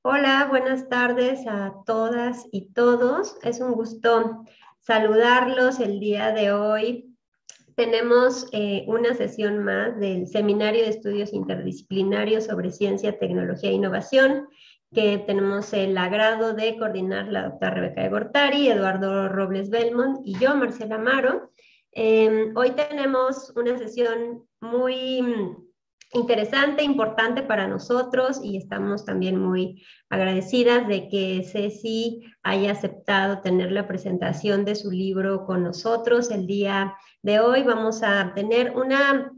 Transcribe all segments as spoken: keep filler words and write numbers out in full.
Hola, buenas tardes a todas y todos. Es un gusto saludarlos el día de hoy. Tenemos eh, una sesión más del Seminario de Estudios Interdisciplinarios sobre Ciencia, Tecnología e Innovación, que tenemos el agrado de coordinar la doctora Rebeca de Gortari, Eduardo Robles Belmont y yo, Marcela Amaro. Eh, hoy tenemos una sesión muy mm, interesante, importante para nosotros y estamos también muy agradecidas de que Ceci haya aceptado tener la presentación de su libro con nosotros el día de hoy. Vamos a tener una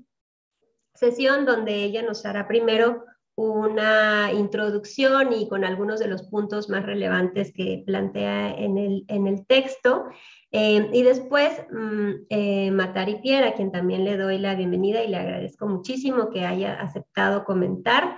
sesión donde ella nos hará primero una introducción y con algunos de los puntos más relevantes que plantea en el, en el texto. Eh, y después, mm, eh, Matari Pierre, a quien también le doy la bienvenida y le agradezco muchísimo que haya aceptado comentar,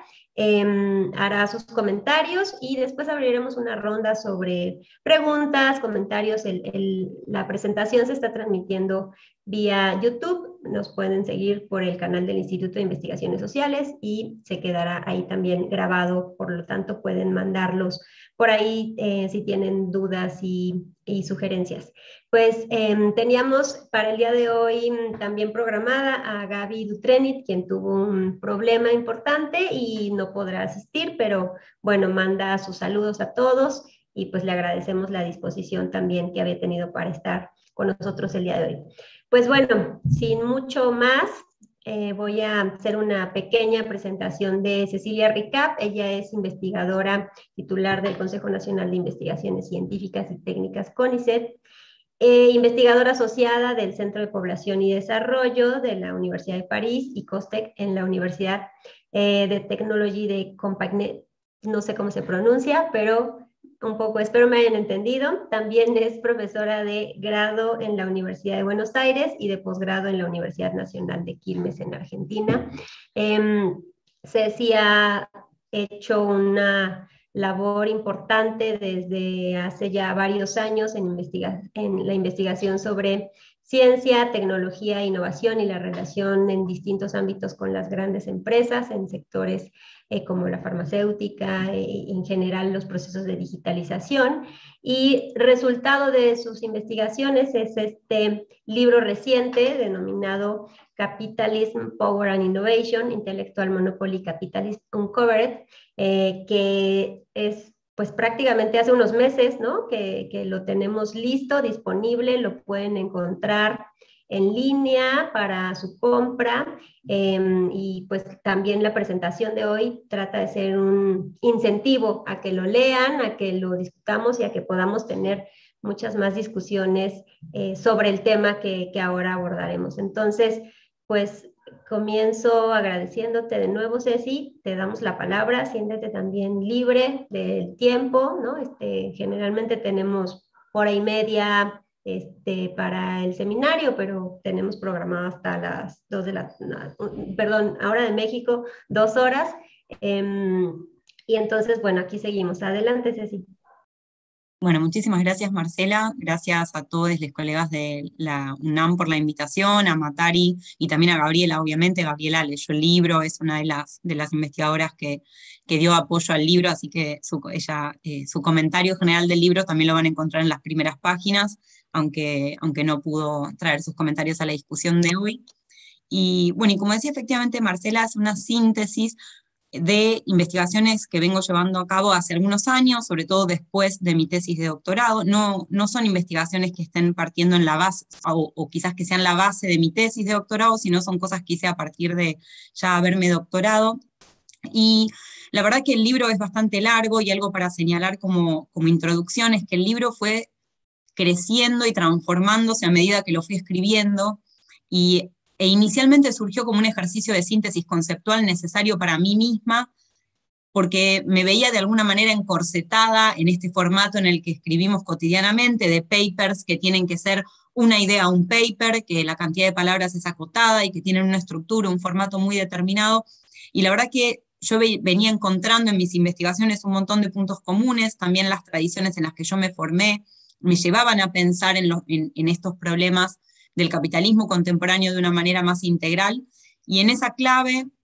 eh, hará sus comentarios y después abriremos una ronda sobre preguntas, comentarios. El, el, la presentación se está transmitiendo vía YouTube. Nos pueden seguir por el canal del Instituto de Investigaciones Sociales y se quedará ahí también grabado, por lo tanto pueden mandarlos por ahí eh, si tienen dudas y, y sugerencias. Pues eh, teníamos para el día de hoy también programada a Gaby Dutrenit, quien tuvo un problema importante y no podrá asistir, pero bueno, manda sus saludos a todos y pues le agradecemos la disposición también que había tenido para estar con nosotros el día de hoy. Pues bueno, sin mucho más, eh, voy a hacer una pequeña presentación de Cecilia Ricap. Ella es investigadora titular del Consejo Nacional de Investigaciones Científicas y Técnicas CONICET, eh, investigadora asociada del Centro de Población y Desarrollo de la Universidad de París y COSTEC en la Universidad eh, de Technology de Compagnie, no sé cómo se pronuncia, pero un poco, espero me hayan entendido. También es profesora de grado en la Universidad de Buenos Aires y de posgrado en la Universidad Nacional de Quilmes en Argentina. Eh, Ceci ha hecho una labor importante desde hace ya varios años en, investiga en la investigación sobre ciencia, tecnología, innovación y la relación en distintos ámbitos con las grandes empresas en sectores eh, como la farmacéutica e en general los procesos de digitalización. Y resultado de sus investigaciones es este libro reciente denominado Capitalism, Power and Innovation, Intellectual Monopoly Capitalism Uncovered, eh, que es pues prácticamente hace unos meses, ¿no? Que, que lo tenemos listo, disponible, lo pueden encontrar en línea para su compra, eh, y pues también la presentación de hoy trata de ser un incentivo a que lo lean, a que lo discutamos y a que podamos tener muchas más discusiones eh, sobre el tema que, que ahora abordaremos. Entonces, pues comienzo agradeciéndote de nuevo, Ceci, te damos la palabra, siéntete también libre del tiempo, ¿no? Este, generalmente tenemos hora y media este, para el seminario, pero tenemos programado hasta las dos de la, perdón, ahora de México, dos horas. Eh, y entonces, bueno, aquí seguimos. Adelante, Ceci. Bueno, muchísimas gracias, Marcela. Gracias a todos los colegas de la UNAM por la invitación, a Matari y también a Gabriela, obviamente. Gabriela leyó el libro, es una de las, de las investigadoras que, que dio apoyo al libro, así que su, ella, eh, su comentario general del libro también lo van a encontrar en las primeras páginas, aunque, aunque no pudo traer sus comentarios a la discusión de hoy. Y bueno, y como decía efectivamente Marcela, es una síntesis de investigaciones que vengo llevando a cabo hace algunos años, sobre todo después de mi tesis de doctorado. No, no son investigaciones que estén partiendo en la base, o, o quizás que sean la base de mi tesis de doctorado, sino son cosas que hice a partir de ya haberme doctorado. Y la verdad que el libro es bastante largo, y algo para señalar como, como introducción es que el libro fue creciendo y transformándose a medida que lo fui escribiendo, y e inicialmente surgió como un ejercicio de síntesis conceptual necesario para mí misma, porque me veía de alguna manera encorsetada en este formato en el que escribimos cotidianamente, de papers que tienen que ser una idea, un paper, que la cantidad de palabras es acotada y que tienen una estructura, un formato muy determinado. Y la verdad que yo venía encontrando en mis investigaciones un montón de puntos comunes, también las tradiciones en las que yo me formé me llevaban a pensar en, los, en, en estos problemas del capitalismo contemporáneo de una manera más integral, y en esa clave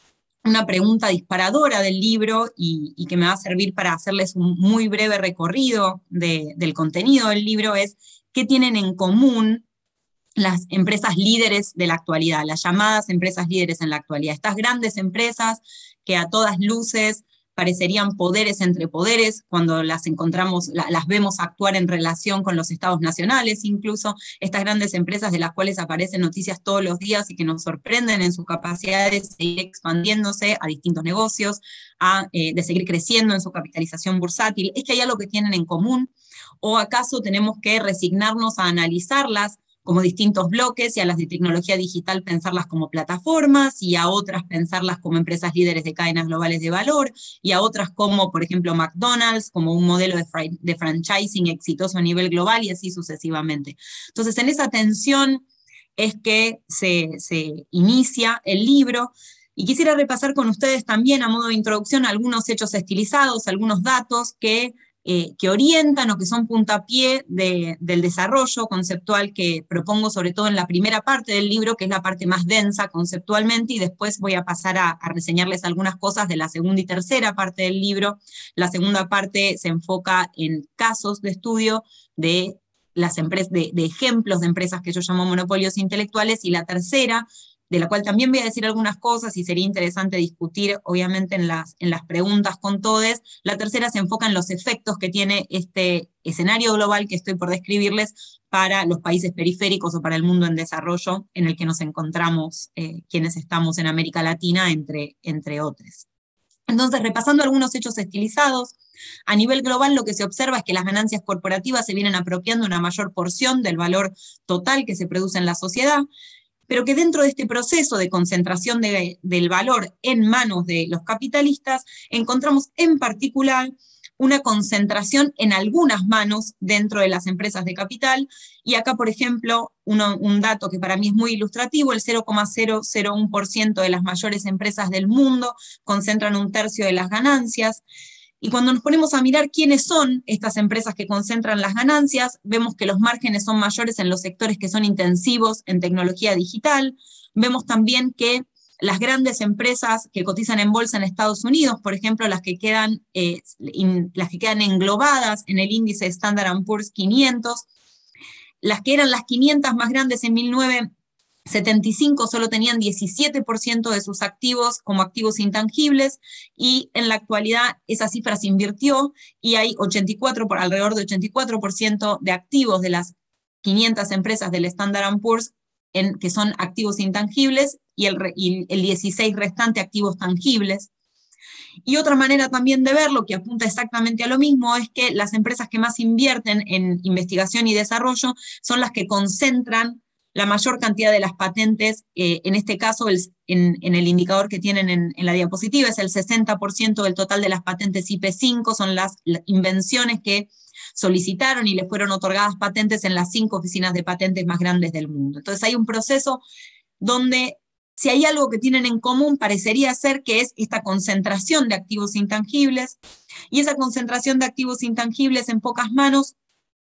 una pregunta disparadora del libro y, y que me va a servir para hacerles un muy breve recorrido de, del contenido del libro es ¿qué tienen en común las empresas líderes de la actualidad, las llamadas empresas líderes en la actualidad? Estas grandes empresas que a todas luces parecerían poderes entre poderes, cuando las encontramos, la, las vemos actuar en relación con los estados nacionales, incluso estas grandes empresas de las cuales aparecen noticias todos los días y que nos sorprenden en su capacidad de seguir expandiéndose a distintos negocios, a, eh, de seguir creciendo en su capitalización bursátil. ¿Es que hay algo que tienen en común? ¿O acaso tenemos que resignarnos a analizarlas como distintos bloques, y a las de tecnología digital pensarlas como plataformas, y a otras pensarlas como empresas líderes de cadenas globales de valor, y a otras como, por ejemplo, McDonald's, como un modelo de, fr de franchising exitoso a nivel global, y así sucesivamente? Entonces, en esa tensión es que se, se inicia el libro, y quisiera repasar con ustedes también, a modo de introducción, algunos hechos estilizados, algunos datos que Eh, que orientan o que son puntapié de, del desarrollo conceptual que propongo, sobre todo en la primera parte del libro, que es la parte más densa conceptualmente, y después voy a pasar a, a reseñarles algunas cosas de la segunda y tercera parte del libro. La segunda parte se enfoca en casos de estudio de, las empresas, de, de ejemplos de empresas que yo llamo monopolios intelectuales, y la tercera, de la cual también voy a decir algunas cosas y sería interesante discutir, obviamente, en las, en las preguntas con todos. La tercera se enfoca en los efectos que tiene este escenario global que estoy por describirles para los países periféricos o para el mundo en desarrollo en el que nos encontramos eh, quienes estamos en América Latina, entre, entre otros. Entonces, repasando algunos hechos estilizados, a nivel global lo que se observa es que las ganancias corporativas se vienen apropiando una mayor porción del valor total que se produce en la sociedad, pero que dentro de este proceso de concentración de, del valor en manos de los capitalistas, encontramos en particular una concentración en algunas manos dentro de las empresas de capital, y acá, por ejemplo, uno, un dato que para mí es muy ilustrativo: el cero coma cero cero uno por ciento de las mayores empresas del mundo concentran un tercio de las ganancias. Y cuando nos ponemos a mirar quiénes son estas empresas que concentran las ganancias, vemos que los márgenes son mayores en los sectores que son intensivos en tecnología digital. Vemos también que las grandes empresas que cotizan en bolsa en Estados Unidos, por ejemplo, las que quedan, eh, in, las que quedan englobadas en el índice Standard and Poor's quinientos, las que eran las quinientas más grandes en mil novecientos setenta y cinco solo tenían diecisiete por ciento de sus activos como activos intangibles, y en la actualidad esa cifra se invirtió y hay ochenta y cuatro, por alrededor de ochenta y cuatro por ciento de activos de las quinientas empresas del Standard and Poor's en, que son activos intangibles, y el, y el dieciséis restante activos tangibles. Y otra manera también de verlo, que apunta exactamente a lo mismo, es que las empresas que más invierten en investigación y desarrollo son las que concentran la mayor cantidad de las patentes, eh, en este caso el, en, en el indicador que tienen en, en la diapositiva, es el sesenta por ciento del total de las patentes I P cinco, son las, las invenciones que solicitaron y les fueron otorgadas patentes en las cinco oficinas de patentes más grandes del mundo. Entonces hay un proceso donde, si hay algo que tienen en común, parecería ser que es esta concentración de activos intangibles, y esa concentración de activos intangibles en pocas manos,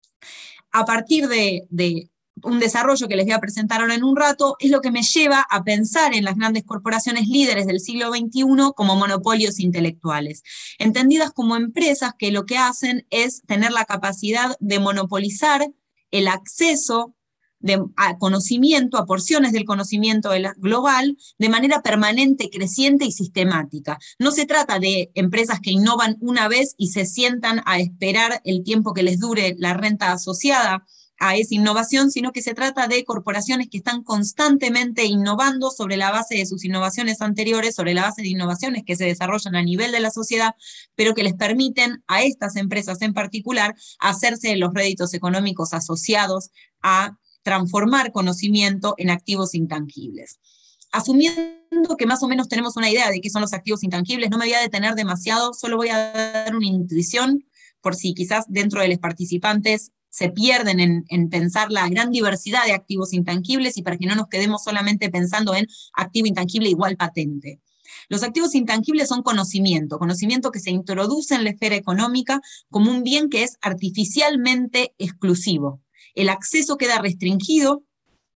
a partir de, de un desarrollo que les voy a presentar ahora en un rato, es lo que me lleva a pensar en las grandes corporaciones líderes del siglo veintiuno como monopolios intelectuales, entendidas como empresas que lo que hacen es tener la capacidad de monopolizar el acceso de, a conocimiento, a porciones del conocimiento global, de manera permanente, creciente y sistemática. No se trata de empresas que innovan una vez y se sientan a esperar el tiempo que les dure la renta asociada a esa innovación, sino que se trata de corporaciones que están constantemente innovando sobre la base de sus innovaciones anteriores, sobre la base de innovaciones que se desarrollan a nivel de la sociedad, pero que les permiten a estas empresas en particular hacerse los réditos económicos asociados a transformar conocimiento en activos intangibles. Asumiendo que más o menos tenemos una idea de qué son los activos intangibles, no me voy a detener demasiado, solo voy a dar una intuición por si quizás dentro de los participantes se pierden en, en pensar la gran diversidad de activos intangibles, y para que no nos quedemos solamente pensando en activo intangible igual patente. Los activos intangibles son conocimiento, conocimiento que se introduce en la esfera económica como un bien que es artificialmente exclusivo. El acceso queda restringido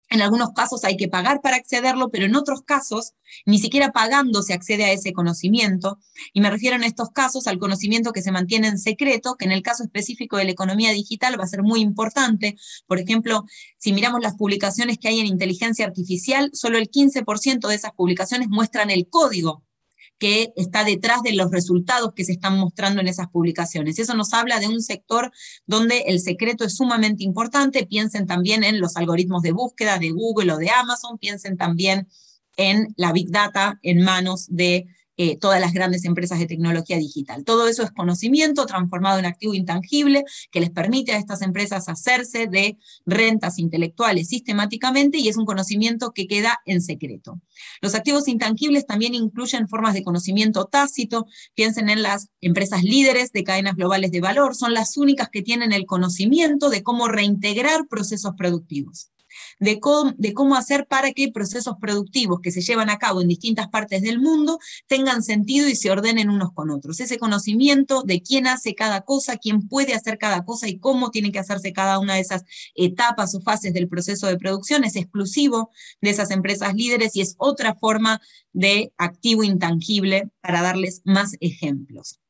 En algunos casos hay que pagar para accederlo, pero en otros casos ni siquiera pagando se accede a ese conocimiento. Y me refiero en estos casos al conocimiento que se mantiene en secreto, que en el caso específico de la economía digital va a ser muy importante. Por ejemplo, si miramos las publicaciones que hay en inteligencia artificial, solo el quince por ciento de esas publicaciones muestran el código que está detrás de los resultados que se están mostrando en esas publicaciones. Eso nos habla de un sector donde el secreto es sumamente importante. Piensen también en los algoritmos de búsqueda de Google o de Amazon, piensen también en la Big Data en manos de eh, todas las grandes empresas de tecnología digital. Todo eso es conocimiento transformado en activo intangible que les permite a estas empresas hacerse de rentas intelectuales sistemáticamente, y es un conocimiento que queda en secreto. Los activos intangibles también incluyen formas de conocimiento tácito. Piensen en las empresas líderes de cadenas globales de valor, son las únicas que tienen el conocimiento de cómo reintegrar procesos productivos. De cómo, de cómo hacer para que procesos productivos que se llevan a cabo en distintas partes del mundo tengan sentido y se ordenen unos con otros. Ese conocimiento de quién hace cada cosa, quién puede hacer cada cosa y cómo tiene que hacerse cada una de esas etapas o fases del proceso de producción es exclusivo de esas empresas líderes y es otra forma de activo intangible, para darles más ejemplos.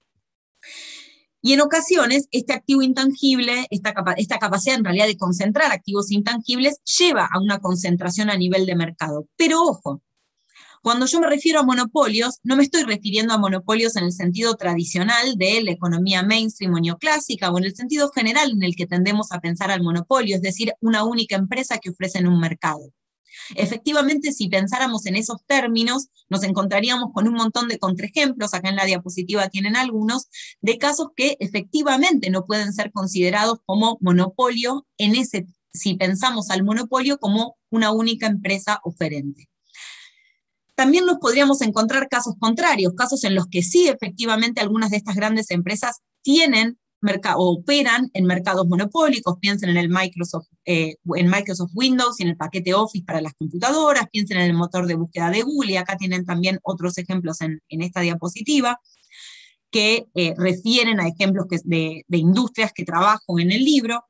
Y en ocasiones, este activo intangible, esta, capa esta capacidad en realidad de concentrar activos intangibles, lleva a una concentración a nivel de mercado. Pero ojo, cuando yo me refiero a monopolios, no me estoy refiriendo a monopolios en el sentido tradicional de la economía mainstream o neoclásica, o en el sentido general en el que tendemos a pensar al monopolio, es decir, una única empresa que ofrece en un mercado. Efectivamente, si pensáramos en esos términos, nos encontraríamos con un montón de contraejemplos, acá en la diapositiva tienen algunos, de casos que efectivamente no pueden ser considerados como monopolio, en ese, si pensamos al monopolio como una única empresa oferente. También nos podríamos encontrar casos contrarios, casos en los que sí, efectivamente, algunas de estas grandes empresas tienen o operan en mercados monopólicos. Piensen en el Microsoft, eh, en Microsoft Windows y en el paquete Office para las computadoras, piensen en el motor de búsqueda de Google, y acá tienen también otros ejemplos en, en esta diapositiva, que eh, refieren a ejemplos que, de, de industrias que trabajo en el libro.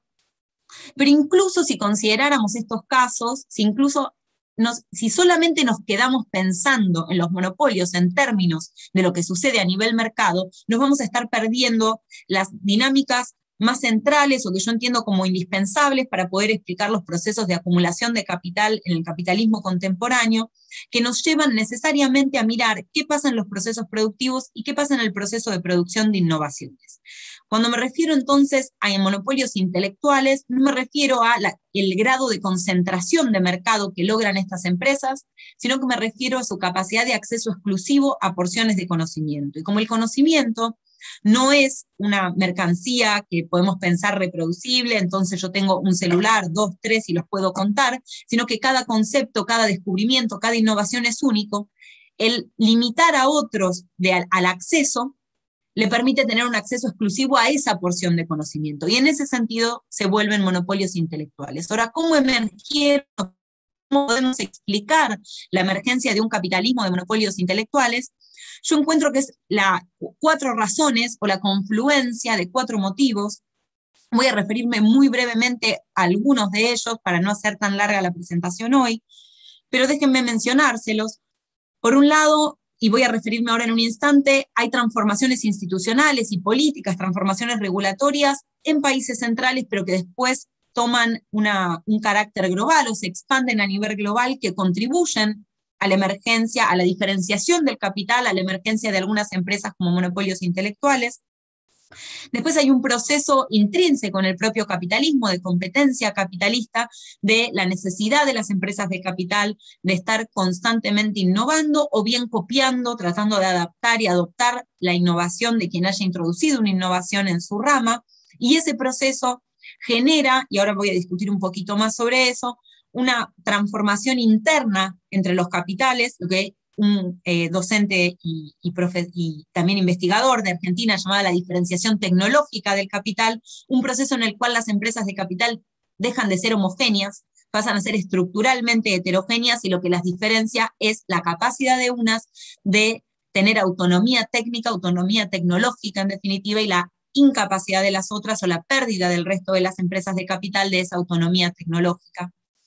Pero incluso si consideráramos estos casos, si incluso Nos, si solamente nos quedamos pensando en los monopolios en términos de lo que sucede a nivel mercado, nos vamos a estar perdiendo las dinámicas más centrales o que yo entiendo como indispensables para poder explicar los procesos de acumulación de capital en el capitalismo contemporáneo, que nos llevan necesariamente a mirar qué pasa en los procesos productivos y qué pasa en el proceso de producción de innovaciones. Cuando me refiero entonces a monopolios intelectuales, no me refiero a la, el grado de concentración de mercado que logran estas empresas, sino que me refiero a su capacidad de acceso exclusivo a porciones de conocimiento. Y como el conocimiento no es una mercancía que podemos pensar reproducible, entonces yo tengo un celular, dos, tres y los puedo contar, sino que cada concepto, cada descubrimiento, cada innovación es único, el limitar a otros de, al, al acceso le permite tener un acceso exclusivo a esa porción de conocimiento. Y en ese sentido se vuelven monopolios intelectuales. Ahora, ¿cómo emergieron? ¿Cómo podemos explicar la emergencia de un capitalismo de monopolios intelectuales? Yo encuentro que es las cuatro razones o la confluencia de cuatro motivos. Voy a referirme muy brevemente a algunos de ellos para no hacer tan larga la presentación hoy, pero déjenme mencionárselos. Por un lado, y voy a referirme ahora en un instante, hay transformaciones institucionales y políticas, transformaciones regulatorias en países centrales, pero que después toman una, un carácter global o se expanden a nivel global, que contribuyen a la emergencia, a la diferenciación del capital, a la emergencia de algunas empresas como monopolios intelectuales. Después hay un proceso intrínseco en el propio capitalismo, de competencia capitalista, de la necesidad de las empresas de capital de estar constantemente innovando o bien copiando, tratando de adaptar y adoptar la innovación de quien haya introducido una innovación en su rama, y ese proceso genera, y ahora voy a discutir un poquito más sobre eso, una transformación interna entre los capitales, lo que un eh, docente y, y, profe, y también investigador de Argentina llamada la diferenciación tecnológica del capital, un proceso en el cual las empresas de capital dejan de ser homogéneas, pasan a ser estructuralmente heterogéneas, y lo que las diferencia es la capacidad de unas de tener autonomía técnica, autonomía tecnológica en definitiva, y la incapacidad de las otras o la pérdida del resto de las empresas de capital de esa autonomía tecnológica.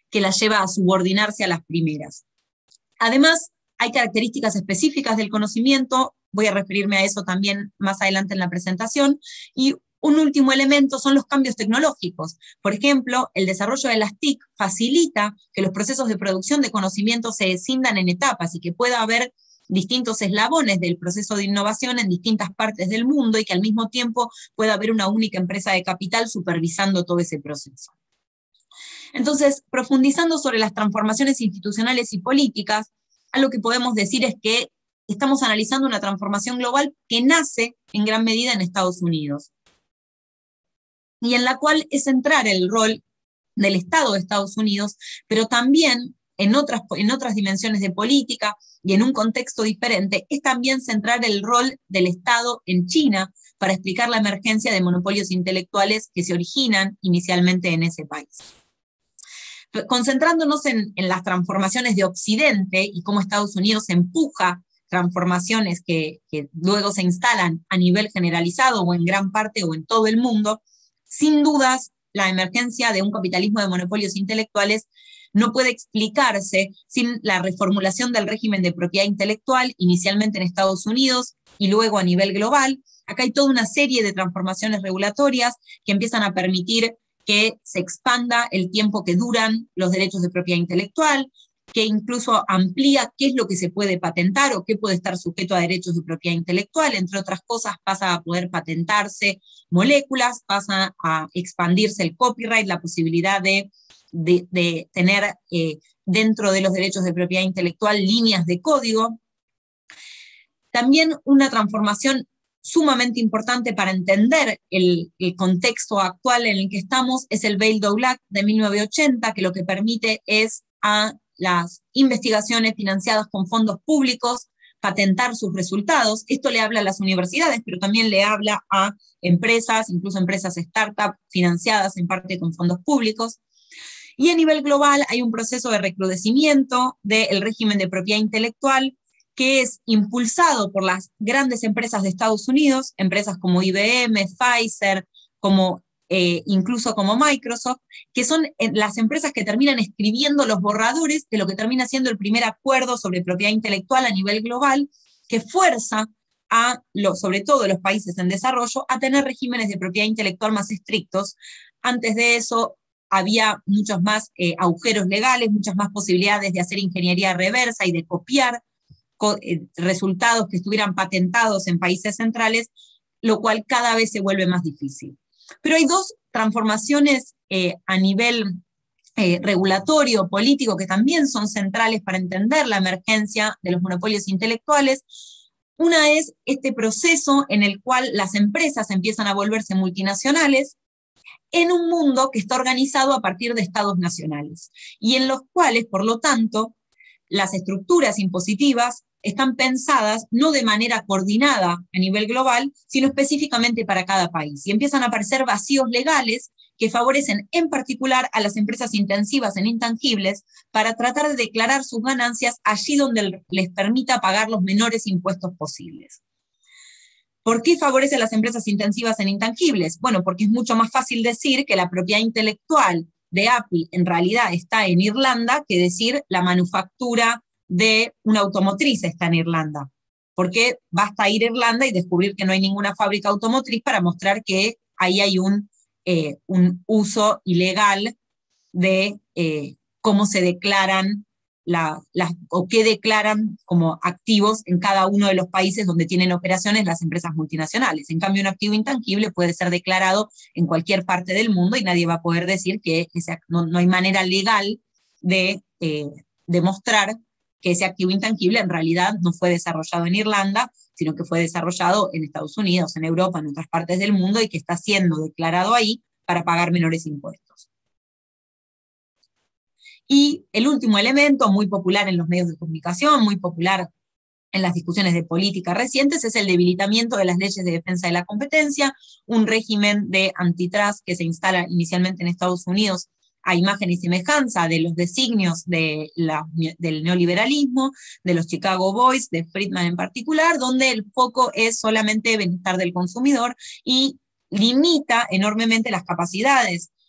que las lleva a subordinarse a las primeras. Además, hay características específicas del conocimiento, voy a referirme a eso también más adelante en la presentación, y un último elemento son los cambios tecnológicos. Por ejemplo, el desarrollo de las T I C facilita que los procesos de producción de conocimiento se escindan en etapas y que pueda haber distintos eslabones del proceso de innovación en distintas partes del mundo y que al mismo tiempo pueda haber una única empresa de capital supervisando todo ese proceso. Entonces, profundizando sobre las transformaciones institucionales y políticas, algo que podemos decir es que estamos analizando una transformación global que nace en gran medida en Estados Unidos, y en la cual es centrar el rol del Estado de Estados Unidos, pero también en otras, en otras dimensiones de política y en un contexto diferente, es también centrar el rol del Estado en China para explicar la emergencia de monopolios intelectuales que se originan inicialmente en ese país. Concentrándonos en, en las transformaciones de Occidente y cómo Estados Unidos empuja transformaciones que, que luego se instalan a nivel generalizado o en gran parte o en todo el mundo, sin dudas la emergencia de un capitalismo de monopolios intelectuales no puede explicarse sin la reformulación del régimen de propiedad intelectual, inicialmente en Estados Unidos y luego a nivel global. Acá hay toda una serie de transformaciones regulatorias que empiezan a permitir que se expanda el tiempo que duran los derechos de propiedad intelectual, que incluso amplía qué es lo que se puede patentar o qué puede estar sujeto a derechos de propiedad intelectual. Entre otras cosas, pasa a poder patentarse moléculas, pasa a expandirse el copyright, la posibilidad de, de, de tener eh, dentro de los derechos de propiedad intelectual líneas de código. También una transformación sumamente importante para entender el, el contexto actual en el que estamos es el Bayh-Dole Act de mil novecientos ochenta, que lo que permite es a las investigaciones financiadas con fondos públicos patentar sus resultados. Esto le habla a las universidades, pero también le habla a empresas, incluso empresas startup financiadas en parte con fondos públicos. Y a nivel global hay un proceso de recrudecimiento del régimen de propiedad intelectual que es impulsado por las grandes empresas de Estados Unidos, empresas como I B M, Pfizer, como, eh, incluso como Microsoft, que son las empresas que terminan escribiendo los borradores de lo que termina siendo el primer acuerdo sobre propiedad intelectual a nivel global, que fuerza a, los, sobre todo los países en desarrollo, a tener regímenes de propiedad intelectual más estrictos. Antes de eso había muchos más eh, agujeros legales, muchas más posibilidades de hacer ingeniería reversa y de copiar resultados que estuvieran patentados en países centrales, lo cual cada vez se vuelve más difícil. Pero hay dos transformaciones eh, a nivel eh, regulatorio, político, que también son centrales para entender la emergencia de los monopolios intelectuales. Una es este proceso en el cual las empresas empiezan a volverse multinacionales en un mundo que está organizado a partir de estados nacionales, y en los cuales, por lo tanto, las estructuras impositivas están pensadas no de manera coordinada a nivel global, sino específicamente para cada país. Y empiezan a aparecer vacíos legales que favorecen en particular a las empresas intensivas en intangibles para tratar de declarar sus ganancias allí donde les permita pagar los menores impuestos posibles. ¿Por qué favorece a las empresas intensivas en intangibles? Bueno, porque es mucho más fácil decir que la propiedad intelectual de Apple en realidad está en Irlanda que decir la manufactura de una automotriz está en Irlanda, porque basta ir a Irlanda y descubrir que no hay ninguna fábrica automotriz para mostrar que ahí hay un, eh, un uso ilegal de eh, cómo se declaran la, la, o qué declaran como activos en cada uno de los países donde tienen operaciones las empresas multinacionales. En cambio, un activo intangible puede ser declarado en cualquier parte del mundo y nadie va a poder decir que ese, no, no hay manera legal de eh, demostrar que ese activo intangible en realidad no fue desarrollado en Irlanda, sino que fue desarrollado en Estados Unidos, en Europa, en otras partes del mundo, y que está siendo declarado ahí para pagar menores impuestos. Y el último elemento, muy popular en los medios de comunicación, muy popular en las discusiones de política recientes, es el debilitamiento de las leyes de defensa de la competencia, un régimen de antitrust que se instala inicialmente en Estados Unidos a imagen y semejanza de los designios de la, del neoliberalismo, de los Chicago Boys, de Friedman en particular, donde el foco es solamente bienestar del consumidor y limita enormemente las capacidades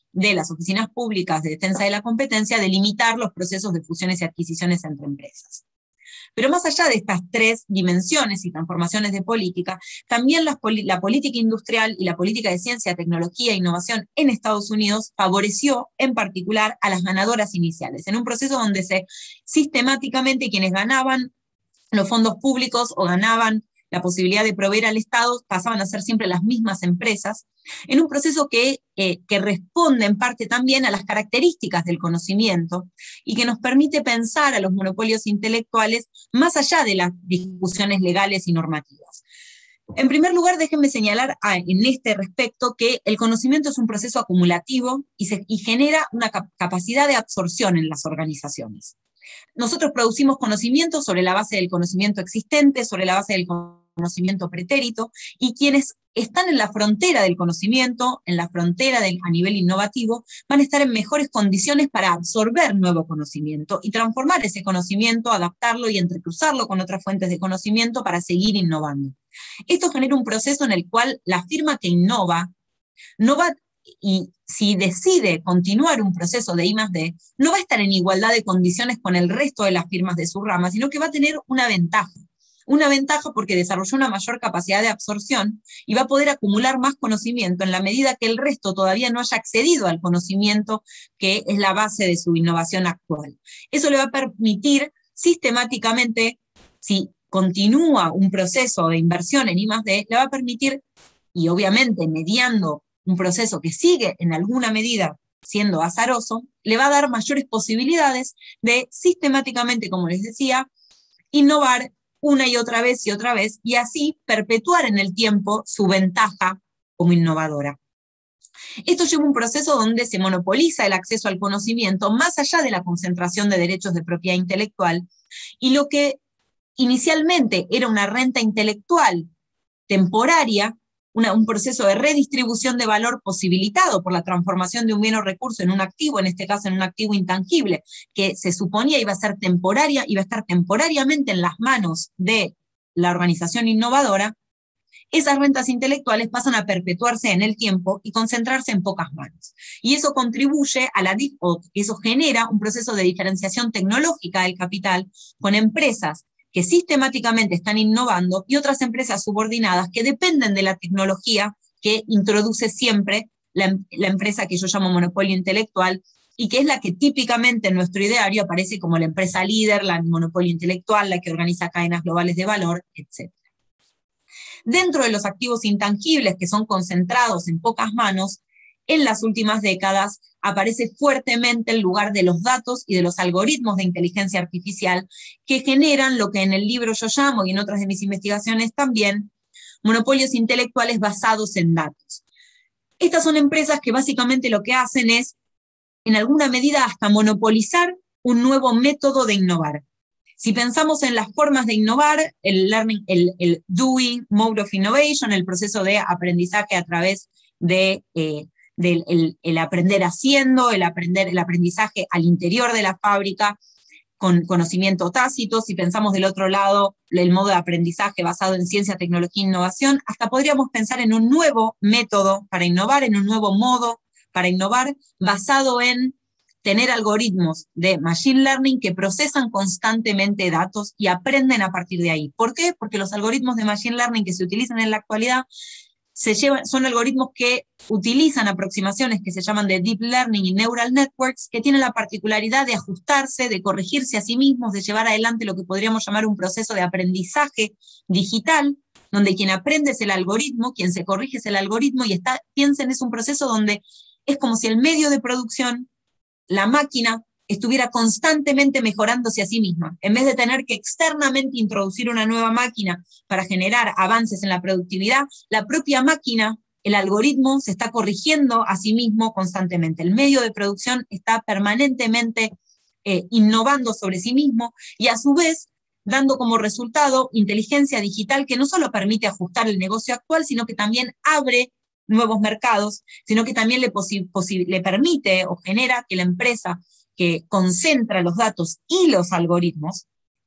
de las oficinas públicas de defensa de la competencia de limitar los procesos de fusiones y adquisiciones entre empresas. Pero más allá de estas tres dimensiones y transformaciones de política, también la, la política industrial y la política de ciencia, tecnología e innovación en Estados Unidos favoreció en particular a las ganadoras iniciales, en un proceso donde se sistemáticamente quienes ganaban los fondos públicos o ganaban la posibilidad de proveer al Estado pasaban a ser siempre las mismas empresas, en un proceso que, eh, que responde en parte también a las características del conocimiento y que nos permite pensar a los monopolios intelectuales más allá de las discusiones legales y normativas. En primer lugar, déjenme señalar a, en este respecto que el conocimiento es un proceso acumulativo y, se, y genera una cap- capacidad de absorción en las organizaciones. Nosotros producimos conocimiento sobre la base del conocimiento existente, sobre la base del conocimiento pretérito, y quienes están en la frontera del conocimiento, en la frontera del, a nivel innovativo, van a estar en mejores condiciones para absorber nuevo conocimiento y transformar ese conocimiento, adaptarlo y entrecruzarlo con otras fuentes de conocimiento para seguir innovando. Esto genera un proceso en el cual la firma que innova no va y si decide continuar un proceso de I más D, no va a estar en igualdad de condiciones con el resto de las firmas de su rama, sino que va a tener una ventaja. Una ventaja porque desarrolló una mayor capacidad de absorción y va a poder acumular más conocimiento en la medida que el resto todavía no haya accedido al conocimiento que es la base de su innovación actual. Eso le va a permitir sistemáticamente, si continúa un proceso de inversión en I más D, le va a permitir, y obviamente mediando un proceso que sigue en alguna medida siendo azaroso, le va a dar mayores posibilidades de sistemáticamente, como les decía, innovar una y otra vez y otra vez, y así perpetuar en el tiempo su ventaja como innovadora. Esto lleva a un proceso donde se monopoliza el acceso al conocimiento más allá de la concentración de derechos de propiedad intelectual, y lo que inicialmente era una renta intelectual temporaria, Una, un proceso de redistribución de valor posibilitado por la transformación de un bien o recurso en un activo, en este caso en un activo intangible, que se suponía iba a ser temporaria, iba a estar temporariamente en las manos de la organización innovadora, esas rentas intelectuales pasan a perpetuarse en el tiempo y concentrarse en pocas manos. Y eso contribuye a la, o eso genera un proceso de diferenciación tecnológica del capital con empresas que sistemáticamente están innovando y otras empresas subordinadas que dependen de la tecnología que introduce siempre la, la empresa que yo llamo monopolio intelectual y que es la que típicamente en nuestro ideario aparece como la empresa líder, la monopolio intelectual, la que organiza cadenas globales de valor, etcétera. Dentro de los activos intangibles que son concentrados en pocas manos, en las últimas décadas aparece fuertemente el lugar de los datos y de los algoritmos de inteligencia artificial que generan lo que en el libro yo llamo, y en otras de mis investigaciones también, monopolios intelectuales basados en datos. Estas son empresas que básicamente lo que hacen es, en alguna medida, hasta monopolizar un nuevo método de innovar. Si pensamos en las formas de innovar, el, learning, el, el Dewey Mode of Innovation, el proceso de aprendizaje a través de... Eh, del el, el aprender haciendo, el, aprender, el aprendizaje al interior de la fábrica, con conocimiento tácito, si pensamos del otro lado, el modo de aprendizaje basado en ciencia, tecnología e innovación, hasta podríamos pensar en un nuevo método para innovar, en un nuevo modo para innovar, basado en tener algoritmos de machine learning que procesan constantemente datos y aprenden a partir de ahí. ¿Por qué? Porque los algoritmos de machine learning que se utilizan en la actualidad Se llevan, son algoritmos que utilizan aproximaciones que se llaman de deep learning y neural networks, que tienen la particularidad de ajustarse, de corregirse a sí mismos, de llevar adelante lo que podríamos llamar un proceso de aprendizaje digital, donde quien aprende es el algoritmo, quien se corrige es el algoritmo, y está, piensen, es un proceso donde es como si el medio de producción, la máquina, estuviera constantemente mejorándose a sí misma. En vez de tener que externamente introducir una nueva máquina para generar avances en la productividad, la propia máquina, el algoritmo, se está corrigiendo a sí mismo constantemente. El medio de producción está permanentemente eh, innovando sobre sí mismo y a su vez dando como resultado inteligencia digital que no solo permite ajustar el negocio actual, sino que también abre nuevos mercados, sino que también le, le permite o genera que la empresa que concentra los datos y los algoritmos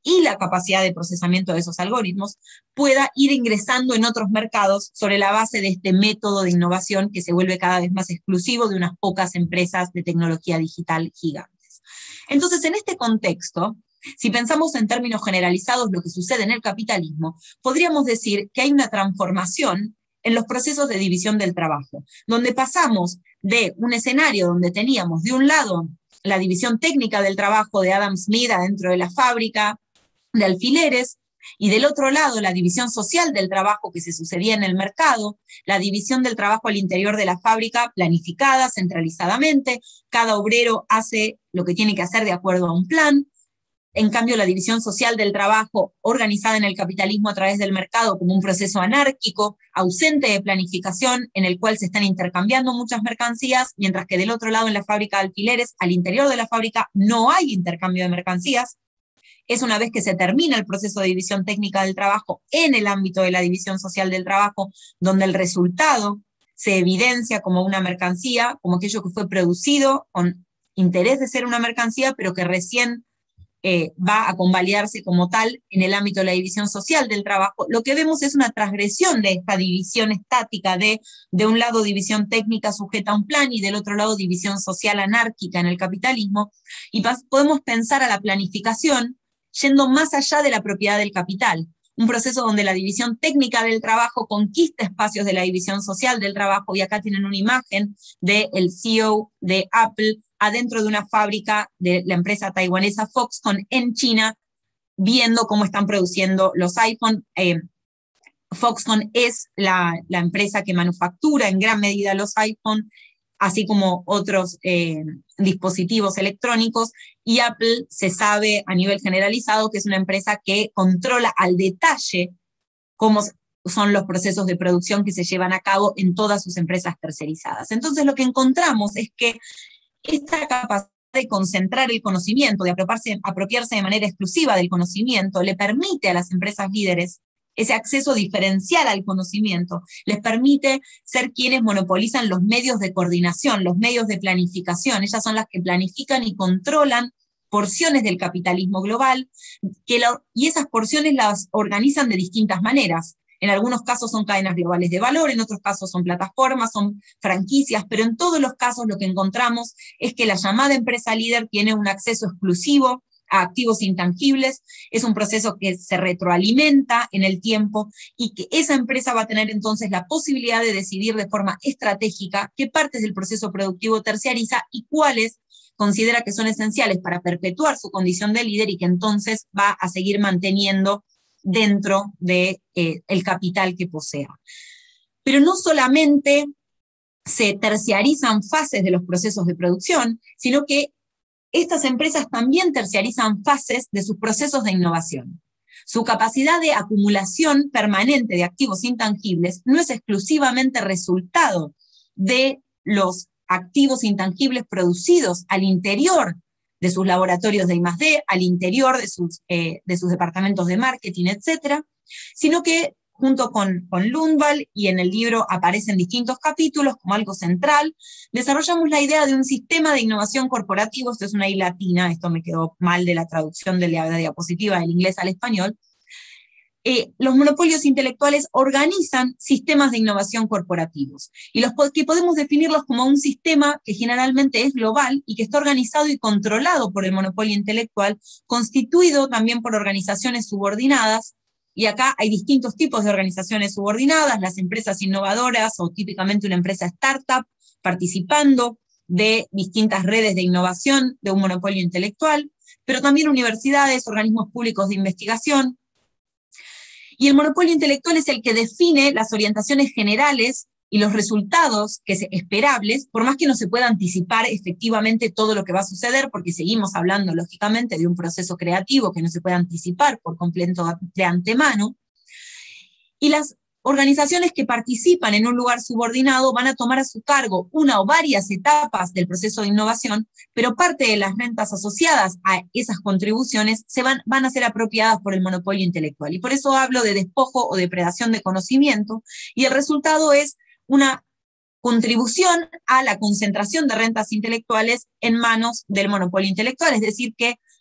y la capacidad de procesamiento de esos algoritmos, pueda ir ingresando en otros mercados sobre la base de este método de innovación que se vuelve cada vez más exclusivo de unas pocas empresas de tecnología digital gigantes. Entonces, en este contexto, si pensamos en términos generalizados lo que sucede en el capitalismo, podríamos decir que hay una transformación en los procesos de división del trabajo, donde pasamos de un escenario donde teníamos de un lado la división técnica del trabajo de Adam Smith adentro de la fábrica de alfileres, y del otro lado la división social del trabajo que se sucedía en el mercado, la división del trabajo al interior de la fábrica planificada centralizadamente, cada obrero hace lo que tiene que hacer de acuerdo a un plan. En cambio, la división social del trabajo organizada en el capitalismo a través del mercado como un proceso anárquico, ausente de planificación, en el cual se están intercambiando muchas mercancías, mientras que del otro lado en la fábrica de alfileres, al interior de la fábrica, no hay intercambio de mercancías. Es una vez que se termina el proceso de división técnica del trabajo en el ámbito de la división social del trabajo, donde el resultado se evidencia como una mercancía, como aquello que fue producido con interés de ser una mercancía, pero que recién Eh, va a convalidarse como tal en el ámbito de la división social del trabajo. Lo que vemos es una transgresión de esta división estática de, de un lado división técnica sujeta a un plan y del otro lado división social anárquica en el capitalismo, y podemos pensar a la planificación yendo más allá de la propiedad del capital, un proceso donde la división técnica del trabajo conquista espacios de la división social del trabajo, y acá tienen una imagen del C E O de Apple adentro de una fábrica de la empresa taiwanesa Foxconn en China, viendo cómo están produciendo los iPhone. Eh, Foxconn es la, la empresa que manufactura en gran medida los iPhone, así como otros eh, dispositivos electrónicos, y Apple se sabe a nivel generalizado que es una empresa que controla al detalle cómo son los procesos de producción que se llevan a cabo en todas sus empresas tercerizadas. Entonces lo que encontramos es que esta capacidad de concentrar el conocimiento, de apropiarse, apropiarse de manera exclusiva del conocimiento, le permite a las empresas líderes ese acceso diferencial al conocimiento, les permite ser quienes monopolizan los medios de coordinación, los medios de planificación. Ellas son las que planifican y controlan porciones del capitalismo global, que la, y esas porciones las organizan de distintas maneras. En algunos casos son cadenas globales de valor, en otros casos son plataformas, son franquicias, pero en todos los casos lo que encontramos es que la llamada empresa líder tiene un acceso exclusivo a activos intangibles, es un proceso que se retroalimenta en el tiempo y que esa empresa va a tener entonces la posibilidad de decidir de forma estratégica qué partes del proceso productivo terciariza y cuáles considera que son esenciales para perpetuar su condición de líder y que entonces va a seguir manteniendo dentro del de, eh, capital que posea. Pero no solamente se terciarizan fases de los procesos de producción, sino que estas empresas también terciarizan fases de sus procesos de innovación. Su capacidad de acumulación permanente de activos intangibles no es exclusivamente resultado de los activos intangibles producidos al interior de sus laboratorios de I más D, al interior de sus, eh, de sus departamentos de marketing, etcétera, sino que junto con, con Lundvall, y en el libro aparecen distintos capítulos como algo central, desarrollamos la idea de un sistema de innovación corporativo. Esto es una I latina, esto me quedó mal de la traducción de la diapositiva del inglés al español. Eh, los monopolios intelectuales organizan sistemas de innovación corporativos, y los que podemos definirlos como un sistema que generalmente es global y que está organizado y controlado por el monopolio intelectual, constituido también por organizaciones subordinadas. Y acá hay distintos tipos de organizaciones subordinadas, las empresas innovadoras o típicamente una empresa startup participando de distintas redes de innovación de un monopolio intelectual, pero también universidades, organismos públicos de investigación. Y el monopolio intelectual es el que define las orientaciones generales y los resultados que se, esperables, por más que no se pueda anticipar efectivamente todo lo que va a suceder, porque seguimos hablando, lógicamente, de un proceso creativo que no se puede anticipar por completo de antemano. Y las organizaciones que participan en un lugar subordinado van a tomar a su cargo una o varias etapas del proceso de innovación, pero parte de las rentas asociadas a esas contribuciones se van, van a ser apropiadas por el monopolio intelectual. Y por eso hablo de despojo o depredación de conocimiento, y el resultado es una contribución a la concentración de rentas intelectuales en manos del monopolio intelectual, es decir, que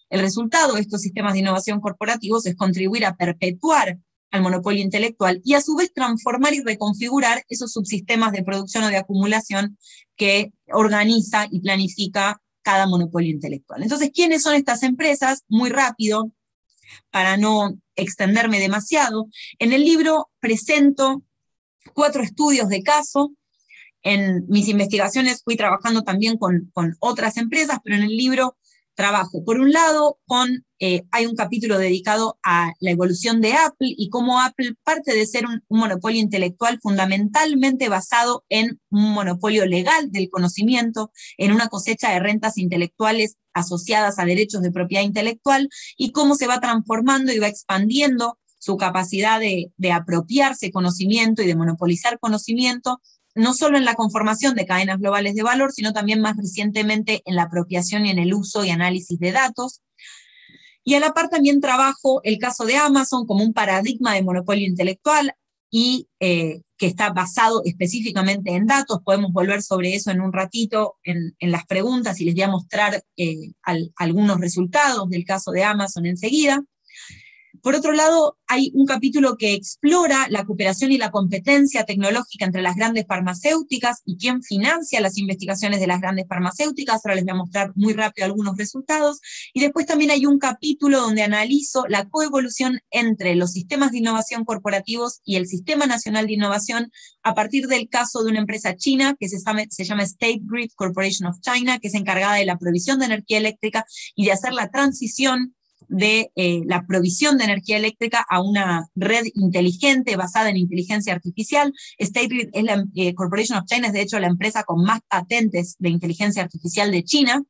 El resultado de estos sistemas de innovación corporativos es contribuir a perpetuar al monopolio intelectual y a su vez transformar y reconfigurar esos subsistemas de producción o de acumulación que organiza y planifica cada monopolio intelectual. Entonces, ¿quiénes son estas empresas? Muy rápido, para no extenderme demasiado. En el libro presento cuatro estudios de caso. En mis investigaciones fui trabajando también con, con otras empresas, pero en el libro trabajo, por un lado, con, eh, hay un capítulo dedicado a la evolución de Apple y cómo Apple parte de ser un, un monopolio intelectual fundamentalmente basado en un monopolio legal del conocimiento, en una cosecha de rentas intelectuales asociadas a derechos de propiedad intelectual, y cómo se va transformando y va expandiendo su capacidad de, de apropiarse conocimiento y de monopolizar conocimiento, no solo en la conformación de cadenas globales de valor, sino también más recientemente en la apropiación y en el uso y análisis de datos. Y a la par también trabajo el caso de Amazon como un paradigma de monopolio intelectual y eh, que está basado específicamente en datos. Podemos volver sobre eso en un ratito en, en las preguntas y les voy a mostrar eh, al, algunos resultados del caso de Amazon enseguida. Por otro lado, hay un capítulo que explora la cooperación y la competencia tecnológica entre las grandes farmacéuticas y quién financia las investigaciones de las grandes farmacéuticas. Ahora les voy a mostrar muy rápido algunos resultados. Y después también hay un capítulo donde analizo la coevolución entre los sistemas de innovación corporativos y el Sistema Nacional de Innovación a partir del caso de una empresa china que se llama, se llama State Grid Corporation of China, que es encargada de la provisión de energía eléctrica y de hacer la transición de eh, la provisión de energía eléctrica a una red inteligente basada en inteligencia artificial. State Grid es la eh, Corporation of China, es de hecho la empresa con más patentes de inteligencia artificial de China.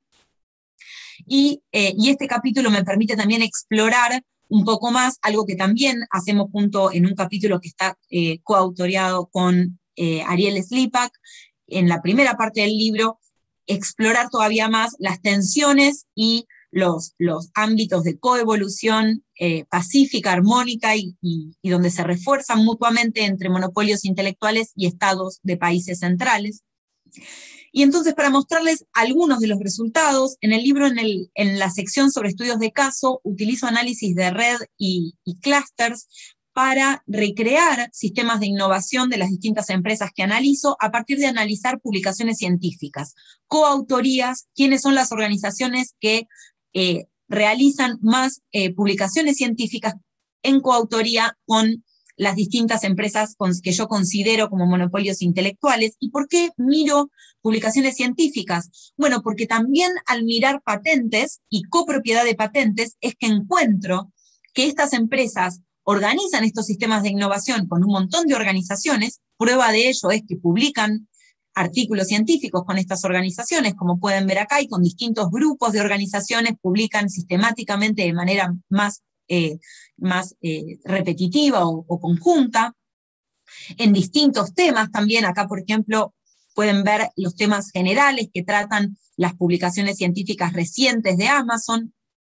Y, eh, y este capítulo me permite también explorar un poco más algo que también hacemos junto en un capítulo que está eh, coautoriado con eh, Ariel Slipak, en la primera parte del libro, explorar todavía más las tensiones y Los, los ámbitos de coevolución eh, pacífica, armónica y, y, y donde se refuerzan mutuamente entre monopolios intelectuales y estados de países centrales. Y entonces, para mostrarles algunos de los resultados, en el libro, en, el, en la sección sobre estudios de caso, utilizo análisis de red y, y clústeres para recrear sistemas de innovación de las distintas empresas que analizo a partir de analizar publicaciones científicas, coautorías, quiénes son las organizaciones que Eh, realizan más eh, publicaciones científicas en coautoría con las distintas empresas con, que yo considero como monopolios intelectuales. ¿Y por qué miro publicaciones científicas? Bueno, porque también al mirar patentes y copropiedad de patentes es que encuentro que estas empresas organizan estos sistemas de innovación con un montón de organizaciones. Prueba de ello es que publican artículos científicos con estas organizaciones, como pueden ver acá, y con distintos grupos de organizaciones publican sistemáticamente de manera más, eh, más eh, repetitiva o, o conjunta, en distintos temas también. Acá, por ejemplo, pueden ver los temas generales que tratan las publicaciones científicas recientes de Amazon.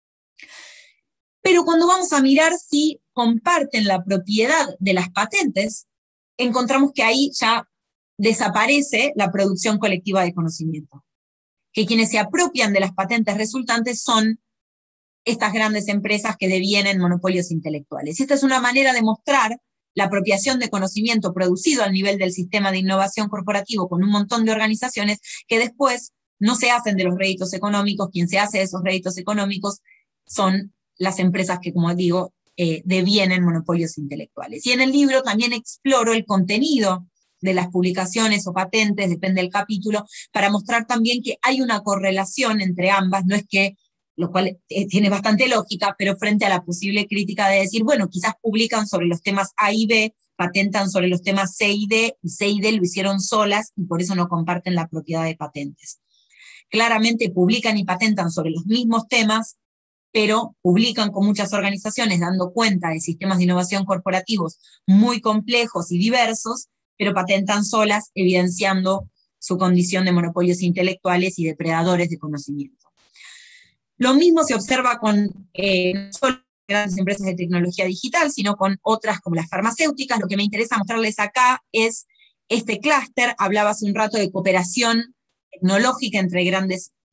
Pero cuando vamos a mirar si comparten la propiedad de las patentes, encontramos que ahí ya desaparece la producción colectiva de conocimiento. Que quienes se apropian de las patentes resultantes son estas grandes empresas que devienen monopolios intelectuales. Y esta es una manera de mostrar la apropiación de conocimiento producido al nivel del sistema de innovación corporativo con un montón de organizaciones que después no se hacen de los réditos económicos. Quien se hace de esos réditos económicos son las empresas que, como digo, eh, devienen monopolios intelectuales. Y en el libro también exploro el contenido de las publicaciones o patentes, depende del capítulo, para mostrar también que hay una correlación entre ambas. No es que, lo cual eh, tiene bastante lógica, pero frente a la posible crítica de decir, bueno, quizás publican sobre los temas A y B, patentan sobre los temas C y D, y C y D lo hicieron solas y por eso no comparten la propiedad de patentes. Claramente publican y patentan sobre los mismos temas, pero publican con muchas organizaciones dando cuenta de sistemas de innovación corporativos muy complejos y diversos, pero patentan solas, evidenciando su condición de monopolios intelectuales y depredadores de conocimiento. Lo mismo se observa con eh, no solo grandes empresas de tecnología digital, sino con otras como las farmacéuticas. Lo que me interesa mostrarles acá es este clúster. Hablaba hace un rato de cooperación tecnológica entre grandes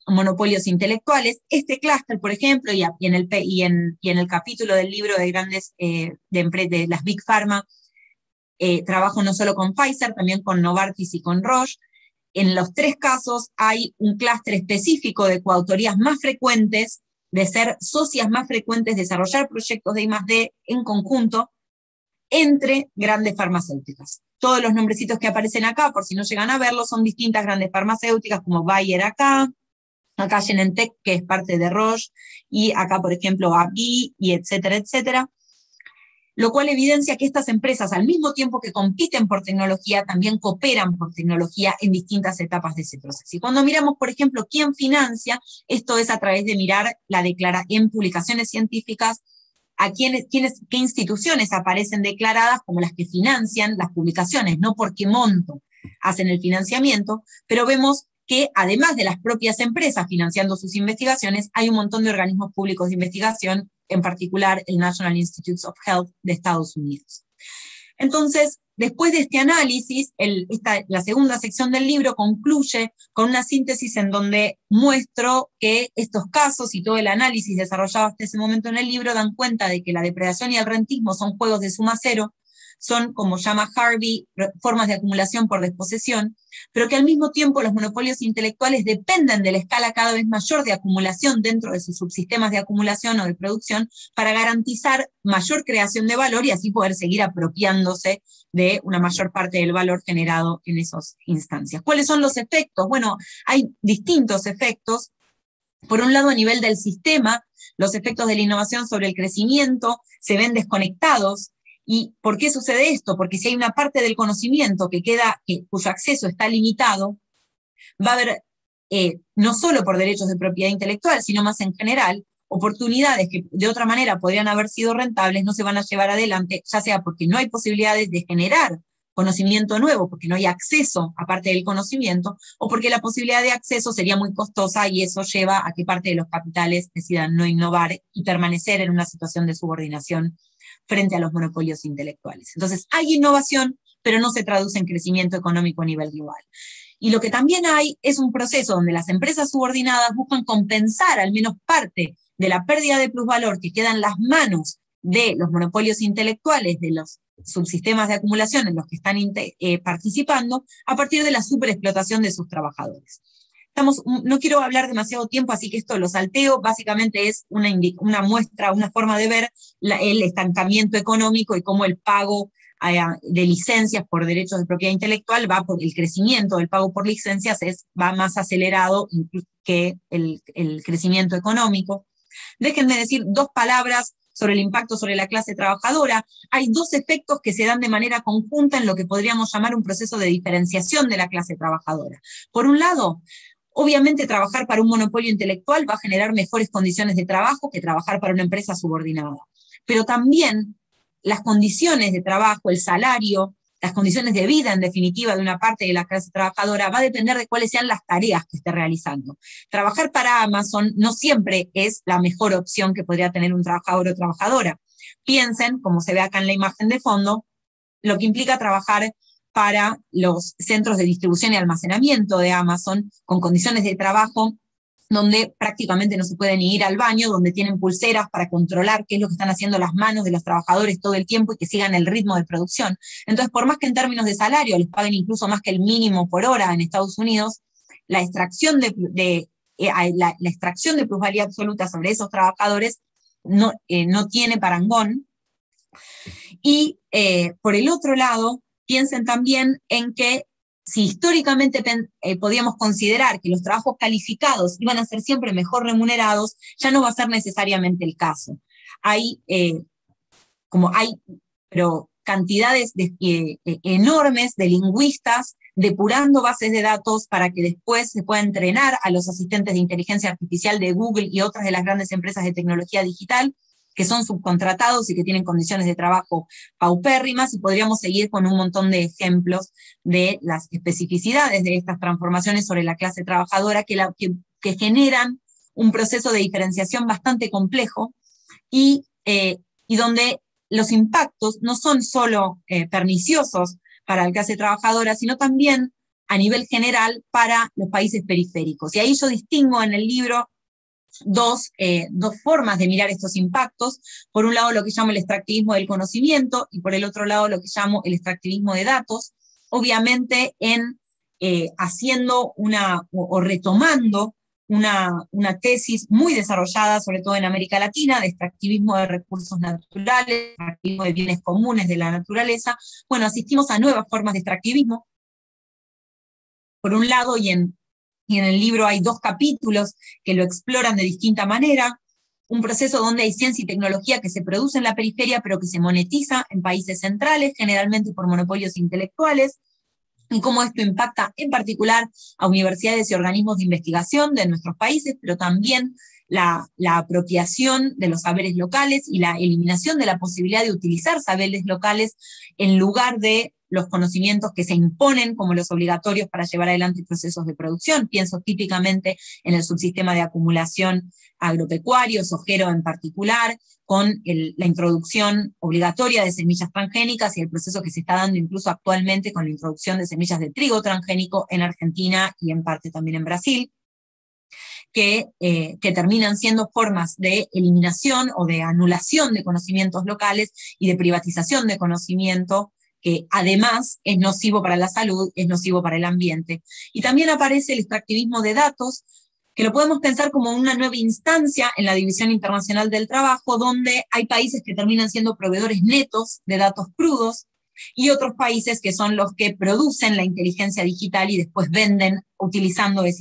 monopolios intelectuales. Este clúster, por ejemplo, y, y, en el, y, en, y en el capítulo del libro de grandes, eh, de, de las Big Pharma, eh, trabajo no solo con Pfizer, también con Novartis y con Roche. En los tres casos hay un clúster específico de coautorías más frecuentes, de ser socias más frecuentes, desarrollar proyectos de I más D en conjunto entre grandes farmacéuticas. Todos los nombrecitos que aparecen acá, por si no llegan a verlos, son distintas grandes farmacéuticas, como Bayer acá, acá Genentech, que es parte de Roche, y acá, por ejemplo, A B I, y etcétera, etcétera. Lo cual evidencia que estas empresas, al mismo tiempo que compiten por tecnología, también cooperan por tecnología en distintas etapas de ese proceso. Y cuando miramos, por ejemplo, quién financia, esto es a través de mirar la declara en publicaciones científicas, a quiénes, quiénes, qué instituciones aparecen declaradas como las que financian las publicaciones, no por qué monto hacen el financiamiento, pero vemos que además de las propias empresas financiando sus investigaciones, hay un montón de organismos públicos de investigación, en particular el National Institutes of Health de Estados Unidos. Entonces, después de este análisis, el, esta, la segunda sección del libro concluye con una síntesis en donde muestro que estos casos y todo el análisis desarrollado hasta ese momento en el libro dan cuenta de que la depredación y el rentismo son juegos de suma cero, son, como llama Harvey, formas de acumulación por desposesión, pero que al mismo tiempo los monopolios intelectuales dependen de la escala cada vez mayor de acumulación dentro de sus subsistemas de acumulación o de producción para garantizar mayor creación de valor y así poder seguir apropiándose de una mayor parte del valor generado en esas instancias. ¿Cuáles son los efectos? Bueno, hay distintos efectos. Por un lado, a nivel del sistema, los efectos de la innovación sobre el crecimiento se ven desconectados. ¿Y por qué sucede esto? Porque si hay una parte del conocimiento que queda, que, cuyo acceso está limitado, va a haber, eh, no solo por derechos de propiedad intelectual, sino más en general, oportunidades que de otra manera podrían haber sido rentables, no se van a llevar adelante, ya sea porque no hay posibilidades de generar conocimiento nuevo, porque no hay acceso a parte del conocimiento, o porque la posibilidad de acceso sería muy costosa y eso lleva a que parte de los capitales decidan no innovar y permanecer en una situación de subordinación frente a los monopolios intelectuales. Entonces, hay innovación, pero no se traduce en crecimiento económico a nivel global. Y lo que también hay es un proceso donde las empresas subordinadas buscan compensar al menos parte de la pérdida de plusvalor que queda en las manos de los monopolios intelectuales, de los subsistemas de acumulación en los que están eh, participando, a partir de la superexplotación de sus trabajadores. Estamos, no quiero hablar demasiado tiempo, así que esto lo salteo, básicamente es una, una muestra, una forma de ver la, el estancamiento económico y cómo el pago eh, de licencias por derechos de propiedad intelectual va por el crecimiento del pago por licencias, es, va más acelerado que el, el crecimiento económico. Déjenme decir dos palabras sobre el impacto sobre la clase trabajadora. Hay dos efectos que se dan de manera conjunta en lo que podríamos llamar un proceso de diferenciación de la clase trabajadora. Por un lado, obviamente trabajar para un monopolio intelectual va a generar mejores condiciones de trabajo que trabajar para una empresa subordinada. Pero también las condiciones de trabajo, el salario, las condiciones de vida, en definitiva, de una parte de la clase trabajadora, va a depender de cuáles sean las tareas que esté realizando. Trabajar para Amazon no siempre es la mejor opción que podría tener un trabajador o trabajadora. Piensen, como se ve acá en la imagen de fondo, lo que implica trabajar para los centros de distribución y almacenamiento de Amazon, con condiciones de trabajo donde prácticamente no se puede ni ir al baño, donde tienen pulseras para controlar qué es lo que están haciendo las manos de los trabajadores todo el tiempo y que sigan el ritmo de producción. Entonces, por más que en términos de salario les paguen incluso más que el mínimo por hora en Estados Unidos, la extracción de, de, eh, la, la extracción de plusvalía absoluta sobre esos trabajadores no, eh, no tiene parangón. Y eh, por el otro lado, piensen también en que si históricamente eh, podíamos considerar que los trabajos calificados iban a ser siempre mejor remunerados, ya no va a ser necesariamente el caso. Hay, eh, como hay, pero cantidades de, eh, eh, enormes de lingüistas depurando bases de datos para que después se pueda entrenar a los asistentes de inteligencia artificial de Google y otras de las grandes empresas de tecnología digital, que son subcontratados y que tienen condiciones de trabajo paupérrimas, y podríamos seguir con un montón de ejemplos de las especificidades de estas transformaciones sobre la clase trabajadora que, la, que, que generan un proceso de diferenciación bastante complejo y, eh, y donde los impactos no son solo eh, perniciosos para la clase trabajadora, sino también a nivel general para los países periféricos. Y ahí yo distingo en el libro Dos, eh, dos formas de mirar estos impactos. Por un lado lo que llamo el extractivismo del conocimiento y por el otro lado lo que llamo el extractivismo de datos, obviamente en eh, haciendo una o, o retomando una, una tesis muy desarrollada, sobre todo en América Latina, de extractivismo de recursos naturales, extractivismo de bienes comunes de la naturaleza. Bueno, asistimos a nuevas formas de extractivismo, por un lado, y en Y en el libro hay dos capítulos que lo exploran de distinta manera, un proceso donde hay ciencia y tecnología que se produce en la periferia, pero que se monetiza en países centrales, generalmente por monopolios intelectuales, y cómo esto impacta en particular a universidades y organismos de investigación de nuestros países, pero también la, la apropiación de los saberes locales y la eliminación de la posibilidad de utilizar saberes locales en lugar de los conocimientos que se imponen como los obligatorios para llevar adelante procesos de producción. Pienso típicamente en el subsistema de acumulación agropecuario, sojero en particular, con el, la introducción obligatoria de semillas transgénicas y el proceso que se está dando incluso actualmente con la introducción de semillas de trigo transgénico en Argentina y en parte también en Brasil, que, eh, que terminan siendo formas de eliminación o de anulación de conocimientos locales y de privatización de conocimiento, que además es nocivo para la salud, es nocivo para el ambiente. Y también aparece el extractivismo de datos, que lo podemos pensar como una nueva instancia en la División Internacional del Trabajo, donde hay países que terminan siendo proveedores netos de datos crudos, y otros países que son los que producen la inteligencia digital y después venden utilizando esa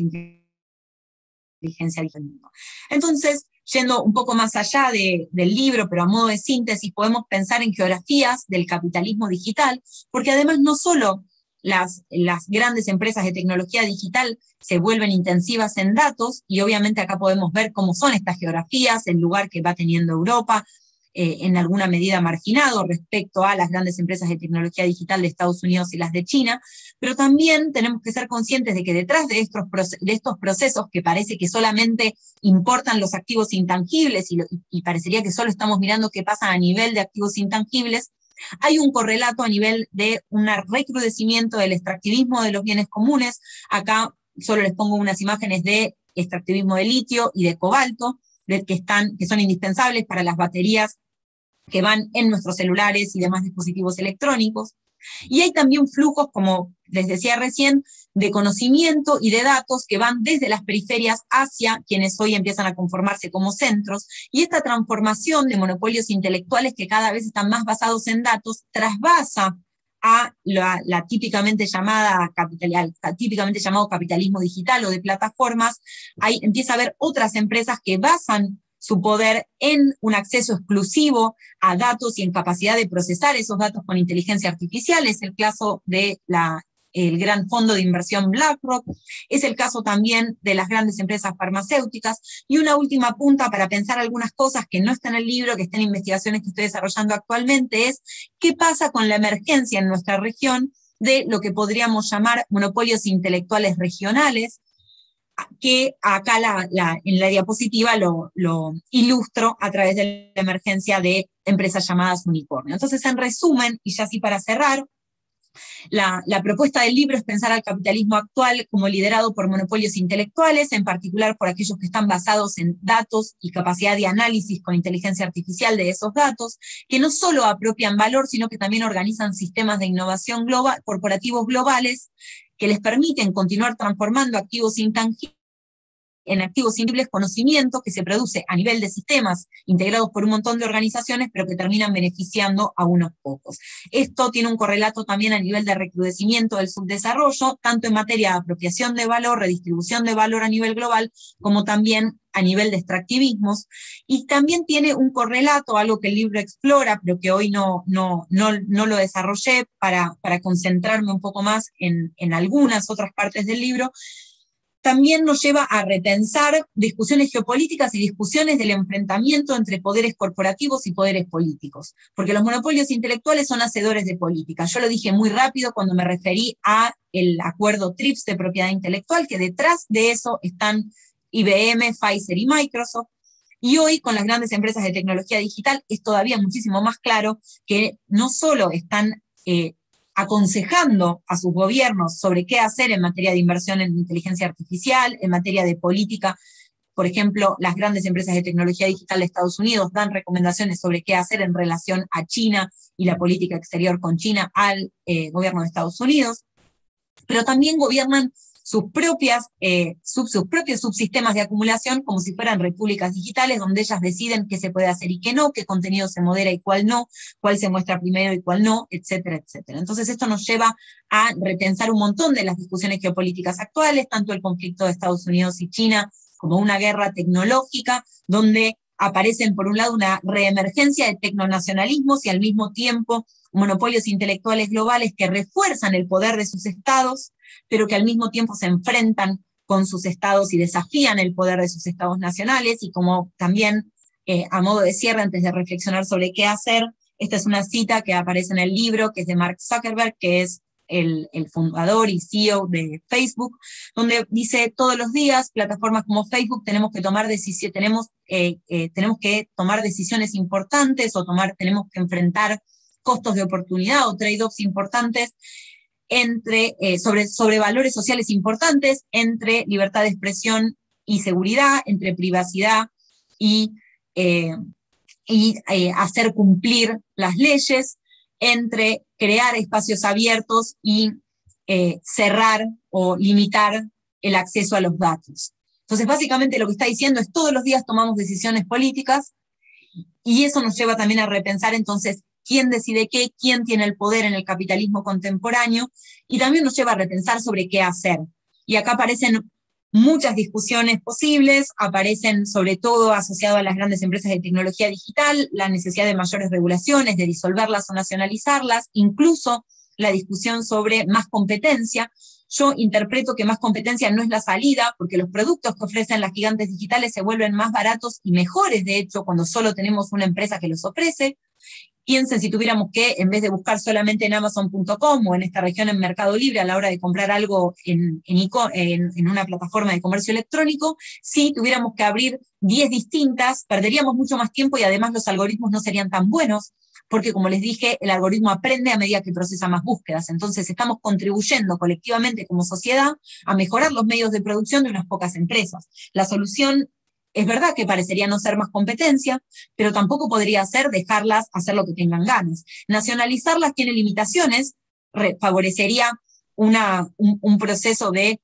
inteligencia digital. Entonces, yendo un poco más allá de, del libro, pero a modo de síntesis, podemos pensar en geografías del capitalismo digital, porque además no solo las, las grandes empresas de tecnología digital se vuelven intensivas en datos, y obviamente acá podemos ver cómo son estas geografías, el lugar que va teniendo Europa, eh, en alguna medida marginado respecto a las grandes empresas de tecnología digital de Estados Unidos y las de China, pero también tenemos que ser conscientes de que detrás de estos, de estos procesos que parece que solamente importan los activos intangibles y, lo, y parecería que solo estamos mirando qué pasa a nivel de activos intangibles, hay un correlato a nivel de un recrudecimiento del extractivismo de los bienes comunes. Acá solo les pongo unas imágenes de extractivismo de litio y de cobalto, de que, están, que son indispensables para las baterías que van en nuestros celulares y demás dispositivos electrónicos. Y hay también flujos, como les decía recién, de conocimiento y de datos que van desde las periferias hacia quienes hoy empiezan a conformarse como centros, y esta transformación de monopolios intelectuales que cada vez están más basados en datos trasvasa a la, la típicamente llamada capital, típicamente llamado capitalismo digital o de plataformas. Ahí empieza a haber otras empresas que basan su poder en un acceso exclusivo a datos y en capacidad de procesar esos datos con inteligencia artificial. Es el caso de la, el gran fondo de inversión BlackRock, es el caso también de las grandes empresas farmacéuticas. Y una última punta para pensar algunas cosas que no están en el libro, que están en investigaciones que estoy desarrollando actualmente, es qué pasa con la emergencia en nuestra región de lo que podríamos llamar monopolios intelectuales regionales, que acá la, la, en la diapositiva lo, lo ilustro a través de la emergencia de empresas llamadas unicornio. Entonces, en resumen, y ya así para cerrar, la, la propuesta del libro es pensar al capitalismo actual como liderado por monopolios intelectuales, en particular por aquellos que están basados en datos y capacidad de análisis con inteligencia artificial de esos datos, que no solo apropian valor, sino que también organizan sistemas de innovación global, corporativos globales, que les permiten continuar transformando activos intangibles en activos intangibles, conocimiento que se produce a nivel de sistemas integrados por un montón de organizaciones, pero que terminan beneficiando a unos pocos. Esto tiene un correlato también a nivel de recrudecimiento del subdesarrollo, tanto en materia de apropiación de valor, redistribución de valor a nivel global, como también a nivel de extractivismos, y también tiene un correlato, algo que el libro explora, pero que hoy no, no, no, no lo desarrollé para, para concentrarme un poco más en, en algunas otras partes del libro. También nos lleva a repensar discusiones geopolíticas y discusiones del enfrentamiento entre poderes corporativos y poderes políticos, porque los monopolios intelectuales son hacedores de política. Yo lo dije muy rápido cuando me referí a el acuerdo TRIPS de propiedad intelectual, que detrás de eso están I B M, Pfizer y Microsoft, y hoy con las grandes empresas de tecnología digital es todavía muchísimo más claro que no solo están eh, aconsejando a sus gobiernos sobre qué hacer en materia de inversión en inteligencia artificial, en materia de política. Por ejemplo, las grandes empresas de tecnología digital de Estados Unidos dan recomendaciones sobre qué hacer en relación a China y la política exterior con China al eh, gobierno de Estados Unidos, pero también gobiernan sus, propias, eh, sub, sus propios subsistemas de acumulación como si fueran repúblicas digitales, donde ellas deciden qué se puede hacer y qué no, qué contenido se modera y cuál no, cuál se muestra primero y cuál no, etcétera, etcétera. Entonces esto nos lleva a repensar un montón de las discusiones geopolíticas actuales, tanto el conflicto de Estados Unidos y China como una guerra tecnológica, donde aparecen por un lado una reemergencia de tecnonacionalismos y al mismo tiempo monopolios intelectuales globales que refuerzan el poder de sus estados, pero que al mismo tiempo se enfrentan con sus estados y desafían el poder de sus estados nacionales, y como también eh, a modo de cierre, antes de reflexionar sobre qué hacer, esta es una cita que aparece en el libro, que es de Mark Zuckerberg, que es el, el fundador y C E O de Facebook, donde dice: todos los días, plataformas como Facebook tenemos que tomar decisiones, tenemos, eh, eh, tenemos que tomar decisiones importantes, o tomar, tenemos que enfrentar costos de oportunidad o trade-offs importantes entre, eh, sobre, sobre valores sociales importantes, entre libertad de expresión y seguridad, entre privacidad y, eh, y eh, hacer cumplir las leyes, entre crear espacios abiertos y eh, cerrar o limitar el acceso a los datos. Entonces, básicamente lo que está diciendo es: todos los días tomamos decisiones políticas, y eso nos lleva también a repensar entonces quién decide qué, quién tiene el poder en el capitalismo contemporáneo, y también nos lleva a repensar sobre qué hacer. Y acá aparecen muchas discusiones posibles, aparecen sobre todo asociado a las grandes empresas de tecnología digital, la necesidad de mayores regulaciones, de disolverlas o nacionalizarlas, incluso la discusión sobre más competencia. Yo interpreto que más competencia no es la salida, porque los productos que ofrecen las gigantes digitales se vuelven más baratos y mejores, de hecho, cuando solo tenemos una empresa que los ofrece. Piensen si tuviéramos que, en vez de buscar solamente en Amazon punto com o en esta región en Mercado Libre a la hora de comprar algo en, en, en, en una plataforma de comercio electrónico, si tuviéramos que abrir diez distintas, perderíamos mucho más tiempo y además los algoritmos no serían tan buenos, porque como les dije, el algoritmo aprende a medida que procesa más búsquedas. Entonces estamos contribuyendo colectivamente como sociedad a mejorar los medios de producción de unas pocas empresas. La solución es verdad que parecería no ser más competencia, pero tampoco podría ser dejarlas hacer lo que tengan ganas. Nacionalizarlas tiene limitaciones, favorecería una, un, un proceso de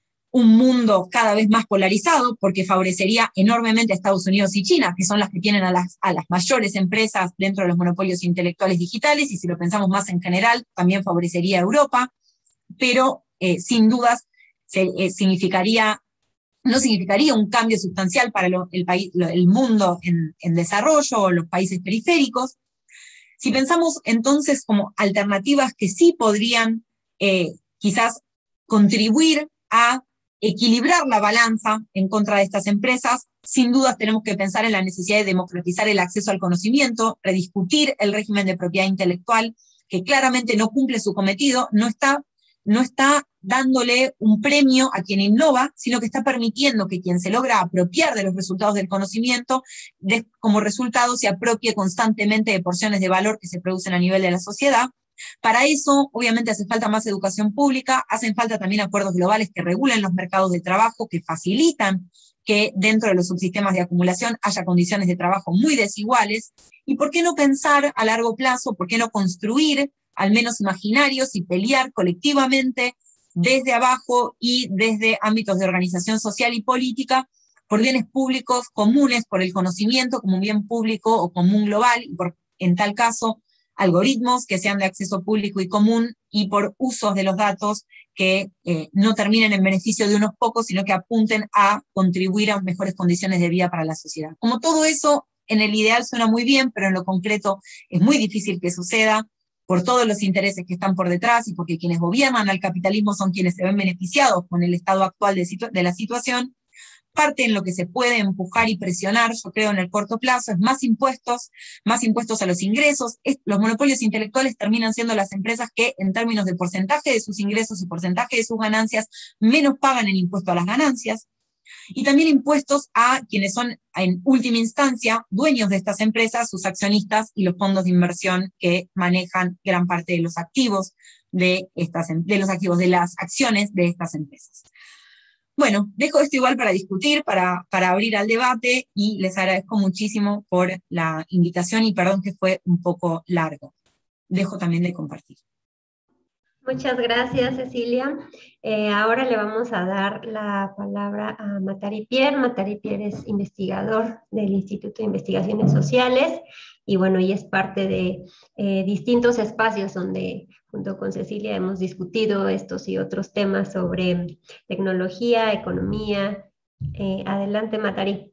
un mundo cada vez más polarizado, porque favorecería enormemente a Estados Unidos y China, que son las que tienen a las, a las mayores empresas dentro de los monopolios intelectuales digitales, y si lo pensamos más en general, también favorecería a Europa, pero eh, sin dudas se, eh, significaría no significaría un cambio sustancial para lo, el, país, lo, el mundo en, en desarrollo o los países periféricos. Si pensamos entonces como alternativas que sí podrían eh, quizás contribuir a equilibrar la balanza en contra de estas empresas, sin dudas tenemos que pensar en la necesidad de democratizar el acceso al conocimiento, rediscutir el régimen de propiedad intelectual, que claramente no cumple su cometido, no está no está dándole un premio a quien innova, sino que está permitiendo que quien se logra apropiar de los resultados del conocimiento, de, como resultado se apropie constantemente de porciones de valor que se producen a nivel de la sociedad. Para eso, obviamente, hace falta más educación pública, hacen falta también acuerdos globales que regulen los mercados de trabajo, que facilitan que dentro de los subsistemas de acumulación haya condiciones de trabajo muy desiguales. ¿Y por qué no pensar a largo plazo? ¿Por qué no construir al menos imaginarios y pelear colectivamente desde abajo y desde ámbitos de organización social y política por bienes públicos comunes, por el conocimiento como un bien público o común global, y por, en tal caso, algoritmos que sean de acceso público y común, y por usos de los datos que eh, no terminen en beneficio de unos pocos, sino que apunten a contribuir a mejores condiciones de vida para la sociedad? Como todo eso, en el ideal suena muy bien, pero en lo concreto es muy difícil que suceda, por todos los intereses que están por detrás, y porque quienes gobiernan al capitalismo son quienes se ven beneficiados con el estado actual de, situ- de la situación. Parte en lo que se puede empujar y presionar, yo creo, en el corto plazo, es más impuestos, más impuestos a los ingresos. Es, los monopolios intelectuales terminan siendo las empresas que, en términos de porcentaje de sus ingresos y porcentaje de sus ganancias, menos pagan el impuesto a las ganancias. y también impuestos a quienes son, en última instancia, dueños de estas empresas, sus accionistas y los fondos de inversión que manejan gran parte de los activos de, estas, de los activos de las acciones de estas empresas. Bueno, dejo esto igual para discutir, para, para abrir al debate, y les agradezco muchísimo por la invitación y perdón que fue un poco largo. Dejo también de compartir. Muchas gracias, Cecilia. Eh, ahora le vamos a dar la palabra a Matari Pierre. Matari Pierre es investigador del Instituto de Investigaciones Sociales y bueno, y es parte de eh, distintos espacios donde junto con Cecilia hemos discutido estos y otros temas sobre tecnología, economía. Eh, adelante, Matari.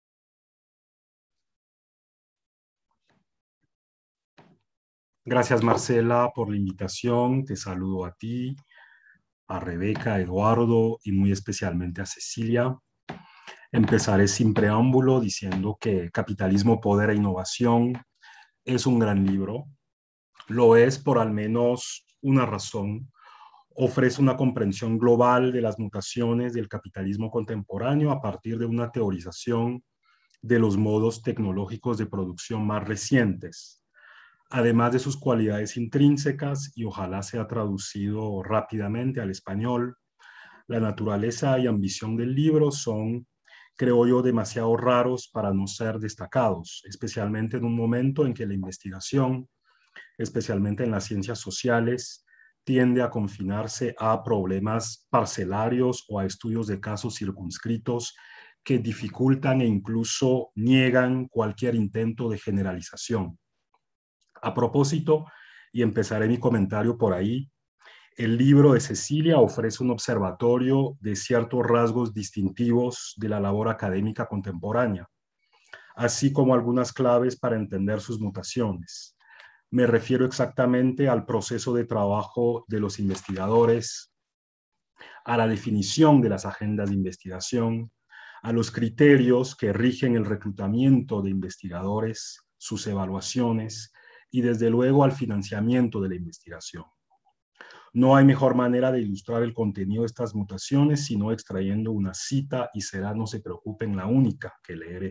Gracias, Marcela, por la invitación. Te saludo a ti, a Rebeca, a Eduardo y muy especialmente a Cecilia. Empezaré sin preámbulo diciendo que Capitalismo, Poder e Innovación es un gran libro. Lo es por al menos una razón. Ofrece una comprensión global de las mutaciones del capitalismo contemporáneo a partir de una teorización de los modos tecnológicos de producción más recientes, además de sus cualidades intrínsecas, y ojalá sea traducido rápidamente al español. La naturaleza y ambición del libro son, creo yo, demasiado raros para no ser destacados, especialmente en un momento en que la investigación, especialmente en las ciencias sociales, tiende a confinarse a problemas parcelarios o a estudios de casos circunscritos que dificultan e incluso niegan cualquier intento de generalización. A propósito, y empezaré mi comentario por ahí, el libro de Cecilia ofrece un observatorio de ciertos rasgos distintivos de la labor académica contemporánea, así como algunas claves para entender sus mutaciones. Me refiero exactamente al proceso de trabajo de los investigadores, a la definición de las agendas de investigación, a los criterios que rigen el reclutamiento de investigadores, sus evaluaciones y desde luego al financiamiento de la investigación. No hay mejor manera de ilustrar el contenido de estas mutaciones sino extrayendo una cita, y será, no se preocupen, la única que leeré.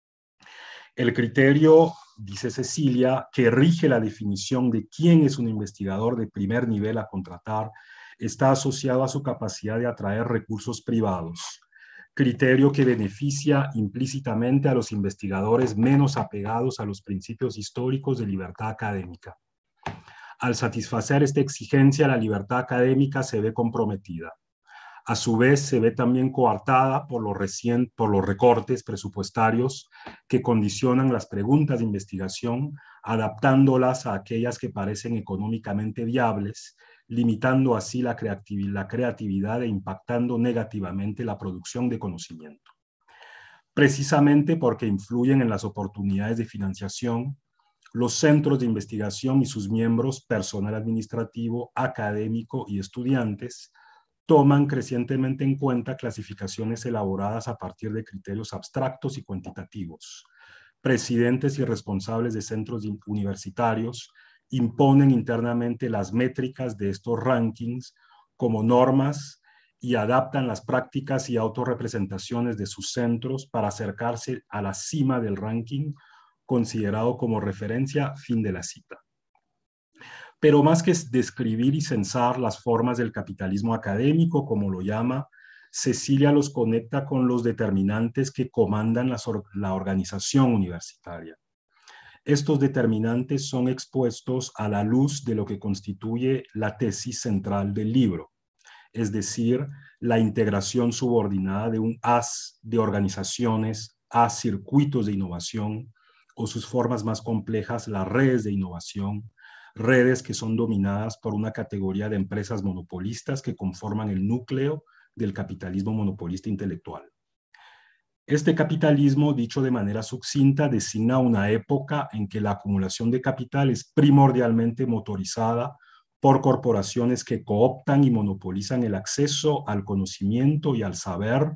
El criterio, dice Cecilia, que rige la definición de quién es un investigador de primer nivel a contratar, está asociado a su capacidad de atraer recursos privados, criterio que beneficia implícitamente a los investigadores menos apegados a los principios históricos de libertad académica. Al satisfacer esta exigencia, la libertad académica se ve comprometida. A su vez, se ve también coartada por los, recien, por los recortes presupuestarios que condicionan las preguntas de investigación, adaptándolas a aquellas que parecen económicamente viables, limitando así la, creatividad, la creatividad e impactando negativamente la producción de conocimiento. Precisamente porque influyen en las oportunidades de financiación, los centros de investigación y sus miembros, personal administrativo, académico y estudiantes, toman crecientemente en cuenta clasificaciones elaboradas a partir de criterios abstractos y cuantitativos. Presidentes y responsables de centros universitarios imponen internamente las métricas de estos rankings como normas y adaptan las prácticas y autorrepresentaciones de sus centros para acercarse a la cima del ranking considerado como referencia. Fin de la cita. Pero más que describir y censar las formas del capitalismo académico, como lo llama, Cecilia los conecta con los determinantes que comandan la, la organización universitaria. Estos determinantes son expuestos a la luz de lo que constituye la tesis central del libro, es decir, la integración subordinada de un haz de organizaciones a circuitos de innovación, o sus formas más complejas, las redes de innovación, redes que son dominadas por una categoría de empresas monopolistas que conforman el núcleo del capitalismo monopolista intelectual. Este capitalismo, dicho de manera sucinta, designa una época en que la acumulación de capital es primordialmente motorizada por corporaciones que cooptan y monopolizan el acceso al conocimiento y al saber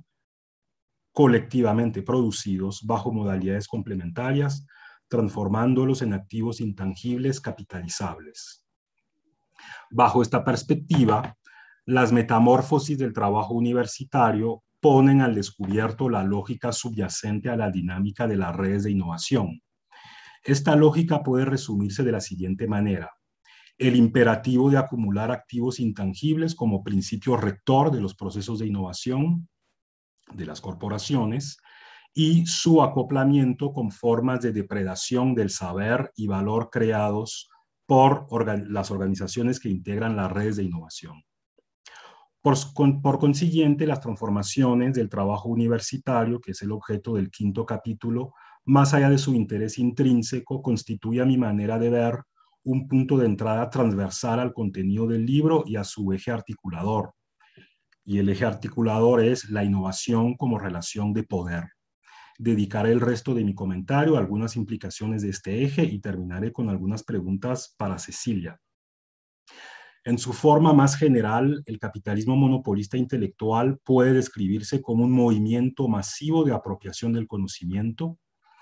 colectivamente producidos bajo modalidades complementarias, transformándolos en activos intangibles capitalizables. Bajo esta perspectiva, las metamorfosis del trabajo universitario ponen al descubierto la lógica subyacente a la dinámica de las redes de innovación. Esta lógica puede resumirse de la siguiente manera: el imperativo de acumular activos intangibles como principio rector de los procesos de innovación de las corporaciones y su acoplamiento con formas de depredación del saber y valor creados por organ- las organizaciones que integran las redes de innovación. Por, con, por consiguiente, las transformaciones del trabajo universitario, que es el objeto del quinto capítulo, más allá de su interés intrínseco, constituye a mi manera de ver un punto de entrada transversal al contenido del libro y a su eje articulador. Y el eje articulador es la innovación como relación de poder. Dedicaré el resto de mi comentario a algunas implicaciones de este eje y terminaré con algunas preguntas para Cecilia. En su forma más general, el capitalismo monopolista intelectual puede describirse como un movimiento masivo de apropiación del conocimiento.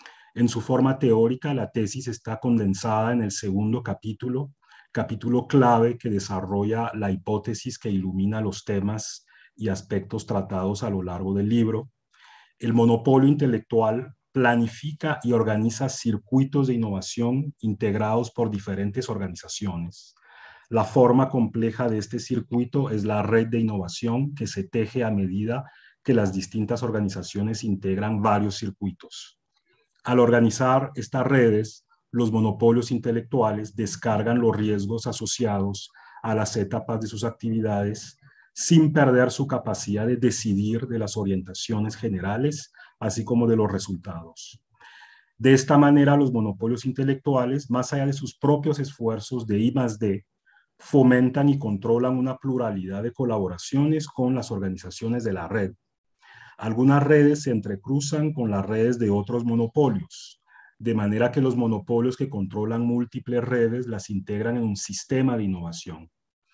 En su forma teórica, la tesis está condensada en el segundo capítulo, capítulo clave que desarrolla la hipótesis que ilumina los temas y aspectos tratados a lo largo del libro. El monopolio intelectual planifica y organiza circuitos de innovación integrados por diferentes organizaciones. La forma compleja de este circuito es la red de innovación que se teje a medida que las distintas organizaciones integran varios circuitos. Al organizar estas redes, los monopolios intelectuales descargan los riesgos asociados a las etapas de sus actividades sin perder su capacidad de decidir de las orientaciones generales, así como de los resultados. De esta manera, los monopolios intelectuales, más allá de sus propios esfuerzos de I más D, fomentan y controlan una pluralidad de colaboraciones con las organizaciones de la red. Algunas redes se entrecruzan con las redes de otros monopolios, de manera que los monopolios que controlan múltiples redes las integran en un sistema de innovación.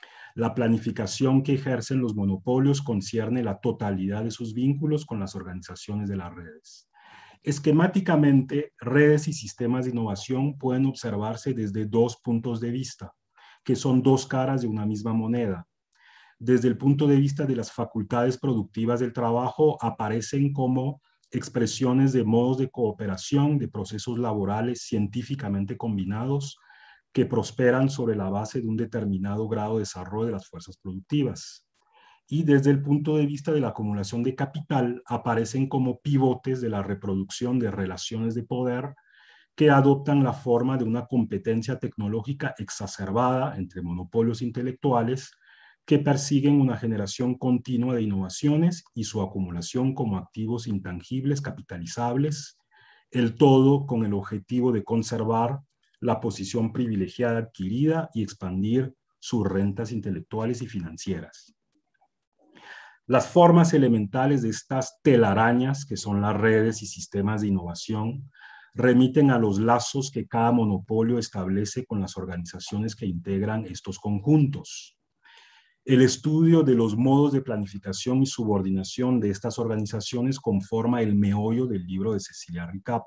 La planificación que ejercen los monopolios concierne la totalidad de sus vínculos con las organizaciones de las redes. Esquemáticamente, redes y sistemas de innovación pueden observarse desde dos puntos de vista, que son dos caras de una misma moneda. Desde el punto de vista de las facultades productivas del trabajo, aparecen como expresiones de modos de cooperación, de procesos laborales científicamente combinados que prosperan sobre la base de un determinado grado de desarrollo de las fuerzas productivas. Y desde el punto de vista de la acumulación de capital, aparecen como pivotes de la reproducción de relaciones de poder que adoptan la forma de una competencia tecnológica exacerbada entre monopolios intelectuales que persiguen una generación continua de innovaciones y su acumulación como activos intangibles capitalizables, el todo con el objetivo de conservar la posición privilegiada adquirida y expandir sus rentas intelectuales y financieras. Las formas elementales de estas telarañas, que son las redes y sistemas de innovación, remiten a los lazos que cada monopolio establece con las organizaciones que integran estos conjuntos. El estudio de los modos de planificación y subordinación de estas organizaciones conforma el meollo del libro de Cecilia Ricap.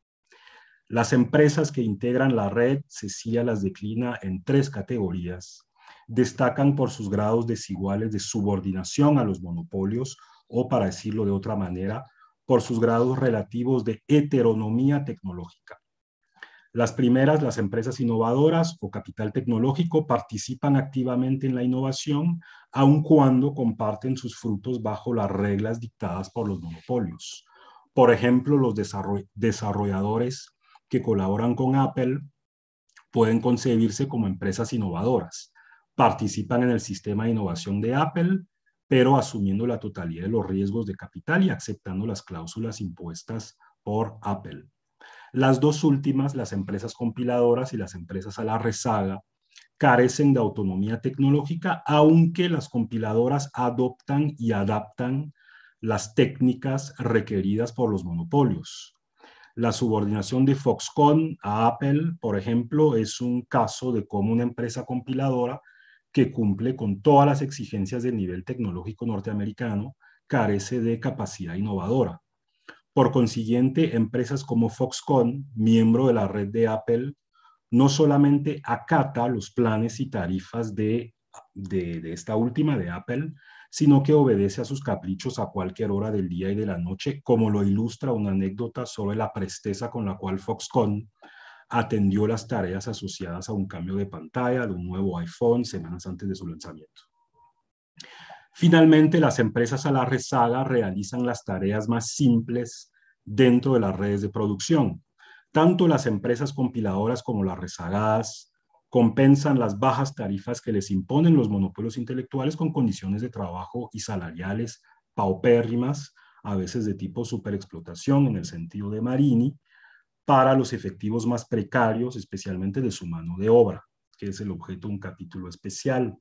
Las empresas que integran la red, Cecilia las declina en tres categorías. Destacan por sus grados desiguales de subordinación a los monopolios, o para decirlo de otra manera, por sus grados relativos de heteronomía tecnológica. Las primeras, las empresas innovadoras o capital tecnológico, participan activamente en la innovación, aun cuando comparten sus frutos bajo las reglas dictadas por los monopolios. Por ejemplo, los desarrolladores que colaboran con Apple pueden concebirse como empresas innovadoras. Participan en el sistema de innovación de Apple, pero asumiendo la totalidad de los riesgos de capital y aceptando las cláusulas impuestas por Apple. Las dos últimas, las empresas compiladoras y las empresas a la rezaga, carecen de autonomía tecnológica, aunque las compiladoras adoptan y adaptan las técnicas requeridas por los monopolios. La subordinación de Foxconn a Apple, por ejemplo, es un caso de cómo una empresa compiladora que cumple con todas las exigencias del nivel tecnológico norteamericano carece de capacidad innovadora. Por consiguiente, empresas como Foxconn, miembro de la red de Apple, no solamente acata los planes y tarifas de, de, de esta última, de Apple, sino que obedece a sus caprichos a cualquier hora del día y de la noche, como lo ilustra una anécdota sobre la presteza con la cual Foxconn atendió las tareas asociadas a un cambio de pantalla de un nuevo iPhone semanas antes de su lanzamiento. Finalmente, las empresas a la rezaga realizan las tareas más simples dentro de las redes de producción. Tanto las empresas compiladoras como las rezagadas compensan las bajas tarifas que les imponen los monopolios intelectuales con condiciones de trabajo y salariales paupérrimas, a veces de tipo superexplotación en el sentido de Marini, para los efectivos más precarios, especialmente de su mano de obra, que es el objeto de un capítulo especial.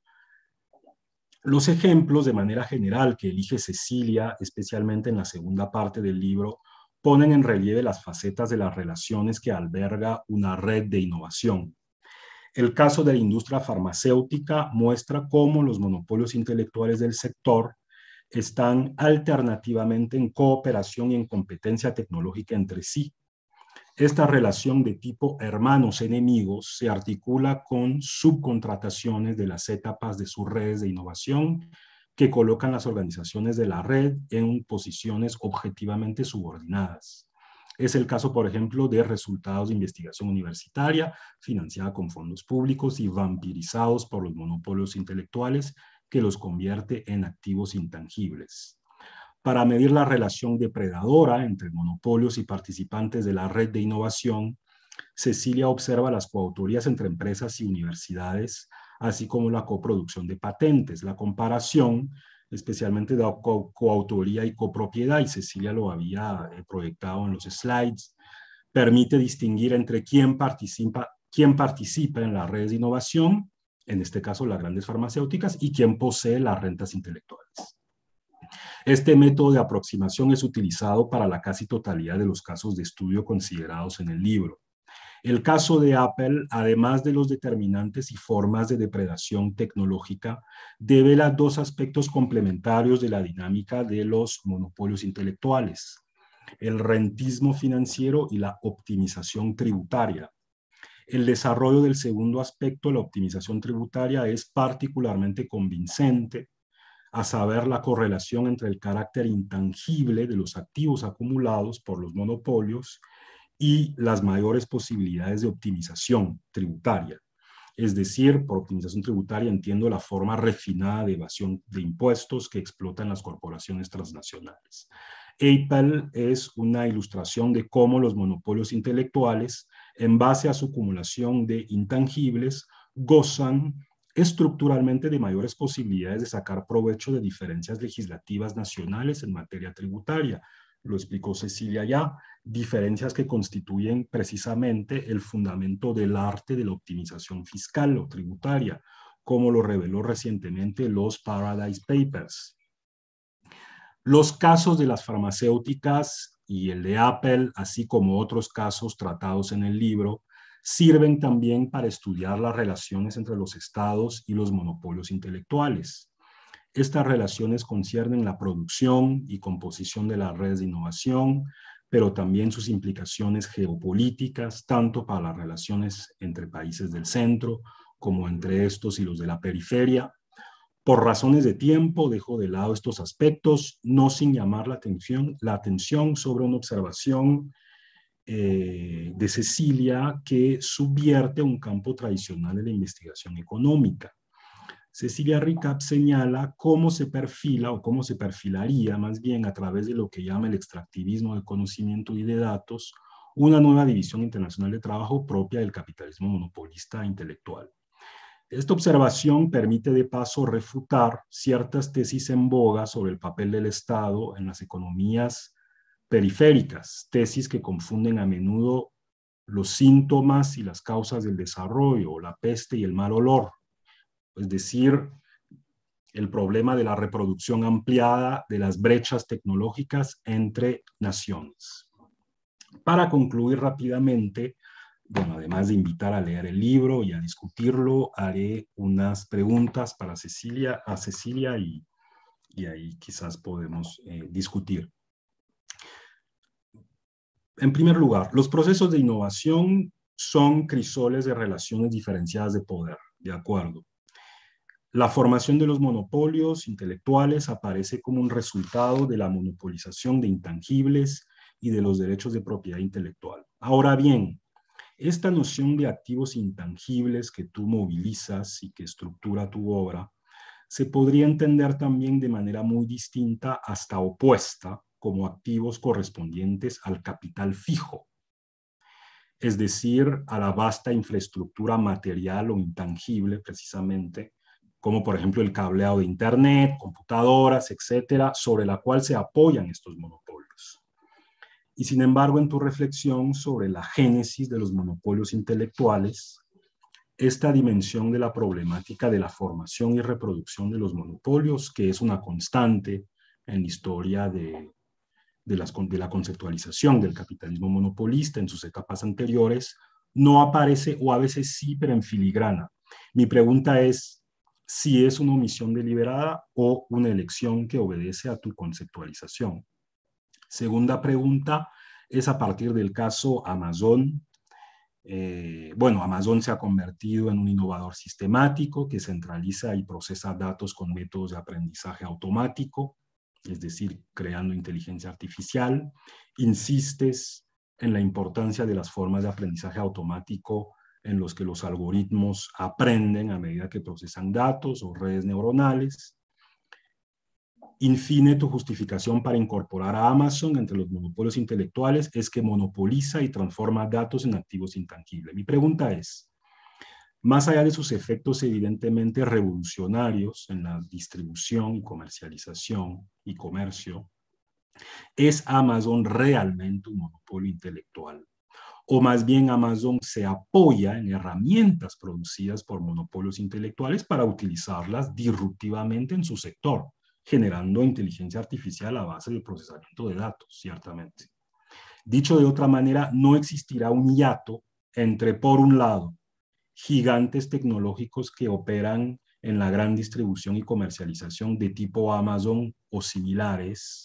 Los ejemplos, de manera general, que elige Cecilia, especialmente en la segunda parte del libro, ponen en relieve las facetas de las relaciones que alberga una red de innovación. El caso de la industria farmacéutica muestra cómo los monopolios intelectuales del sector están alternativamente en cooperación y en competencia tecnológica entre sí. Esta relación de tipo hermanos-enemigos se articula con subcontrataciones de las etapas de sus redes de innovación que colocan las organizaciones de la red en posiciones objetivamente subordinadas. Es el caso, por ejemplo, de resultados de investigación universitaria financiada con fondos públicos y vampirizados por los monopolios intelectuales que los convierte en activos intangibles. Para medir la relación depredadora entre monopolios y participantes de la red de innovación, Cecilia observa las coautorías entre empresas y universidades, así como la coproducción de patentes. La comparación, especialmente de co coautoría y copropiedad, y Cecilia lo había eh, proyectado en los slides, permite distinguir entre quién participa, quién participa en las redes de innovación, en este caso las grandes farmacéuticas, y quién posee las rentas intelectuales. Este método de aproximación es utilizado para la casi totalidad de los casos de estudio considerados en el libro. El caso de Apple, además de los determinantes y formas de depredación tecnológica, devela dos aspectos complementarios de la dinámica de los monopolios intelectuales: el rentismo financiero y la optimización tributaria. El desarrollo del segundo aspecto, la optimización tributaria, es particularmente convincente, a saber, la correlación entre el carácter intangible de los activos acumulados por los monopolios y las mayores posibilidades de optimización tributaria. Es decir, por optimización tributaria entiendo la forma refinada de evasión de impuestos que explotan las corporaciones transnacionales. Apple es una ilustración de cómo los monopolios intelectuales, en base a su acumulación de intangibles, gozan estructuralmente de mayores posibilidades de sacar provecho de diferencias legislativas nacionales en materia tributaria. Lo explicó Cecilia ya, diferencias que constituyen precisamente el fundamento del arte de la optimización fiscal o tributaria, como lo reveló recientemente los Paradise Papers. Los casos de las farmacéuticas y el de Apple, así como otros casos tratados en el libro, sirven también para estudiar las relaciones entre los estados y los monopolios intelectuales. Estas relaciones conciernen la producción y composición de las redes de innovación, pero también sus implicaciones geopolíticas, tanto para las relaciones entre países del centro como entre estos y los de la periferia. Por razones de tiempo, dejo de lado estos aspectos, no sin llamar la atención, la atención sobre una observación eh, de Cecilia que subvierte un campo tradicional de la investigación económica. Cecilia Ricap señala cómo se perfila o cómo se perfilaría más bien a través de lo que llama el extractivismo del conocimiento y de datos, una nueva división internacional de trabajo propia del capitalismo monopolista intelectual. Esta observación permite de paso refutar ciertas tesis en boga sobre el papel del Estado en las economías periféricas, tesis que confunden a menudo los síntomas y las causas del desarrollo, la peste y el mal olor, es decir, el problema de la reproducción ampliada de las brechas tecnológicas entre naciones. Para concluir rápidamente, bueno, además de invitar a leer el libro y a discutirlo, haré unas preguntas para Cecilia, a Cecilia y, y ahí quizás podemos eh, discutir. En primer lugar, los procesos de innovación son crisoles de relaciones diferenciadas de poder, de acuerdo. La formación de los monopolios intelectuales aparece como un resultado de la monopolización de intangibles y de los derechos de propiedad intelectual. Ahora bien, esta noción de activos intangibles que tú movilizas y que estructura tu obra se podría entender también de manera muy distinta, hasta opuesta, como activos correspondientes al capital fijo, es decir, a la vasta infraestructura material o intangible, precisamente, como por ejemplo el cableado de Internet, computadoras, etcétera, sobre la cual se apoyan estos monopolios. Y sin embargo, en tu reflexión sobre la génesis de los monopolios intelectuales, esta dimensión de la problemática de la formación y reproducción de los monopolios, que es una constante en la historia de, de, las, de la conceptualización del capitalismo monopolista en sus etapas anteriores, no aparece, o a veces sí, pero en filigrana. Mi pregunta es si es una omisión deliberada o una elección que obedece a tu conceptualización. Segunda pregunta es a partir del caso Amazon. Eh, bueno, Amazon se ha convertido en un innovador sistemático que centraliza y procesa datos con métodos de aprendizaje automático, es decir, creando inteligencia artificial. Insistes en la importancia de las formas de aprendizaje automático en los que los algoritmos aprenden a medida que procesan datos o redes neuronales. Infine, tu justificación para incorporar a Amazon entre los monopolios intelectuales es que monopoliza y transforma datos en activos intangibles. Mi pregunta es, más allá de sus efectos evidentemente revolucionarios en la distribución y comercialización y comercio, ¿es Amazon realmente un monopolio intelectual? O más bien Amazon se apoya en herramientas producidas por monopolios intelectuales para utilizarlas disruptivamente en su sector, generando inteligencia artificial a base del procesamiento de datos, ciertamente. Dicho de otra manera, no existirá un hiato entre, por un lado, gigantes tecnológicos que operan en la gran distribución y comercialización de tipo Amazon o similares,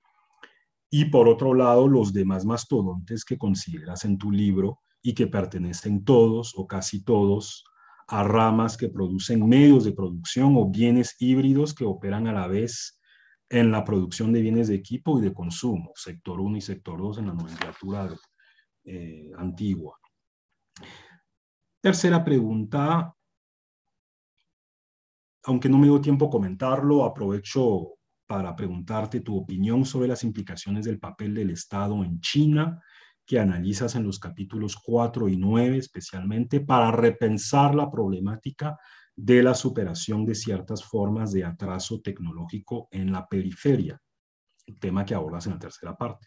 y por otro lado, los demás mastodontes que consideras en tu libro y que pertenecen todos o casi todos a ramas que producen medios de producción o bienes híbridos que operan a la vez en la producción de bienes de equipo y de consumo, sector uno y sector dos en la nomenclatura eh, antigua. Tercera pregunta, aunque no me dio tiempo a comentarlo, aprovecho para preguntarte tu opinión sobre las implicaciones del papel del Estado en China, que analizas en los capítulos cuatro y nueve, especialmente para repensar la problemática de la superación de ciertas formas de atraso tecnológico en la periferia, tema que abordas en la tercera parte.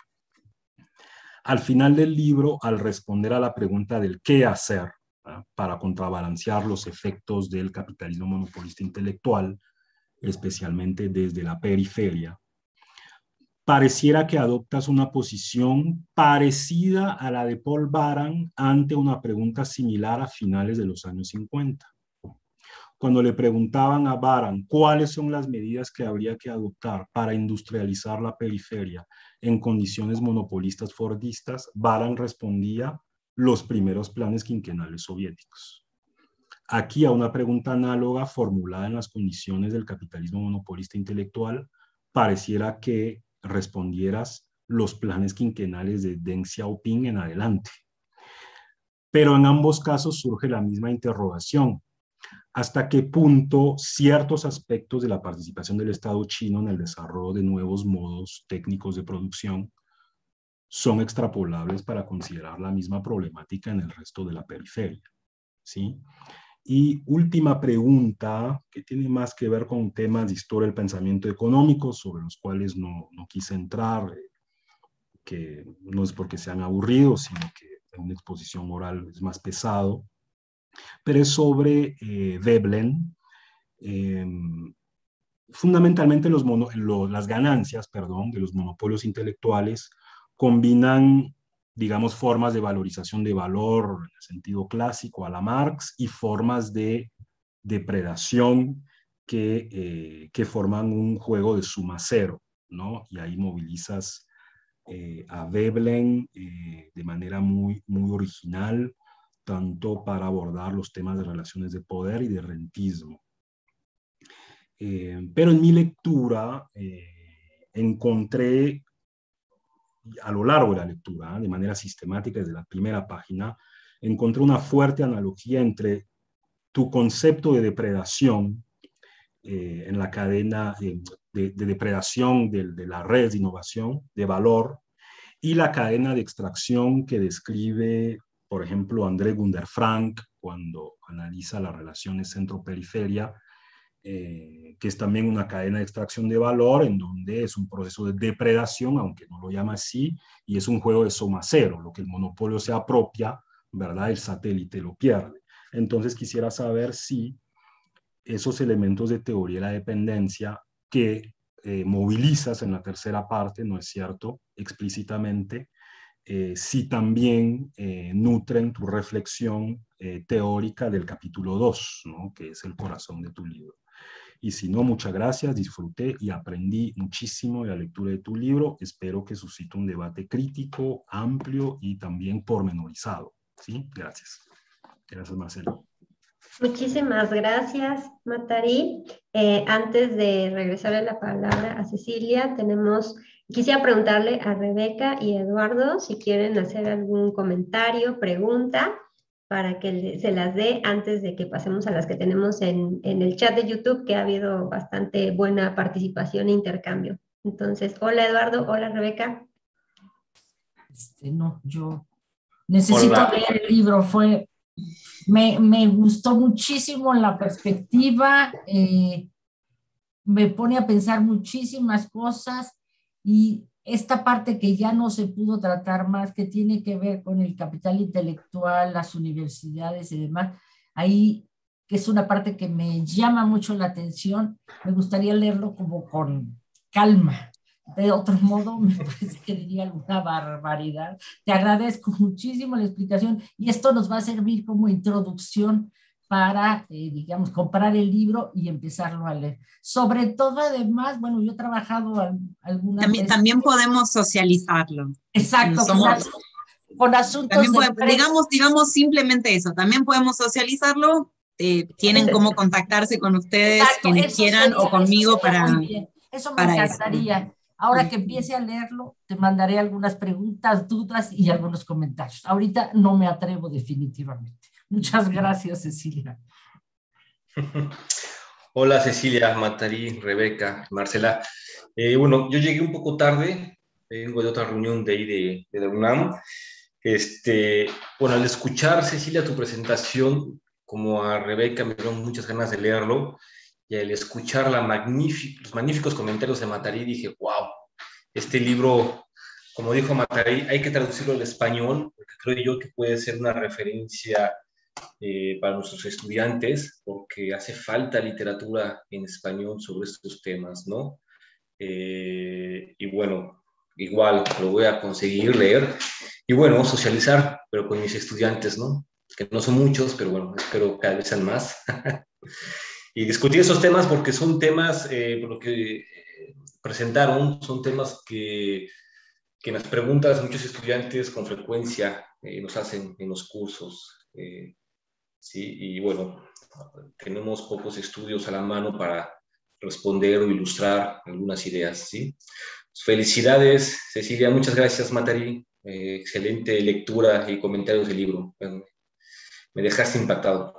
Al final del libro, al responder a la pregunta del qué hacer, ¿verdad?, para contrabalancear los efectos del capitalismo monopolista intelectual, especialmente desde la periferia, pareciera que adoptas una posición parecida a la de Paul Baran ante una pregunta similar a finales de los años cincuenta. Cuando le preguntaban a Baran cuáles son las medidas que habría que adoptar para industrializar la periferia en condiciones monopolistas fordistas, Baran respondía: los primeros planes quinquenales soviéticos. Aquí, a una pregunta análoga formulada en las condiciones del capitalismo monopolista intelectual, pareciera que respondieras los planes quinquenales de Deng Xiaoping en adelante. Pero en ambos casos surge la misma interrogación: ¿hasta qué punto ciertos aspectos de la participación del Estado chino en el desarrollo de nuevos modos técnicos de producción son extrapolables para considerar la misma problemática en el resto de la periferia? ¿Sí? Y última pregunta, que tiene más que ver con temas de historia del pensamiento económico, sobre los cuales no, no quise entrar, eh, que no es porque sean aburridos, sino que en una exposición oral es más pesado, pero es sobre eh, Veblen. Eh, fundamentalmente los mono, lo, las ganancias, perdón, de los monopolios intelectuales combinan, digamos, formas de valorización de valor en el sentido clásico a la Marx y formas de depredación que, eh, que forman un juego de suma cero, ¿no? Y ahí movilizas eh, a Veblen eh, de manera muy, muy original, tanto para abordar los temas de relaciones de poder y de rentismo. Eh, pero en mi lectura eh, encontré, a lo largo de la lectura, ¿eh? de manera sistemática desde la primera página, encontré una fuerte analogía entre tu concepto de depredación eh, en la cadena eh, de, de, depredación de, de la red de innovación, de valor, y la cadena de extracción que describe, por ejemplo, André Gunder Frank cuando analiza las relaciones centro-periferia, eh, que es también una cadena de extracción de valor en donde es un proceso de depredación, aunque no lo llama así, y es un juego de suma cero, lo que el monopolio se apropia, ¿verdad? El satélite lo pierde. Entonces quisiera saber si esos elementos de teoría de la dependencia que eh, movilizas en la tercera parte, ¿no es cierto?, explícitamente, eh, si también eh, nutren tu reflexión eh, teórica del capítulo dos, ¿no?, que es el corazón de tu libro. Y si no, muchas gracias, disfruté y aprendí muchísimo de la lectura de tu libro. Espero que suscite un debate crítico, amplio y también pormenorizado. ¿Sí? Gracias. Gracias, Marcelo. Muchísimas gracias, Matari. Eh, antes de regresarle la palabra a Cecilia, tenemos, quisiera preguntarle a Rebeca y Eduardo si quieren hacer algún comentario, pregunta, para que le, se las dé antes de que pasemos a las que tenemos en, en el chat de YouTube, que ha habido bastante buena participación e intercambio. Entonces, hola Eduardo, hola Rebeca. Este, no, yo necesito hola. leer el libro, fue... Me, me gustó muchísimo la perspectiva, eh, me pone a pensar muchísimas cosas y esta parte que ya no se pudo tratar más, que tiene que ver con el capital intelectual, las universidades y demás, ahí que es una parte que me llama mucho la atención, me gustaría leerlo como con calma. De otro modo, me parece que diría alguna barbaridad. Te agradezco muchísimo la explicación y esto nos va a servir como introducción para, eh, digamos, comprar el libro y empezarlo a leer. Sobre todo, además, bueno, yo he trabajado al, algunas también, veces. También podemos socializarlo. Exacto, no somos, con, con asuntos puede, de digamos, digamos simplemente eso, también podemos socializarlo. Eh, tienen cómo contactarse con ustedes, exacto, quienes quieran, sería, o conmigo eso para, muy bien. Eso me para encantaría. Eso. Ahora que empiece a leerlo, te mandaré algunas preguntas, dudas y algunos comentarios. Ahorita no me atrevo definitivamente. Muchas gracias, Cecilia. Hola, Cecilia, Matari, Rebeca, Marcela. Eh, bueno, yo llegué un poco tarde, vengo de otra reunión de ahí de, de la UNAM. Este, bueno, al escuchar, Cecilia, tu presentación, como a Rebeca me dieron muchas ganas de leerlo, y al escuchar la magnífic, los magníficos comentarios de Matari, dije, wow, este libro, como dijo Matari, hay que traducirlo al español, porque creo yo que puede ser una referencia eh, para nuestros estudiantes, porque hace falta literatura en español sobre estos temas, ¿no? Eh, y bueno, igual lo voy a conseguir leer, y bueno, socializar, pero con mis estudiantes, ¿no? Que no son muchos, pero bueno, espero cada vez sean más. Y discutir esos temas porque son temas, eh, por lo que eh, presentaron, son temas que, que en las preguntas muchos estudiantes con frecuencia eh, nos hacen en los cursos. Eh, sí, y bueno, tenemos pocos estudios a la mano para responder o ilustrar algunas ideas, ¿sí? Felicidades, Cecilia, muchas gracias, Matari. Eh, excelente lectura y comentarios del libro. Bueno, me dejaste impactado.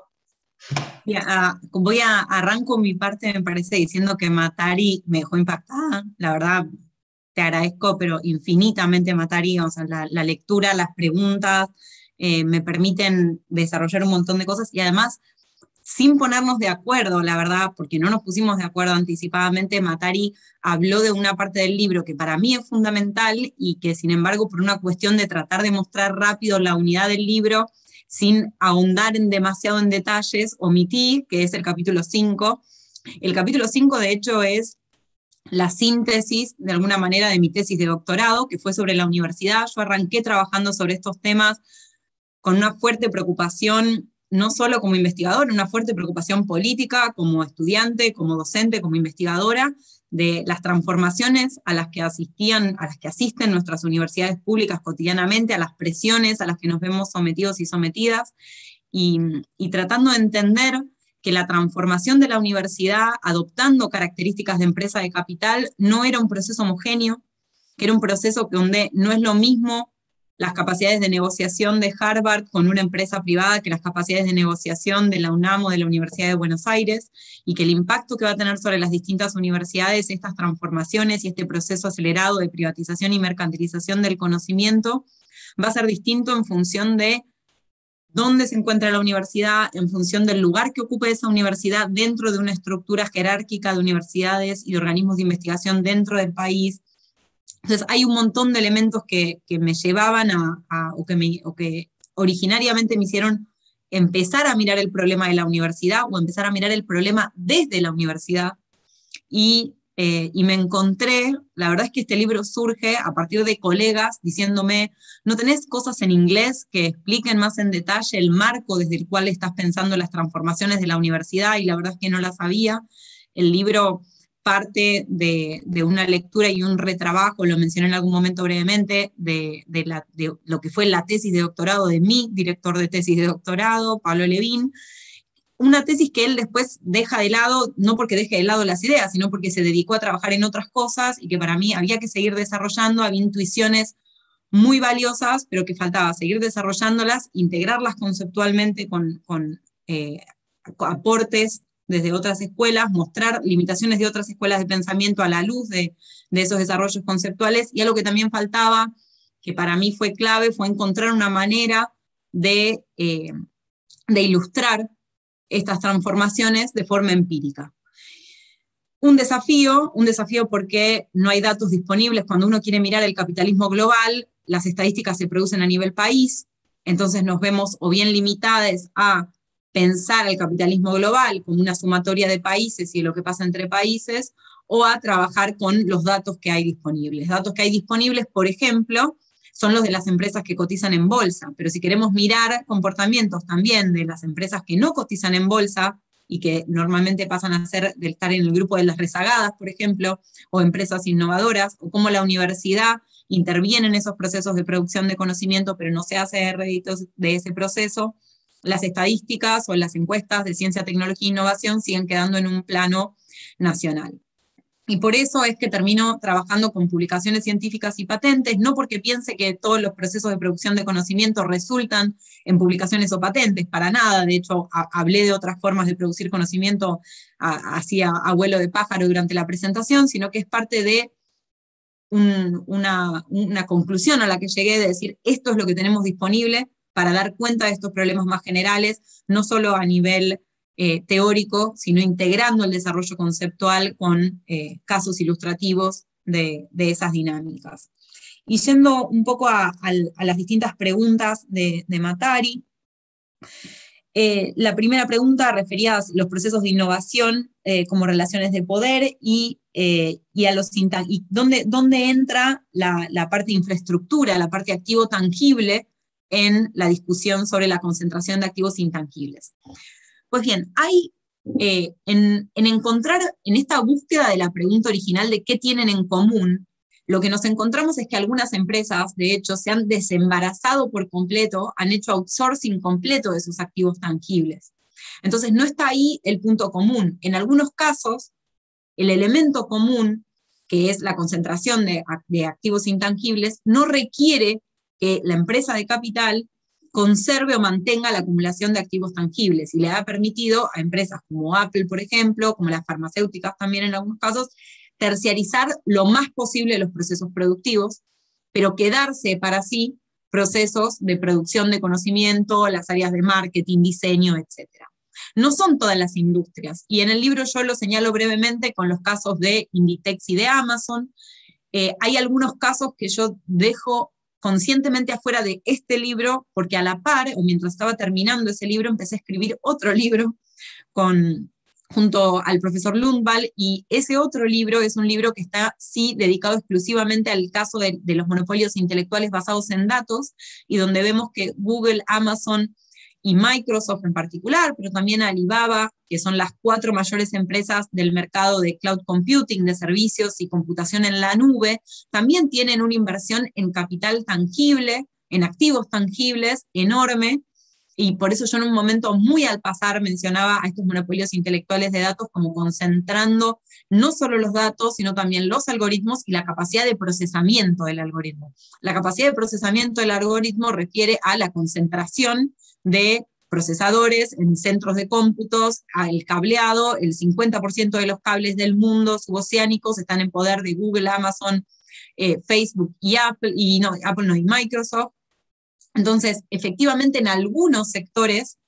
Ya, uh, voy a arranco mi parte, me parece, diciendo que Matari me dejó impactada. La verdad, te agradezco, pero infinitamente, Matari. O sea, la, la lectura, las preguntas, eh, me permiten desarrollar un montón de cosas y además, sin ponernos de acuerdo, la verdad, porque no nos pusimos de acuerdo anticipadamente, Matari habló de una parte del libro que para mí es fundamental y que, sin embargo, por una cuestión de tratar de mostrar rápido la unidad del libro, sin ahondar en demasiado en detalles, omití, que es el capítulo cinco. El capítulo cinco, de hecho, es la síntesis, de alguna manera, de mi tesis de doctorado, que fue sobre la universidad. Yo arranqué trabajando sobre estos temas con una fuerte preocupación, no solo como investigadora, una fuerte preocupación política, como estudiante, como docente, como investigadora, de las transformaciones a las que asistían, a las que asisten nuestras universidades públicas cotidianamente, a las presiones a las que nos vemos sometidos y sometidas, y, y tratando de entender que la transformación de la universidad, adoptando características de empresa de capital, no era un proceso homogéneo, que era un proceso donde no es lo mismo las capacidades de negociación de Harvard con una empresa privada que las capacidades de negociación de la UNAM o de la Universidad de Buenos Aires, y que el impacto que va a tener sobre las distintas universidades estas transformaciones y este proceso acelerado de privatización y mercantilización del conocimiento va a ser distinto en función de dónde se encuentra la universidad, en función del lugar que ocupe esa universidad dentro de una estructura jerárquica de universidades y de organismos de investigación dentro del país. Entonces hay un montón de elementos que, que me llevaban a, a o, que me, o que originariamente me hicieron empezar a mirar el problema de la universidad, o empezar a mirar el problema desde la universidad, y, eh, y me encontré, la verdad es que este libro surge a partir de colegas diciéndome, ¿no tenés cosas en inglés que expliquen más en detalle el marco desde el cual estás pensando las transformaciones de la universidad? Y la verdad es que no las sabía. El libro parte de, de una lectura y un retrabajo, lo mencioné en algún momento brevemente, de, de, la, de lo que fue la tesis de doctorado de mi director de tesis de doctorado, Pablo Levín, una tesis que él después deja de lado, no porque deje de lado las ideas, sino porque se dedicó a trabajar en otras cosas, y que para mí había que seguir desarrollando, había intuiciones muy valiosas, pero que faltaba seguir desarrollándolas, integrarlas conceptualmente con, con eh, aportes desde otras escuelas, mostrar limitaciones de otras escuelas de pensamiento a la luz de, de esos desarrollos conceptuales. Y algo que también faltaba, que para mí fue clave, fue encontrar una manera de, eh, de ilustrar estas transformaciones de forma empírica. Un desafío, un desafío porque no hay datos disponibles. Cuando uno quiere mirar el capitalismo global, las estadísticas se producen a nivel país, entonces nos vemos o bien limitadas a pensar el capitalismo global como una sumatoria de países y de lo que pasa entre países, o a trabajar con los datos que hay disponibles. Datos que hay disponibles, por ejemplo, son los de las empresas que cotizan en bolsa, pero si queremos mirar comportamientos también de las empresas que no cotizan en bolsa, y que normalmente pasan a ser, de estar en el grupo de las rezagadas, por ejemplo, o empresas innovadoras, o cómo la universidad interviene en esos procesos de producción de conocimiento, pero no se hace réditos de ese proceso, las estadísticas o las encuestas de ciencia, tecnología e innovación siguen quedando en un plano nacional. Y por eso es que termino trabajando con publicaciones científicas y patentes, no porque piense que todos los procesos de producción de conocimiento resultan en publicaciones o patentes, para nada. De hecho, a, hablé de otras formas de producir conocimiento hacia abuelo de pájaro durante la presentación, sino que es parte de un, una, una conclusión a la que llegué, de decir, esto es lo que tenemos disponible para dar cuenta de estos problemas más generales, no solo a nivel Eh, teórico, sino integrando el desarrollo conceptual con eh, casos ilustrativos de, de esas dinámicas. Y yendo un poco a, a, a las distintas preguntas de, de Mattari, eh, la primera pregunta refería a los procesos de innovación eh, como relaciones de poder, y, eh, y a los y dónde, dónde entra la, la parte de infraestructura, la parte activo tangible en la discusión sobre la concentración de activos intangibles. Pues bien, hay eh, en, en encontrar, en esta búsqueda de la pregunta original de qué tienen en común, lo que nos encontramos es que algunas empresas, de hecho, se han desembarazado por completo, han hecho outsourcing completo de sus activos tangibles. Entonces no está ahí el punto común. En algunos casos, el elemento común, que es la concentración de, de activos intangibles, no requiere que la empresa de capital conserve o mantenga la acumulación de activos tangibles, y le ha permitido a empresas como Apple, por ejemplo, como las farmacéuticas también en algunos casos, terciarizar lo más posible los procesos productivos, pero quedarse para sí procesos de producción de conocimiento, las áreas de marketing, diseño, etcétera. No son todas las industrias, y en el libro yo lo señalo brevemente con los casos de Inditex y de Amazon. Eh, hay algunos casos que yo dejo conscientemente afuera de este libro, porque a la par, o mientras estaba terminando ese libro, empecé a escribir otro libro con, junto al profesor Lundvall, y ese otro libro es un libro que está, sí, dedicado exclusivamente al caso de, de los monopolios intelectuales basados en datos, y donde vemos que Google, Amazon y Microsoft en particular, pero también Alibaba, que son las cuatro mayores empresas del mercado de cloud computing, de servicios y computación en la nube, también tienen una inversión en capital tangible, en activos tangibles enorme, Y por eso yo en un momento muy al pasar mencionaba a estos monopolios intelectuales de datos como concentrando no solo los datos, sino también los algoritmos y la capacidad de procesamiento del algoritmo. La capacidad de procesamiento del algoritmo refiere a la concentración de procesadores en centros de cómputos, al cableado. El cincuenta por ciento de los cables del mundo suboceánicos están en poder de Google, Amazon, eh, Facebook y Apple, y no, Apple no, y Microsoft. Entonces, efectivamente, en algunos sectores,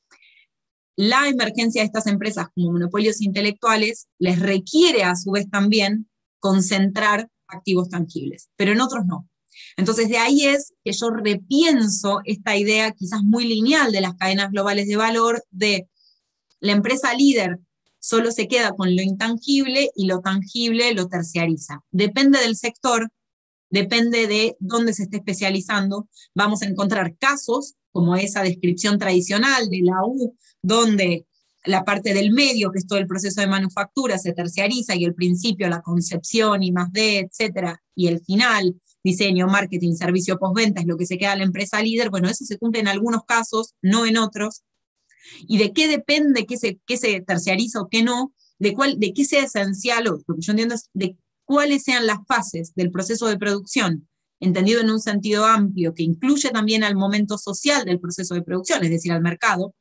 la emergencia de estas empresas como monopolios intelectuales les requiere a su vez también concentrar activos tangibles, pero en otros no. Entonces, de ahí es que yo repienso esta idea quizás muy lineal de las cadenas globales de valor, de la empresa líder solo se queda con lo intangible y lo tangible lo terciariza. Depende del sector, depende de dónde se esté especializando. Vamos a encontrar casos, como esa descripción tradicional de la U, donde la parte del medio, que es todo el proceso de manufactura, se terciariza, y el principio, la concepción, I más D, etcétera, y el final, diseño, marketing, servicio postventa, es lo que se queda la empresa líder. Bueno, eso se cumple en algunos casos, no en otros. ¿Y de qué depende qué se, qué se terciariza o qué no? De, cuál, de qué sea esencial, o lo que yo entiendo es de cuáles sean las fases del proceso de producción, entendido en un sentido amplio, que incluye también al momento social del proceso de producción, es decir, al mercado,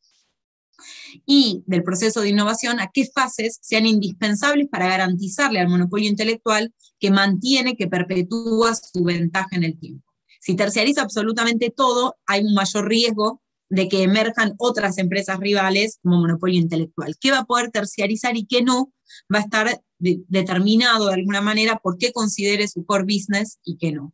y del proceso de innovación, a qué fases sean indispensables para garantizarle al monopolio intelectual que mantiene, que perpetúa su ventaja en el tiempo. Si terciariza absolutamente todo, hay un mayor riesgo de que emerjan otras empresas rivales como monopolio intelectual. ¿Qué va a poder terciarizar y qué no? Va a estar de, determinado de alguna manera por qué considere su core business y qué no.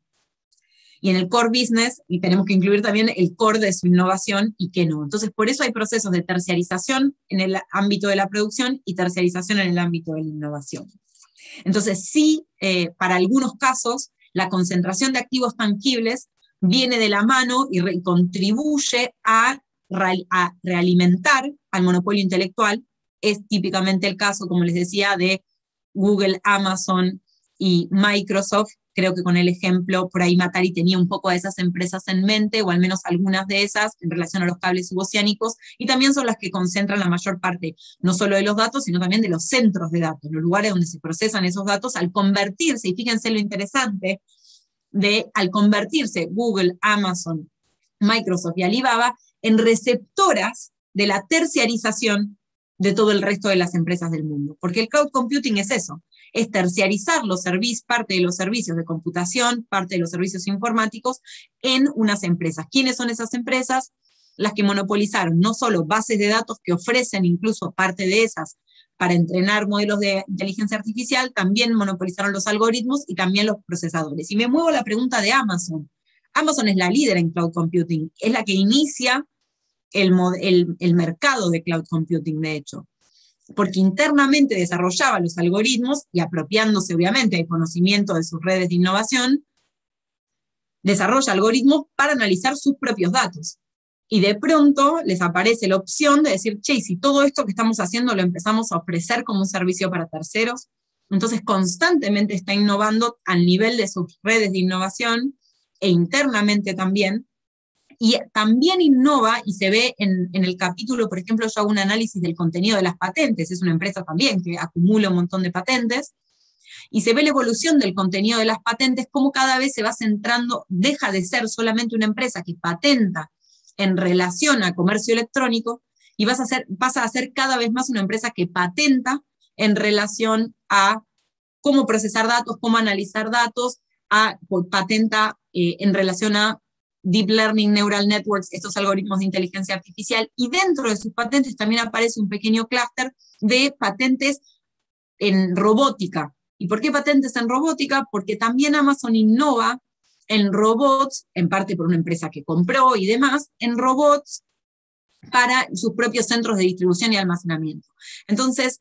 Y en el core business, y tenemos que incluir también el core de su innovación y qué no. Entonces, por eso hay procesos de terciarización en el ámbito de la producción y terciarización en el ámbito de la innovación. Entonces, sí, eh, para algunos casos, la concentración de activos tangibles viene de la mano y re, contribuye a, re, a realimentar al monopolio intelectual. Es típicamente el caso, como les decía, de Google, Amazon y Microsoft. Creo que con el ejemplo, por ahí Matari tenía un poco de esas empresas en mente, o al menos algunas de esas, en relación a los cables suboceánicos, y también son las que concentran la mayor parte, no solo de los datos, sino también de los centros de datos, los lugares donde se procesan esos datos, al convertirse, y fíjense lo interesante, de al convertirse Google, Amazon, Microsoft y Alibaba en receptoras de la terciarización de todo el resto de las empresas del mundo. Porque el cloud computing es eso, es terciarizar los servicios, parte de los servicios de computación, parte de los servicios informáticos en unas empresas. ¿Quiénes son esas empresas? Las que monopolizaron no solo bases de datos que ofrecen incluso parte de esas para entrenar modelos de inteligencia artificial, también monopolizaron los algoritmos y también los procesadores. Y me muevo a la pregunta de Amazon. Amazon es la líder en cloud computing, es la que inicia el, el, el mercado de cloud computing, de hecho, porque internamente desarrollaba los algoritmos y, apropiándose obviamente del conocimiento de sus redes de innovación, desarrolla algoritmos para analizar sus propios datos. Y de pronto les aparece la opción de decir, che, si todo esto que estamos haciendo lo empezamos a ofrecer como un servicio para terceros, entonces constantemente está innovando al nivel de sus redes de innovación e internamente también, y también innova, y se ve en, en el capítulo, por ejemplo, yo hago un análisis del contenido de las patentes, es una empresa también que acumula un montón de patentes, y se ve la evolución del contenido de las patentes, cómo cada vez se va centrando, deja de ser solamente una empresa que patenta en relación a comercio electrónico, y vas a ser, pasa a ser cada vez más una empresa que patenta en relación a cómo procesar datos, cómo analizar datos, a, patenta eh, en relación a Deep Learning Neural Networks, estos algoritmos de inteligencia artificial, y dentro de sus patentes también aparece un pequeño clúster de patentes en robótica. ¿Y por qué patentes en robótica? Porque también Amazon innova en robots, en parte por una empresa que compró y demás, en robots para sus propios centros de distribución y almacenamiento. Entonces,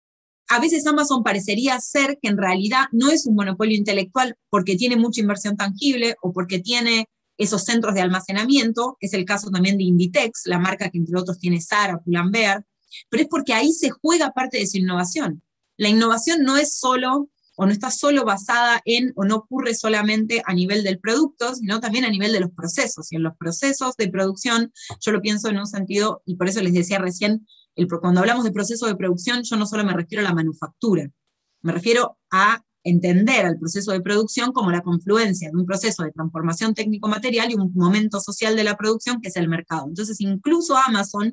a veces Amazon parecería ser que en realidad no es un monopolio intelectual porque tiene mucha inversión tangible o porque tiene esos centros de almacenamiento, es el caso también de Inditex, la marca que entre otros tiene Zara, Pull&Bear, pero es porque ahí se juega parte de su innovación. La innovación no es solo o no está solo basada en, o no ocurre solamente a nivel del producto, sino también a nivel de los procesos. Y en los procesos de producción, yo lo pienso en un sentido, y por eso les decía recién, el, cuando hablamos de proceso de producción, yo no solo me refiero a la manufactura, me refiero a entender al proceso de producción como la confluencia de un proceso de transformación técnico-material y un momento social de la producción que es el mercado. Entonces, incluso Amazon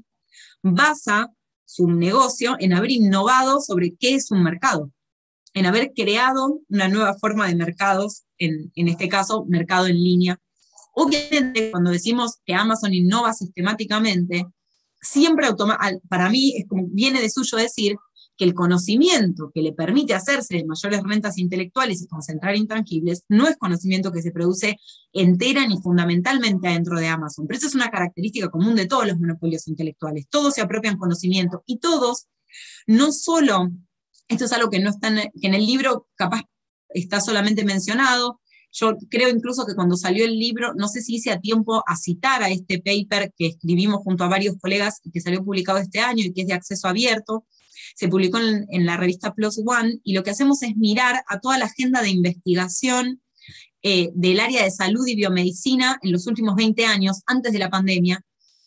basa su negocio en haber innovado sobre qué es un mercado, en haber creado una nueva forma de mercados, en, en este caso, mercado en línea. Obviamente, cuando decimos que Amazon innova sistemáticamente, siempre automa- para mí es como viene de suyo decir que el conocimiento que le permite hacerse de mayores rentas intelectuales y concentrar intangibles no es conocimiento que se produce entera ni fundamentalmente adentro de Amazon. Pero eso es una característica común de todos los monopolios intelectuales. Todos se apropian conocimiento y todos, no solo, esto es algo que no está en, que en el libro capaz está solamente mencionado. Yo creo incluso que cuando salió el libro, no sé si hice a tiempo a citar a este paper que escribimos junto a varios colegas y que salió publicado este año y que es de acceso abierto. Se publicó en, en la revista Plus One, y lo que hacemos es mirar a toda la agenda de investigación eh, del área de salud y biomedicina en los últimos veinte años, antes de la pandemia,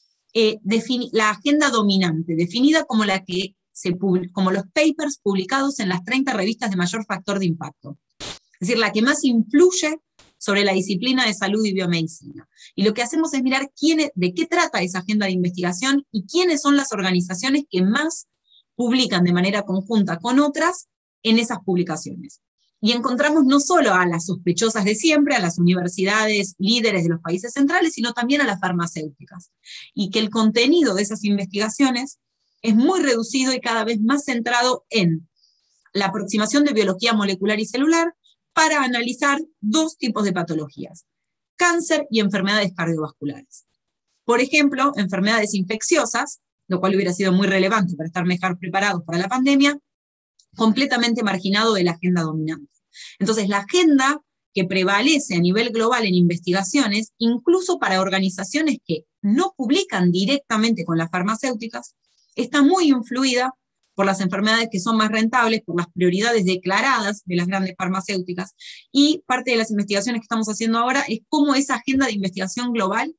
eh, la agenda dominante, definida como, la que se como los papers publicados en las treinta revistas de mayor factor de impacto. Es decir, la que más influye sobre la disciplina de salud y biomedicina. Y lo que hacemos es mirar quién, de qué trata esa agenda de investigación y quiénes son las organizaciones que más publican de manera conjunta con otras en esas publicaciones. Y encontramos no solo a las sospechosas de siempre, a las universidades líderes de los países centrales, sino también a las farmacéuticas. Y que el contenido de esas investigaciones es muy reducido y cada vez más centrado en la aproximación de biología molecular y celular para analizar dos tipos de patologías: cáncer y enfermedades cardiovasculares. Por ejemplo, enfermedades infecciosas, lo cual hubiera sido muy relevante para estar mejor preparados para la pandemia, completamente marginado de la agenda dominante. Entonces, la agenda que prevalece a nivel global en investigaciones, incluso para organizaciones que no publican directamente con las farmacéuticas, está muy influida por las enfermedades que son más rentables, por las prioridades declaradas de las grandes farmacéuticas, y parte de las investigaciones que estamos haciendo ahora es cómo esa agenda de investigación global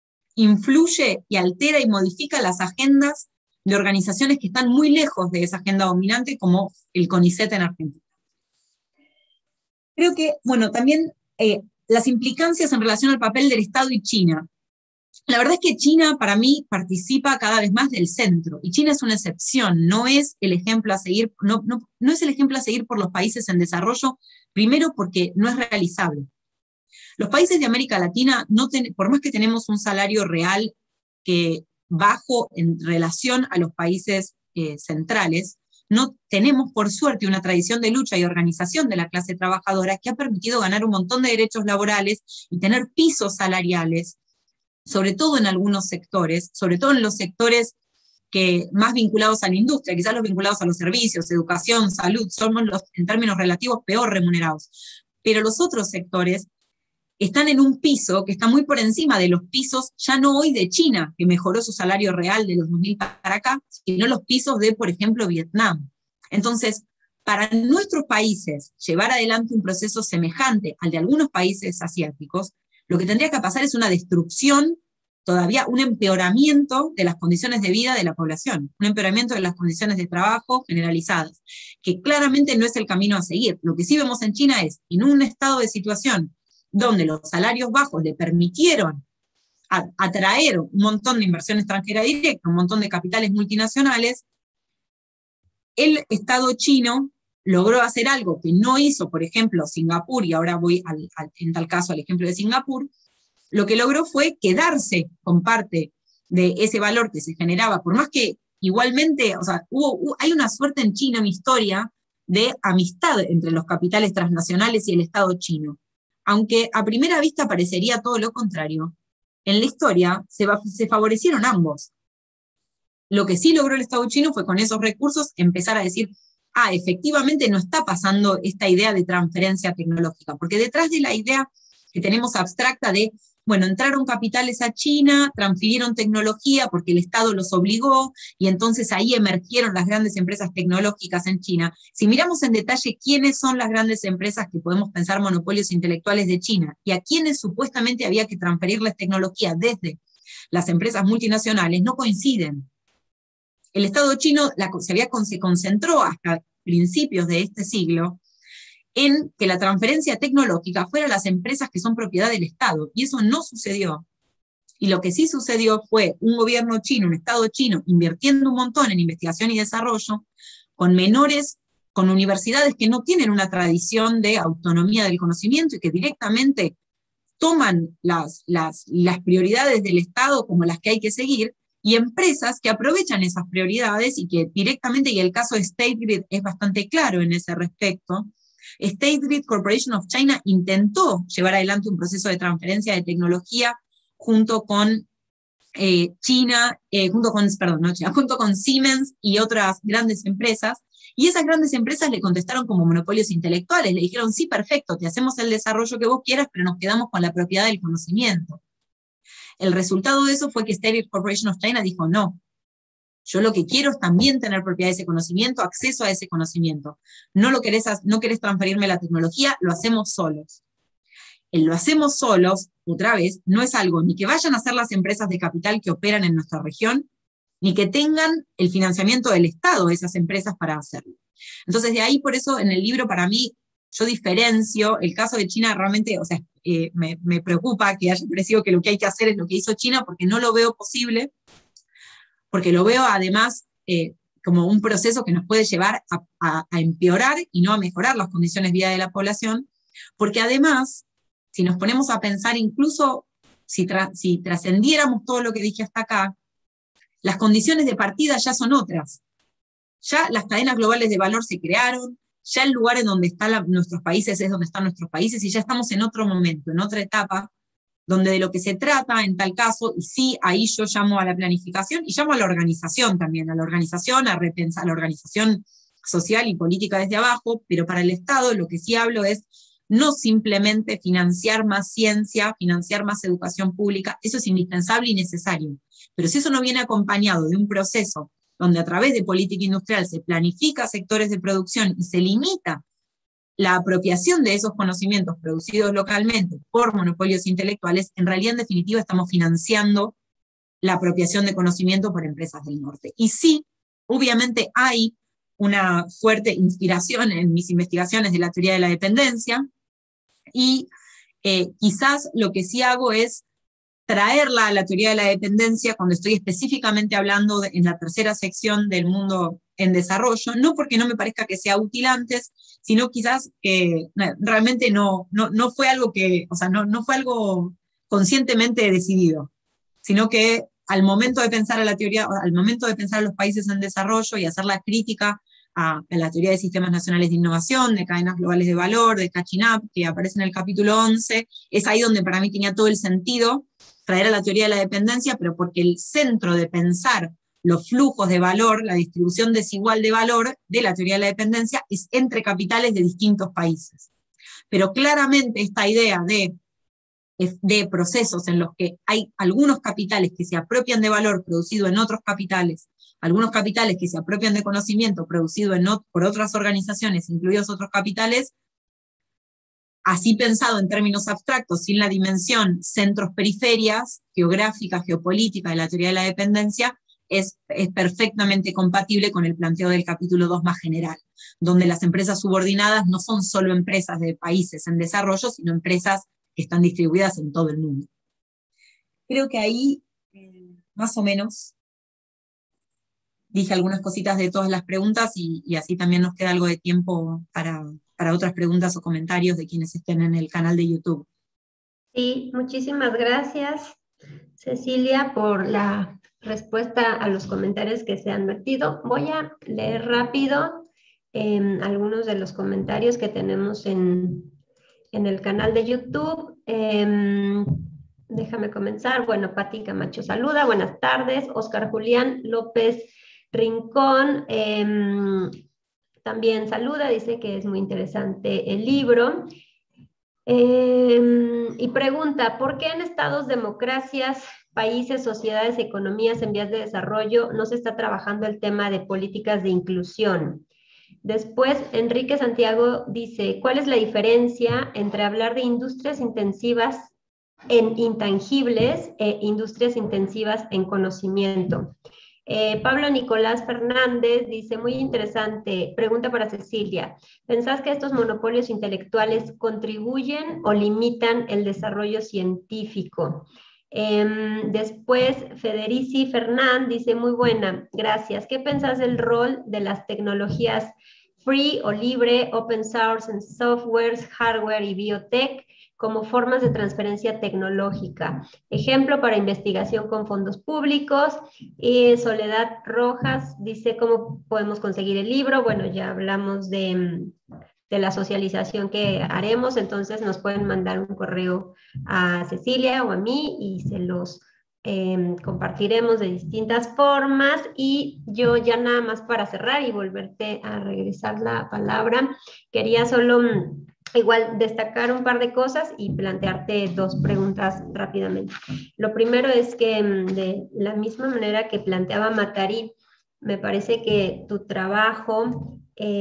influye y altera y modifica las agendas de organizaciones que están muy lejos de esa agenda dominante, como el CONICET en Argentina. Creo que, bueno, también eh, las implicancias en relación al papel del Estado y China. La verdad es que China, para mí, participa cada vez más del centro, y China es una excepción, no es el ejemplo a seguir, no, no, no es el ejemplo a seguir por los países en desarrollo, primero porque no es realizable. Los países de América Latina, no ten, por más que tenemos un salario real que bajo en relación a los países eh, centrales, no tenemos, por suerte, una tradición de lucha y organización de la clase trabajadora que ha permitido ganar un montón de derechos laborales y tener pisos salariales, sobre todo en algunos sectores, sobre todo en los sectores que más vinculados a la industria, quizás los vinculados a los servicios, educación, salud, somos los, en términos relativos, peor remunerados. Pero los otros sectores están en un piso que está muy por encima de los pisos, ya no hoy de China, que mejoró su salario real de los dos mil para acá, sino los pisos de, por ejemplo, Vietnam. Entonces, para nuestros países llevar adelante un proceso semejante al de algunos países asiáticos, lo que tendría que pasar es una destrucción, todavía un empeoramiento de las condiciones de vida de la población, un empeoramiento de las condiciones de trabajo generalizadas, que claramente no es el camino a seguir. Lo que sí vemos en China es, en un estado de situación donde los salarios bajos le permitieron a, atraer un montón de inversión extranjera directa, un montón de capitales multinacionales, el Estado chino logró hacer algo que no hizo, por ejemplo, Singapur, y ahora voy al, al, en tal caso al ejemplo de Singapur. Lo que logró fue quedarse con parte de ese valor que se generaba, por más que igualmente, o sea, hubo, hubo, hay una suerte en China, en historia, de amistad entre los capitales transnacionales y el Estado chino. Aunque a primera vista parecería todo lo contrario, en la historia se, va, se favorecieron ambos. Lo que sí logró el Estado chino fue con esos recursos empezar a decir, ah, efectivamente no está pasando esta idea de transferencia tecnológica, porque detrás de la idea que tenemos abstracta de bueno, entraron capitales a China, transfirieron tecnología porque el Estado los obligó, y entonces ahí emergieron las grandes empresas tecnológicas en China. Si miramos en detalle quiénes son las grandes empresas que podemos pensar monopolios intelectuales de China, y a quienes supuestamente había que transferirles tecnología desde las empresas multinacionales, no coinciden. El Estado chino la, se, había, se concentró hasta principios de este siglo en que la transferencia tecnológica fuera a las empresas que son propiedad del Estado, y eso no sucedió. Y lo que sí sucedió fue un gobierno chino, un Estado chino, invirtiendo un montón en investigación y desarrollo, con menores, con universidades que no tienen una tradición de autonomía del conocimiento y que directamente toman las, las, las prioridades del Estado como las que hay que seguir, y empresas que aprovechan esas prioridades y que directamente, y el caso de State Grid es bastante claro en ese respecto. State Grid Corporation of China intentó llevar adelante un proceso de transferencia de tecnología junto con eh, China, eh, junto con, perdón, no China, junto con Siemens y otras grandes empresas, y esas grandes empresas le contestaron como monopolios intelectuales, le dijeron, sí, perfecto, te hacemos el desarrollo que vos quieras, pero nos quedamos con la propiedad del conocimiento. El resultado de eso fue que State Grid Corporation of China dijo, no, yo lo que quiero es también tener propiedad de ese conocimiento, acceso a ese conocimiento. No lo querés, no querés transferirme la tecnología, lo hacemos solos. El lo hacemos solos, otra vez, no es algo ni que vayan a ser las empresas de capital que operan en nuestra región, ni que tengan el financiamiento del Estado de esas empresas para hacerlo. Entonces, de ahí, por eso, en el libro, para mí, yo diferencio, el caso de China realmente, o sea, eh, me, me preocupa que haya parecido que lo que hay que hacer es lo que hizo China, porque no lo veo posible, porque lo veo además eh, como un proceso que nos puede llevar a, a, a empeorar y no a mejorar las condiciones de vida de la población, porque además, si nos ponemos a pensar incluso si, tra si trascendiéramos todo lo que dije hasta acá, las condiciones de partida ya son otras. Ya las cadenas globales de valor se crearon, ya el lugar en donde están la, nuestros países es donde están nuestros países, y ya estamos en otro momento, en otra etapa, donde de lo que se trata en tal caso, y sí, ahí yo llamo a la planificación, y llamo a la organización también, a la organización, a repensar, a la organización social y política desde abajo, pero para el Estado lo que sí hablo es no simplemente financiar más ciencia, financiar más educación pública, eso es indispensable y necesario, pero si eso no viene acompañado de un proceso donde a través de política industrial se planifica sectores de producción y se limita la apropiación de esos conocimientos producidos localmente por monopolios intelectuales, en realidad en definitiva estamos financiando la apropiación de conocimiento por empresas del norte. Y sí, obviamente hay una fuerte inspiración en mis investigaciones de la teoría de la dependencia, y eh, quizás lo que sí hago es traerla a la teoría de la dependencia cuando estoy específicamente hablando de, en la tercera sección del mundo en desarrollo, no porque no me parezca que sea útil antes, sino quizás que realmente no, no, no fue algo que, o sea, no, no fue algo conscientemente decidido, sino que al momento de pensar a la teoría, al momento de pensar a los países en desarrollo y hacer la crítica a, a la teoría de sistemas nacionales de innovación, de cadenas globales de valor, de catching up, que aparece en el capítulo once, es ahí donde para mí tenía todo el sentido traer a la teoría de la dependencia, pero porque el centro de pensar los flujos de valor, la distribución desigual de valor de la teoría de la dependencia es entre capitales de distintos países. Pero claramente esta idea de, de procesos en los que hay algunos capitales que se apropian de valor producido en otros capitales, algunos capitales que se apropian de conocimiento producido en, por otras organizaciones, incluidos otros capitales, así pensado en términos abstractos, sin la dimensión centros-periferias, geográfica, geopolítica de la teoría de la dependencia, es, es perfectamente compatible con el planteo del capítulo dos más general, donde las empresas subordinadas no son solo empresas de países en desarrollo, sino empresas que están distribuidas en todo el mundo. Creo que ahí, eh, más o menos, dije algunas cositas de todas las preguntas, y, y así también nos queda algo de tiempo para... para otras preguntas o comentarios de quienes estén en el canal de YouTube. Sí, muchísimas gracias, Cecilia, por la respuesta a los comentarios que se han vertido. Voy a leer rápido eh, algunos de los comentarios que tenemos en, en el canal de YouTube. Eh, déjame comenzar. Bueno, Pati Camacho saluda, buenas tardes. Oscar Julián López Rincón eh, también saluda, dice que es muy interesante el libro. Eh, y pregunta, ¿por qué en estados, democracias, países, sociedades, economías en vías de desarrollo no se está trabajando el tema de políticas de inclusión? Después, Enrique Santiago dice, ¿cuál es la diferencia entre hablar de industrias intensivas en intangibles e industrias intensivas en conocimiento? Eh, Pablo Nicolás Fernández dice, muy interesante, pregunta para Cecilia, ¿pensás que estos monopolios intelectuales contribuyen o limitan el desarrollo científico? Eh, después, Federici Fernández dice, muy buena, gracias. ¿Qué pensás del rol de las tecnologías free o libre, open source en softwares, hardware y biotech como formas de transferencia tecnológica? Ejemplo para investigación con fondos públicos. Y Soledad Rojas dice, ¿cómo podemos conseguir el libro? Bueno, ya hablamos de, de la socialización que haremos, entonces nos pueden mandar un correo a Cecilia o a mí y se los eh, compartiremos de distintas formas. Y yo ya nada más para cerrar y volverte a regresar la palabra, quería solo igual destacar un par de cosas y plantearte dos preguntas rápidamente. Lo primero es que de la misma manera que planteaba Matari, me parece que tu trabajo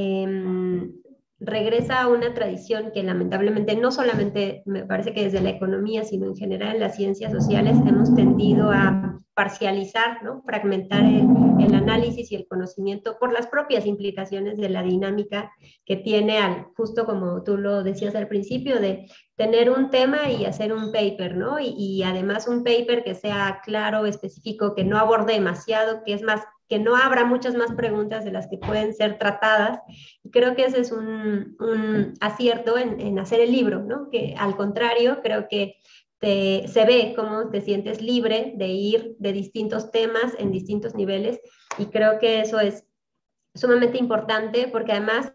eh, regresa a una tradición que lamentablemente no solamente me parece que desde la economía, sino en general en las ciencias sociales hemos tendido a parcializar, ¿no? Fragmentar el, el análisis y el conocimiento por las propias implicaciones de la dinámica que tiene, al, justo como tú lo decías al principio, de tener un tema y hacer un paper, ¿no? Y, y además un paper que sea claro, específico, que no aborde demasiado, que es más, que no abra muchas más preguntas de las que pueden ser tratadas. Y creo que ese es un, un acierto en, en hacer el libro, ¿no? Que al contrario, creo que te, se ve cómo te sientes libre de ir de distintos temas en distintos niveles, y creo que eso es sumamente importante porque además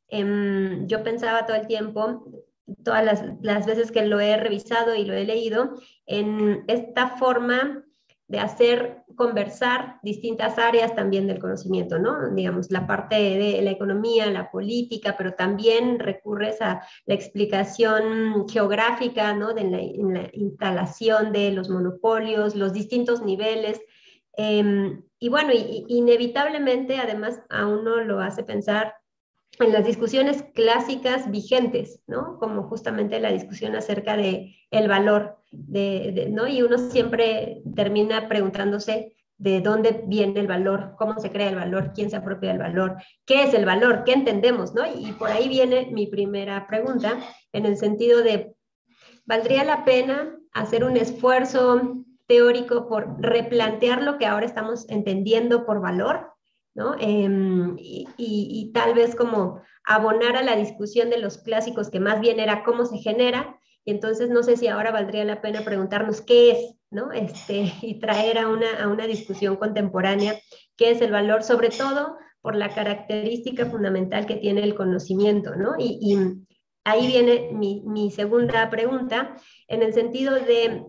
eh, yo pensaba todo el tiempo, todas las, las veces que lo he revisado y lo he leído, en esta forma de hacer conversar distintas áreas también del conocimiento, ¿no? Digamos, la parte de la economía, la política, pero también recurres a la explicación geográfica, ¿no? De la, en la instalación de los monopolios, los distintos niveles. Eh, y bueno, y, inevitablemente además a uno lo hace pensar en las discusiones clásicas vigentes, ¿no? Como justamente la discusión acerca de el valor, de, de, ¿no? Y uno siempre termina preguntándose de dónde viene el valor, cómo se crea el valor, quién se apropia del valor, qué es el valor, qué entendemos, ¿no? Y, y por ahí viene mi primera pregunta, en el sentido de, ¿valdría la pena hacer un esfuerzo teórico por replantear lo que ahora estamos entendiendo por valor? ¿No? Eh, y, y, y tal vez como abonar a la discusión de los clásicos, que más bien era cómo se genera, y entonces no sé si ahora valdría la pena preguntarnos qué es, ¿no? Este, y traer a una, a una discusión contemporánea qué es el valor, sobre todo por la característica fundamental que tiene el conocimiento, ¿no? Y, y ahí viene mi, mi segunda pregunta, en el sentido de,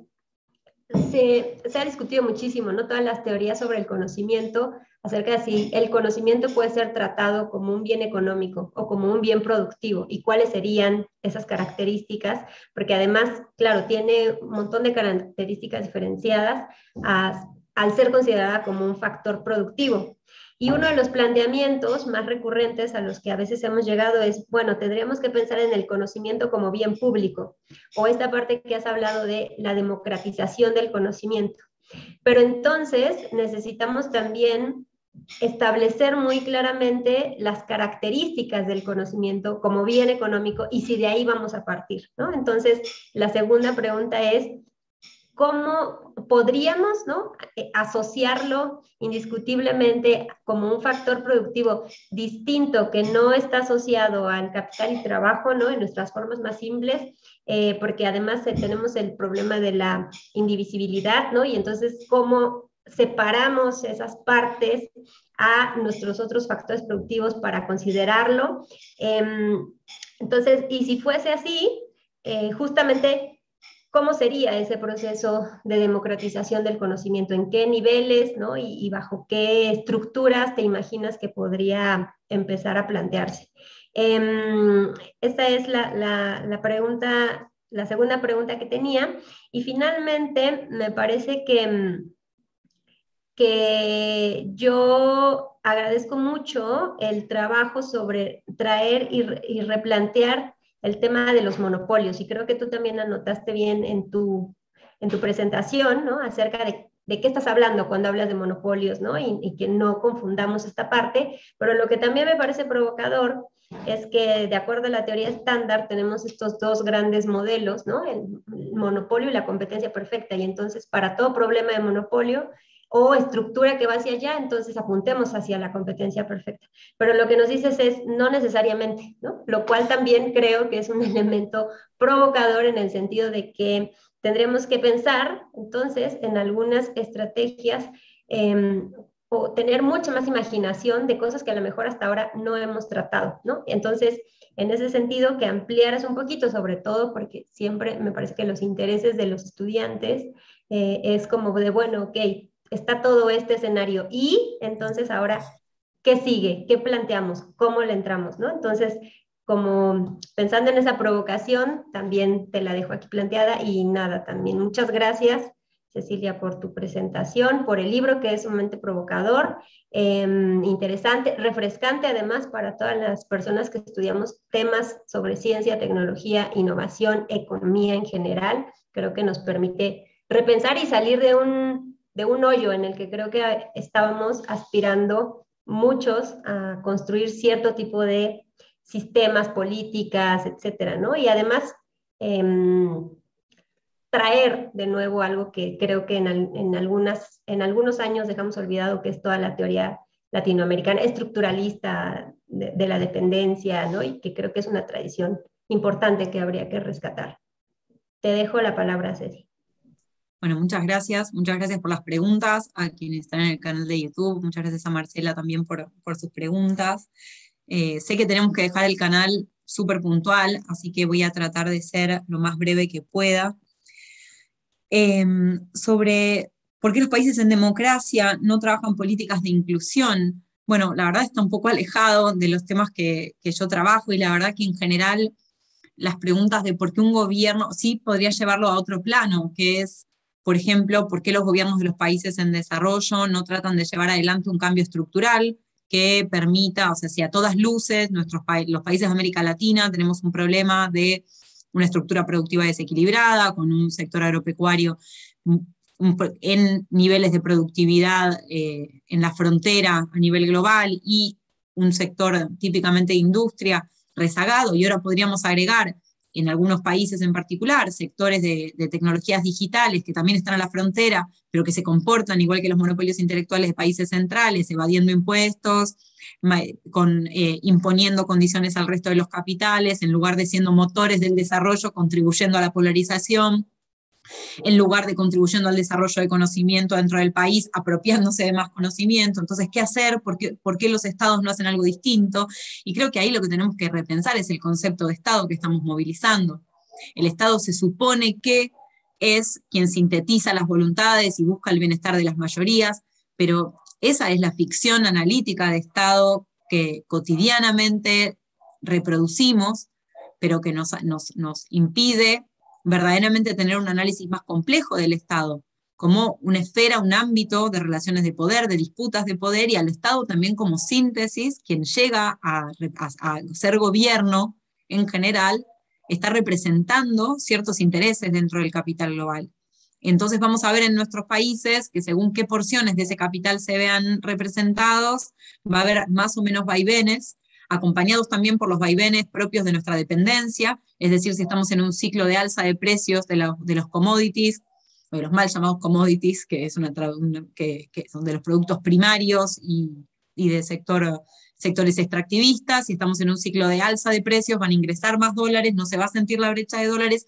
se, se ha discutido muchísimo, ¿no? Todas las teorías sobre el conocimiento, acerca de si el conocimiento puede ser tratado como un bien económico o como un bien productivo, y cuáles serían esas características, porque además, claro, tiene un montón de características diferenciadas a, al ser considerada como un factor productivo. Y uno de los planteamientos más recurrentes a los que a veces hemos llegado es, bueno, tendríamos que pensar en el conocimiento como bien público, o esta parte que has hablado de la democratización del conocimiento. Pero entonces necesitamos también establecer muy claramente las características del conocimiento como bien económico y si de ahí vamos a partir, ¿no? Entonces, la segunda pregunta es, ¿cómo podríamos, ¿no? asociarlo indiscutiblemente como un factor productivo distinto que no está asociado al capital y trabajo, ¿no? En nuestras formas más simples, eh, porque además eh, tenemos el problema de la indivisibilidad, ¿no? Y entonces, ¿cómo separamos esas partes a nuestros otros factores productivos para considerarlo? Eh, entonces, y si fuese así, eh, justamente, ¿cómo sería ese proceso de democratización del conocimiento? ¿En qué niveles, ¿no? y, y bajo qué estructuras te imaginas que podría empezar a plantearse? Eh, esta es la, la, la pregunta, la segunda pregunta que tenía. Y finalmente, me parece que, que yo agradezco mucho el trabajo sobre traer y, y replantear el tema de los monopolios. Y creo que tú también anotaste bien en tu, en tu presentación, ¿no? Acerca de de qué estás hablando cuando hablas de monopolios, ¿no? Y, y que no confundamos esta parte, pero lo que también me parece provocador es que de acuerdo a la teoría estándar tenemos estos dos grandes modelos, ¿no? El, el monopolio y la competencia perfecta, y entonces para todo problema de monopolio o estructura que va hacia allá, entonces apuntemos hacia la competencia perfecta. Pero lo que nos dices es no necesariamente, ¿no? Lo cual también creo que es un elemento provocador en el sentido de que tendremos que pensar entonces en algunas estrategias eh, o tener mucha más imaginación de cosas que a lo mejor hasta ahora no hemos tratado, ¿no? Entonces, en ese sentido, que ampliaras un poquito, sobre todo porque siempre me parece que los intereses de los estudiantes eh, es como de, bueno, ok, está todo este escenario y entonces ahora, ¿qué sigue? ¿Qué planteamos? ¿Cómo le entramos? ¿No? Entonces, como pensando en esa provocación, también te la dejo aquí planteada y nada, también muchas gracias, Cecilia, por tu presentación, por el libro que es sumamente provocador, eh, interesante, refrescante además para todas las personas que estudiamos temas sobre ciencia, tecnología, innovación, economía en general. Creo que nos permite repensar y salir de un, de un hoyo en el que creo que estábamos aspirando muchos a construir cierto tipo de sistemas, políticas, etcétera, ¿no? Y además eh, traer de nuevo algo que creo que en, en, algunas, en algunos años dejamos olvidado, que es toda la teoría latinoamericana estructuralista de, de la dependencia, ¿no? Y que creo que es una tradición importante que habría que rescatar. Te dejo la palabra, Ceci. Bueno, muchas gracias, muchas gracias por las preguntas a quienes están en el canal de YouTube, muchas gracias a Marcela también por, por sus preguntas. Eh, sé que tenemos que dejar el canal súper puntual, así que voy a tratar de ser lo más breve que pueda. Eh, sobre por qué los países en democracia no trabajan políticas de inclusión. Bueno, la verdad está un poco alejado de los temas que, que yo trabajo, y la verdad que en general las preguntas de por qué un gobierno, sí podría llevarlo a otro plano, que es, por ejemplo, por qué los gobiernos de los países en desarrollo no tratan de llevar adelante un cambio estructural que permita, o sea, si a todas luces, nuestros pa los países de América Latina tenemos un problema de una estructura productiva desequilibrada, con un sector agropecuario en niveles de productividad eh, en la frontera a nivel global, y un sector típicamente de industria rezagado, y ahora podríamos agregar en algunos países en particular sectores de, de tecnologías digitales que también están a la frontera, pero que se comportan igual que los monopolios intelectuales de países centrales, evadiendo impuestos, con, eh, imponiendo condiciones al resto de los capitales, en lugar de siendo motores del desarrollo, contribuyendo a la polarización, en lugar de contribuyendo al desarrollo de conocimiento dentro del país, apropiándose de más conocimiento. Entonces, ¿qué hacer? ¿Por qué, por qué los estados no hacen algo distinto? Y creo que ahí lo que tenemos que repensar es el concepto de estado que estamos movilizando. El estado se supone que es quien sintetiza las voluntades y busca el bienestar de las mayorías, pero esa es la ficción analítica de estado que cotidianamente reproducimos, pero que nos, nos, nos impide verdaderamente tener un análisis más complejo del Estado, como una esfera, un ámbito de relaciones de poder, de disputas de poder, y al Estado también como síntesis, quien llega a, a, a ser gobierno en general, está representando ciertos intereses dentro del capital global. Entonces vamos a ver en nuestros países que según qué porciones de ese capital se vean representados, va a haber más o menos vaivenes, acompañados también por los vaivenes propios de nuestra dependencia, es decir, si estamos en un ciclo de alza de precios de, la, de los commodities, o de los mal llamados commodities, que, es una, una, que, que son de los productos primarios y, y de sector, sectores extractivistas, si estamos en un ciclo de alza de precios, van a ingresar más dólares, no se va a sentir la brecha de dólares,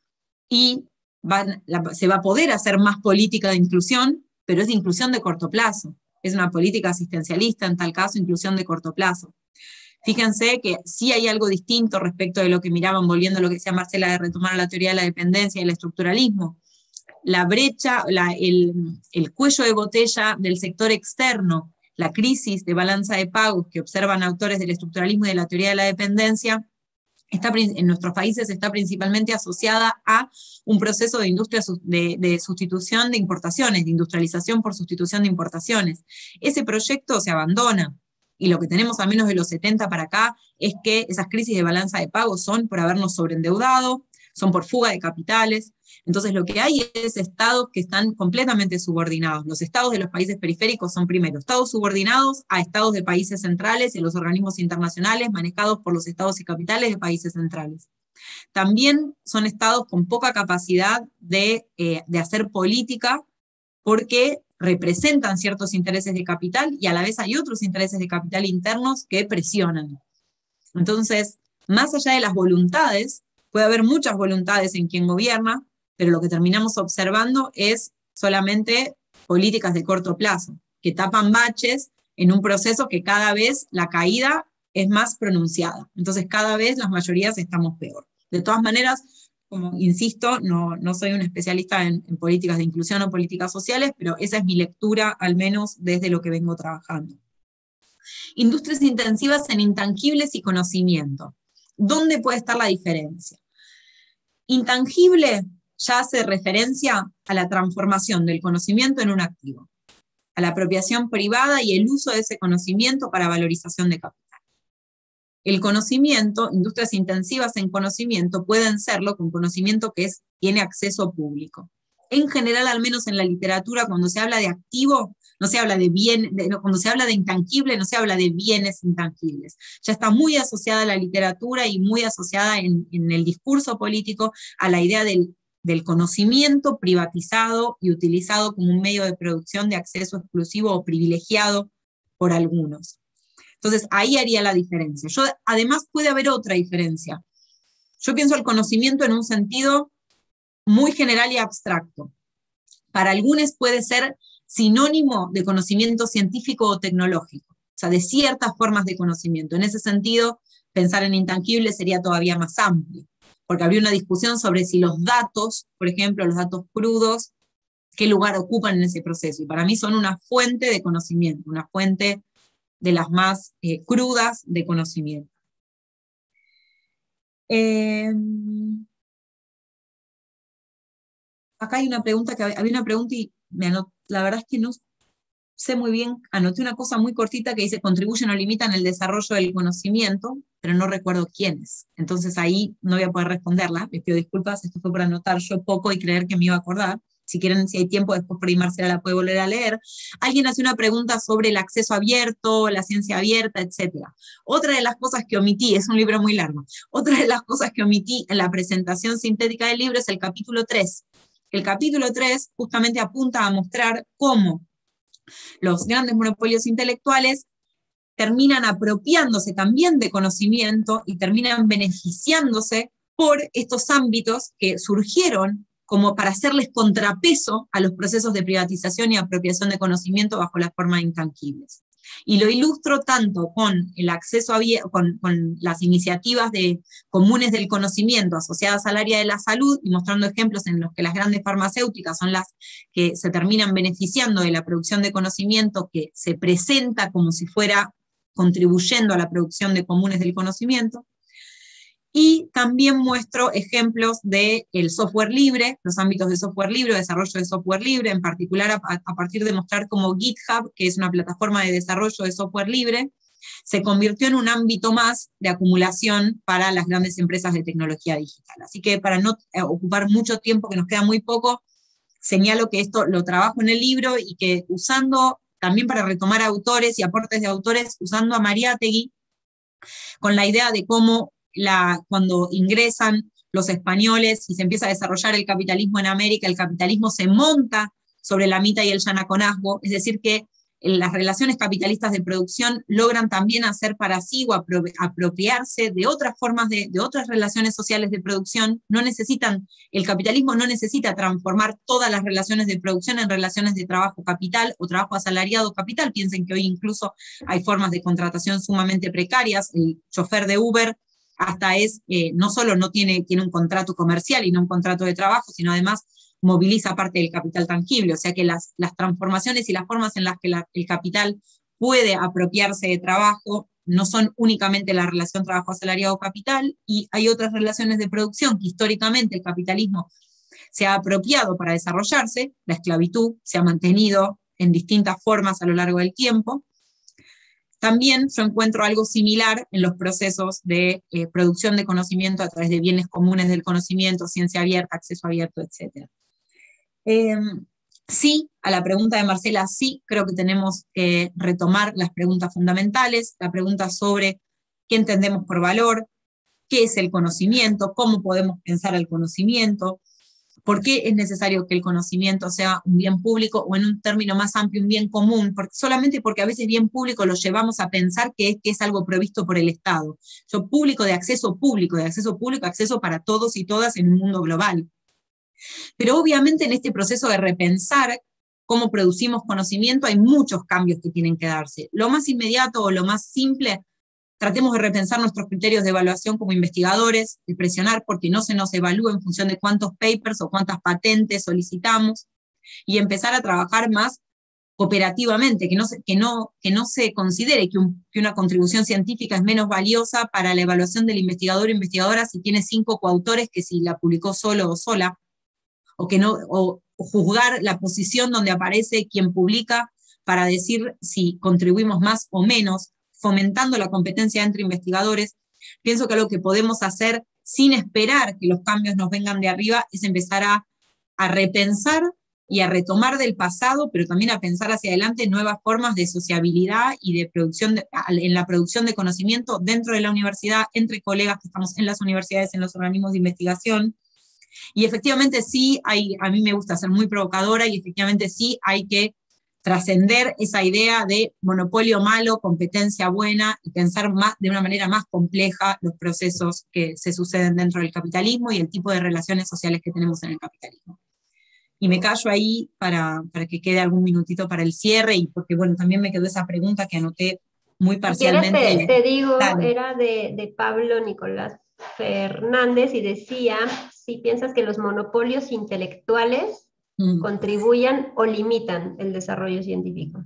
y van, la, se va a poder hacer más política de inclusión, pero es de inclusión de corto plazo, es una política asistencialista, en tal caso, inclusión de corto plazo. Fíjense que sí hay algo distinto respecto de lo que miraban, volviendo a lo que decía Marcela, de retomar la teoría de la dependencia y el estructuralismo. La brecha, la, el, el cuello de botella del sector externo La crisis de balanza de pagos que observan autores del estructuralismo y de la teoría de la dependencia está, en nuestros países está principalmente asociada a un proceso de, industria, de, de sustitución de importaciones, de industrialización por sustitución de importaciones. Ese proyecto se abandona, y lo que tenemos al menos de los setenta para acá es que esas crisis de balanza de pagos son por habernos sobreendeudado, son por fuga de capitales. Entonces lo que hay es estados que están completamente subordinados. Los estados de los países periféricos son primero estados subordinados a estados de países centrales y a los organismos internacionales manejados por los estados y capitales de países centrales. También son estados con poca capacidad de, eh, de hacer política, porque representan ciertos intereses de capital y a la vez hay otros intereses de capital internos que presionan. Entonces, más allá de las voluntades, puede haber muchas voluntades en quien gobierna, pero lo que terminamos observando es solamente políticas de corto plazo, que tapan baches en un proceso que cada vez la caída es más pronunciada. Entonces, cada vez las mayorías estamos peor. De todas maneras, como insisto, no, no soy un especialista en, en políticas de inclusión o políticas sociales, pero esa es mi lectura, al menos desde lo que vengo trabajando. Industrias intensivas en intangibles y conocimiento. ¿Dónde puede estar la diferencia? Intangible ya hace referencia a la transformación del conocimiento en un activo, a la apropiación privada y el uso de ese conocimiento para valorización de capital. El conocimiento, industrias intensivas en conocimiento, pueden serlo con conocimiento que es, tiene acceso público. En general, al menos en la literatura, cuando se habla de activo, no se habla de bien, de, no, cuando se habla de intangible, no se habla de bienes intangibles. Ya está muy asociada a la literatura y muy asociada en, en el discurso político a la idea del, del conocimiento privatizado y utilizado como un medio de producción de acceso exclusivo o privilegiado por algunos. Entonces, ahí haría la diferencia. Yo, además, puede haber otra diferencia. Yo pienso el conocimiento en un sentido muy general y abstracto. Para algunos puede ser sinónimo de conocimiento científico o tecnológico, o sea, de ciertas formas de conocimiento. En ese sentido, pensar en intangible sería todavía más amplio, porque habría una discusión sobre si los datos, por ejemplo, los datos crudos, qué lugar ocupan en ese proceso. Y para mí son una fuente de conocimiento, una fuente de las más eh, crudas de conocimiento. Eh, acá hay una pregunta, que había una pregunta y me anot, la verdad es que no sé muy bien, anoté una cosa muy cortita que dice, contribuyen o limitan el desarrollo del conocimiento, pero no recuerdo quiénes. Entonces ahí no voy a poder responderla, les pido disculpas, esto fue por anotar yo poco y creer que me iba a acordar. Si quieren, si hay tiempo, después por ahí Marcela la puede volver a leer. Alguien hace una pregunta sobre el acceso abierto, la ciencia abierta, etcétera. Otra de las cosas que omití, es un libro muy largo, otra de las cosas que omití en la presentación sintética del libro es el capítulo tres. El capítulo tres justamente apunta a mostrar cómo los grandes monopolios intelectuales terminan apropiándose también de conocimiento y terminan beneficiándose por estos ámbitos que surgieron como para hacerles contrapeso a los procesos de privatización y apropiación de conocimiento bajo la forma de intangibles. Y lo ilustro tanto con el acceso a, con, con las iniciativas de, comunes del conocimiento asociadas al área de la salud, y mostrando ejemplos en los que las grandes farmacéuticas son las que se terminan beneficiando de la producción de conocimiento que se presenta como si fuera contribuyendo a la producción de comunes del conocimiento. Y también muestro ejemplos del software libre, los ámbitos de software libre, desarrollo de software libre, en particular a, a partir de mostrar cómo GitHub, que es una plataforma de desarrollo de software libre, se convirtió en un ámbito más de acumulación para las grandes empresas de tecnología digital. Así que para no ocupar mucho tiempo, que nos queda muy poco, señalo que esto lo trabajo en el libro y que usando, también para retomar autores y aportes de autores, usando a Mariátegui, con la idea de cómo La, cuando ingresan los españoles y se empieza a desarrollar el capitalismo en América, el capitalismo se monta sobre la mitad y el yanaconazgo, es decir que las relaciones capitalistas de producción logran también hacer para sí o apro apropiarse de otras formas, de, de otras relaciones sociales de producción. No necesitan, el capitalismo no necesita transformar todas las relaciones de producción en relaciones de trabajo-capital o trabajo asalariado-capital. Piensen que hoy incluso hay formas de contratación sumamente precarias. El chofer de Uber hasta es, eh, no solo no tiene, tiene un contrato comercial y no un contrato de trabajo, sino además moviliza parte del capital tangible, o sea que las, las transformaciones y las formas en las que la, el capital puede apropiarse de trabajo, no son únicamente la relación trabajo-asalariado-capital, y hay otras relaciones de producción que históricamente el capitalismo se ha apropiado para desarrollarse. La esclavitud se ha mantenido en distintas formas a lo largo del tiempo. También yo encuentro algo similar en los procesos de eh, producción de conocimiento a través de bienes comunes del conocimiento, ciencia abierta, acceso abierto, etcétera. Eh, sí, a la pregunta de Marcela, sí, creo que tenemos que retomar las preguntas fundamentales, la pregunta sobre qué entendemos por valor, qué es el conocimiento, cómo podemos pensar el conocimiento, por qué es necesario que el conocimiento sea un bien público, o en un término más amplio, un bien común, porque, solamente porque a veces bien público lo llevamos a pensar que es, que es algo provisto por el Estado. Yo, público de acceso público, de acceso público, acceso para todos y todas en un mundo global. Pero obviamente en este proceso de repensar cómo producimos conocimiento hay muchos cambios que tienen que darse. Lo más inmediato o lo más simple, tratemos de repensar nuestros criterios de evaluación como investigadores, de presionar porque no se nos evalúe en función de cuántos papers o cuántas patentes solicitamos, y empezar a trabajar más cooperativamente, que no se, que no, que no se considere que, un, que una contribución científica es menos valiosa para la evaluación del investigador o investigadora si tiene cinco coautores que si la publicó solo o sola, o, que no, o, o juzgar la posición donde aparece quien publica para decir si contribuimos más o menos, fomentando la competencia entre investigadores. Pienso que lo que podemos hacer sin esperar que los cambios nos vengan de arriba es empezar a, a repensar y a retomar del pasado, pero también a pensar hacia adelante nuevas formas de sociabilidad y de producción de, en la producción de conocimiento dentro de la universidad, entre colegas que estamos en las universidades, en los organismos de investigación. Y efectivamente sí, hay, a mí me gusta ser muy provocadora, y efectivamente sí hay que trascender esa idea de monopolio malo, competencia buena, y pensar más, de una manera más compleja los procesos que se suceden dentro del capitalismo y el tipo de relaciones sociales que tenemos en el capitalismo. Y me callo ahí para, para que quede algún minutito para el cierre, y porque bueno, también me quedó esa pregunta que anoté muy parcialmente. Si quieres te, te digo, Dale. era de, de Pablo Nicolás Fernández, y decía, si piensas que los monopolios intelectuales mm. contribuyan o limitan el desarrollo científico.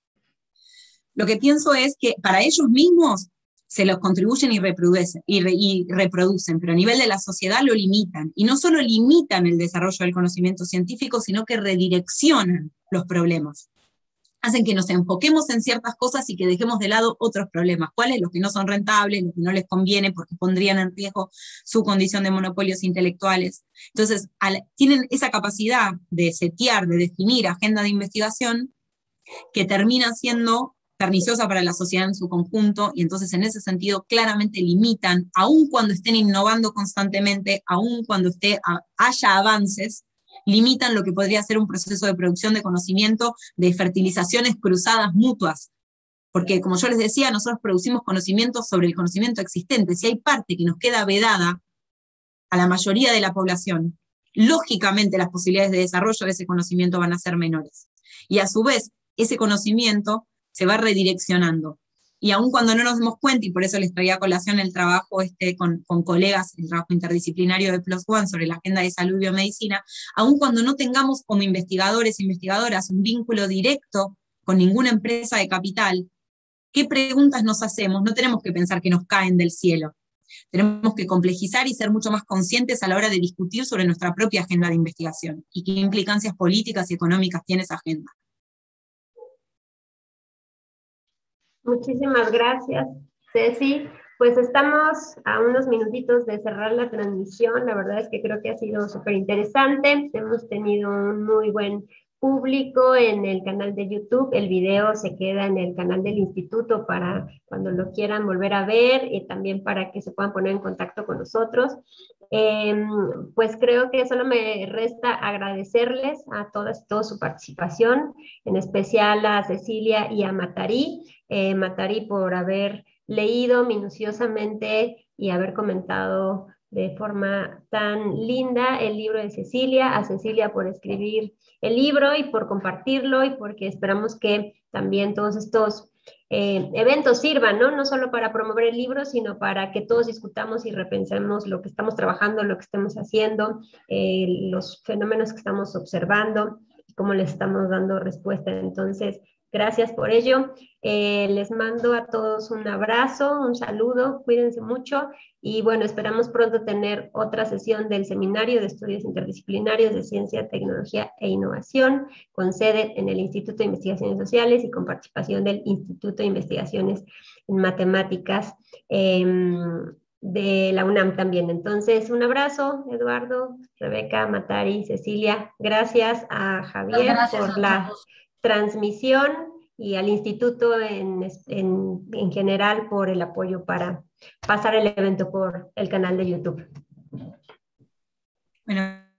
Lo que pienso es que para ellos mismos se los contribuyen y reproducen, y, re, y reproducen, pero a nivel de la sociedad lo limitan. Y no solo limitan el desarrollo del conocimiento científico, sino que redireccionan los problemas. Hacen que nos enfoquemos en ciertas cosas y que dejemos de lado otros problemas. ¿Cuáles? Los que no son rentables, los que no les conviene porque pondrían en riesgo su condición de monopolios intelectuales. Entonces, al, tienen esa capacidad de setear, de definir agenda de investigación que termina siendo perniciosa para la sociedad en su conjunto, y entonces en ese sentido claramente limitan, aun cuando estén innovando constantemente, aun cuando esté, a, haya avances, limitan lo que podría ser un proceso de producción de conocimiento, de fertilizaciones cruzadas mutuas. Porque, como yo les decía, nosotros producimos conocimiento sobre el conocimiento existente. Si hay parte que nos queda vedada a la mayoría de la población, lógicamente las posibilidades de desarrollo de ese conocimiento van a ser menores. Y a su vez, ese conocimiento se va redireccionando. Y aun cuando no nos demos cuenta, y por eso les traía a colación el trabajo este con, con colegas, el trabajo interdisciplinario de Plus One sobre la agenda de salud y biomedicina, aun cuando no tengamos como investigadores e investigadoras un vínculo directo con ninguna empresa de capital, ¿qué preguntas nos hacemos? No tenemos que pensar que nos caen del cielo. Tenemos que complejizar y ser mucho más conscientes a la hora de discutir sobre nuestra propia agenda de investigación y qué implicancias políticas y económicas tiene esa agenda. Muchísimas gracias, Ceci. Pues estamos a unos minutitos de cerrar la transmisión. La verdad es que creo que ha sido súper interesante. Hemos tenido un muy buen público en el canal de YouTube. El video se queda en el canal del instituto para cuando lo quieran volver a ver, y también para que se puedan poner en contacto con nosotros. Eh, pues creo que solo me resta agradecerles a todas y todos su participación, en especial a Cecilia y a Matari. Eh, Matari por haber leído minuciosamente y haber comentado de forma tan linda el libro de Cecilia, a Cecilia por escribir el libro y por compartirlo, y porque esperamos que también todos estos eh, eventos sirvan, ¿no? No solo para promover el libro, sino para que todos discutamos y repensemos lo que estamos trabajando, lo que estamos haciendo, eh, los fenómenos que estamos observando, cómo les estamos dando respuesta. Entonces, gracias por ello. Eh, les mando a todos un abrazo, un saludo, cuídense mucho y bueno, esperamos pronto tener otra sesión del Seminario de Estudios Interdisciplinarios de Ciencia, Tecnología e Innovación, con sede en el Instituto de Investigaciones Sociales y con participación del Instituto de Investigaciones en Matemáticas eh, de la UNAM también. Entonces, un abrazo, Eduardo, Rebeca, Matari, Cecilia. Gracias a Javier Gracias por a la todos. transmisión y al instituto en, en, en general por el apoyo para pasar el evento por el canal de YouTube. Bueno.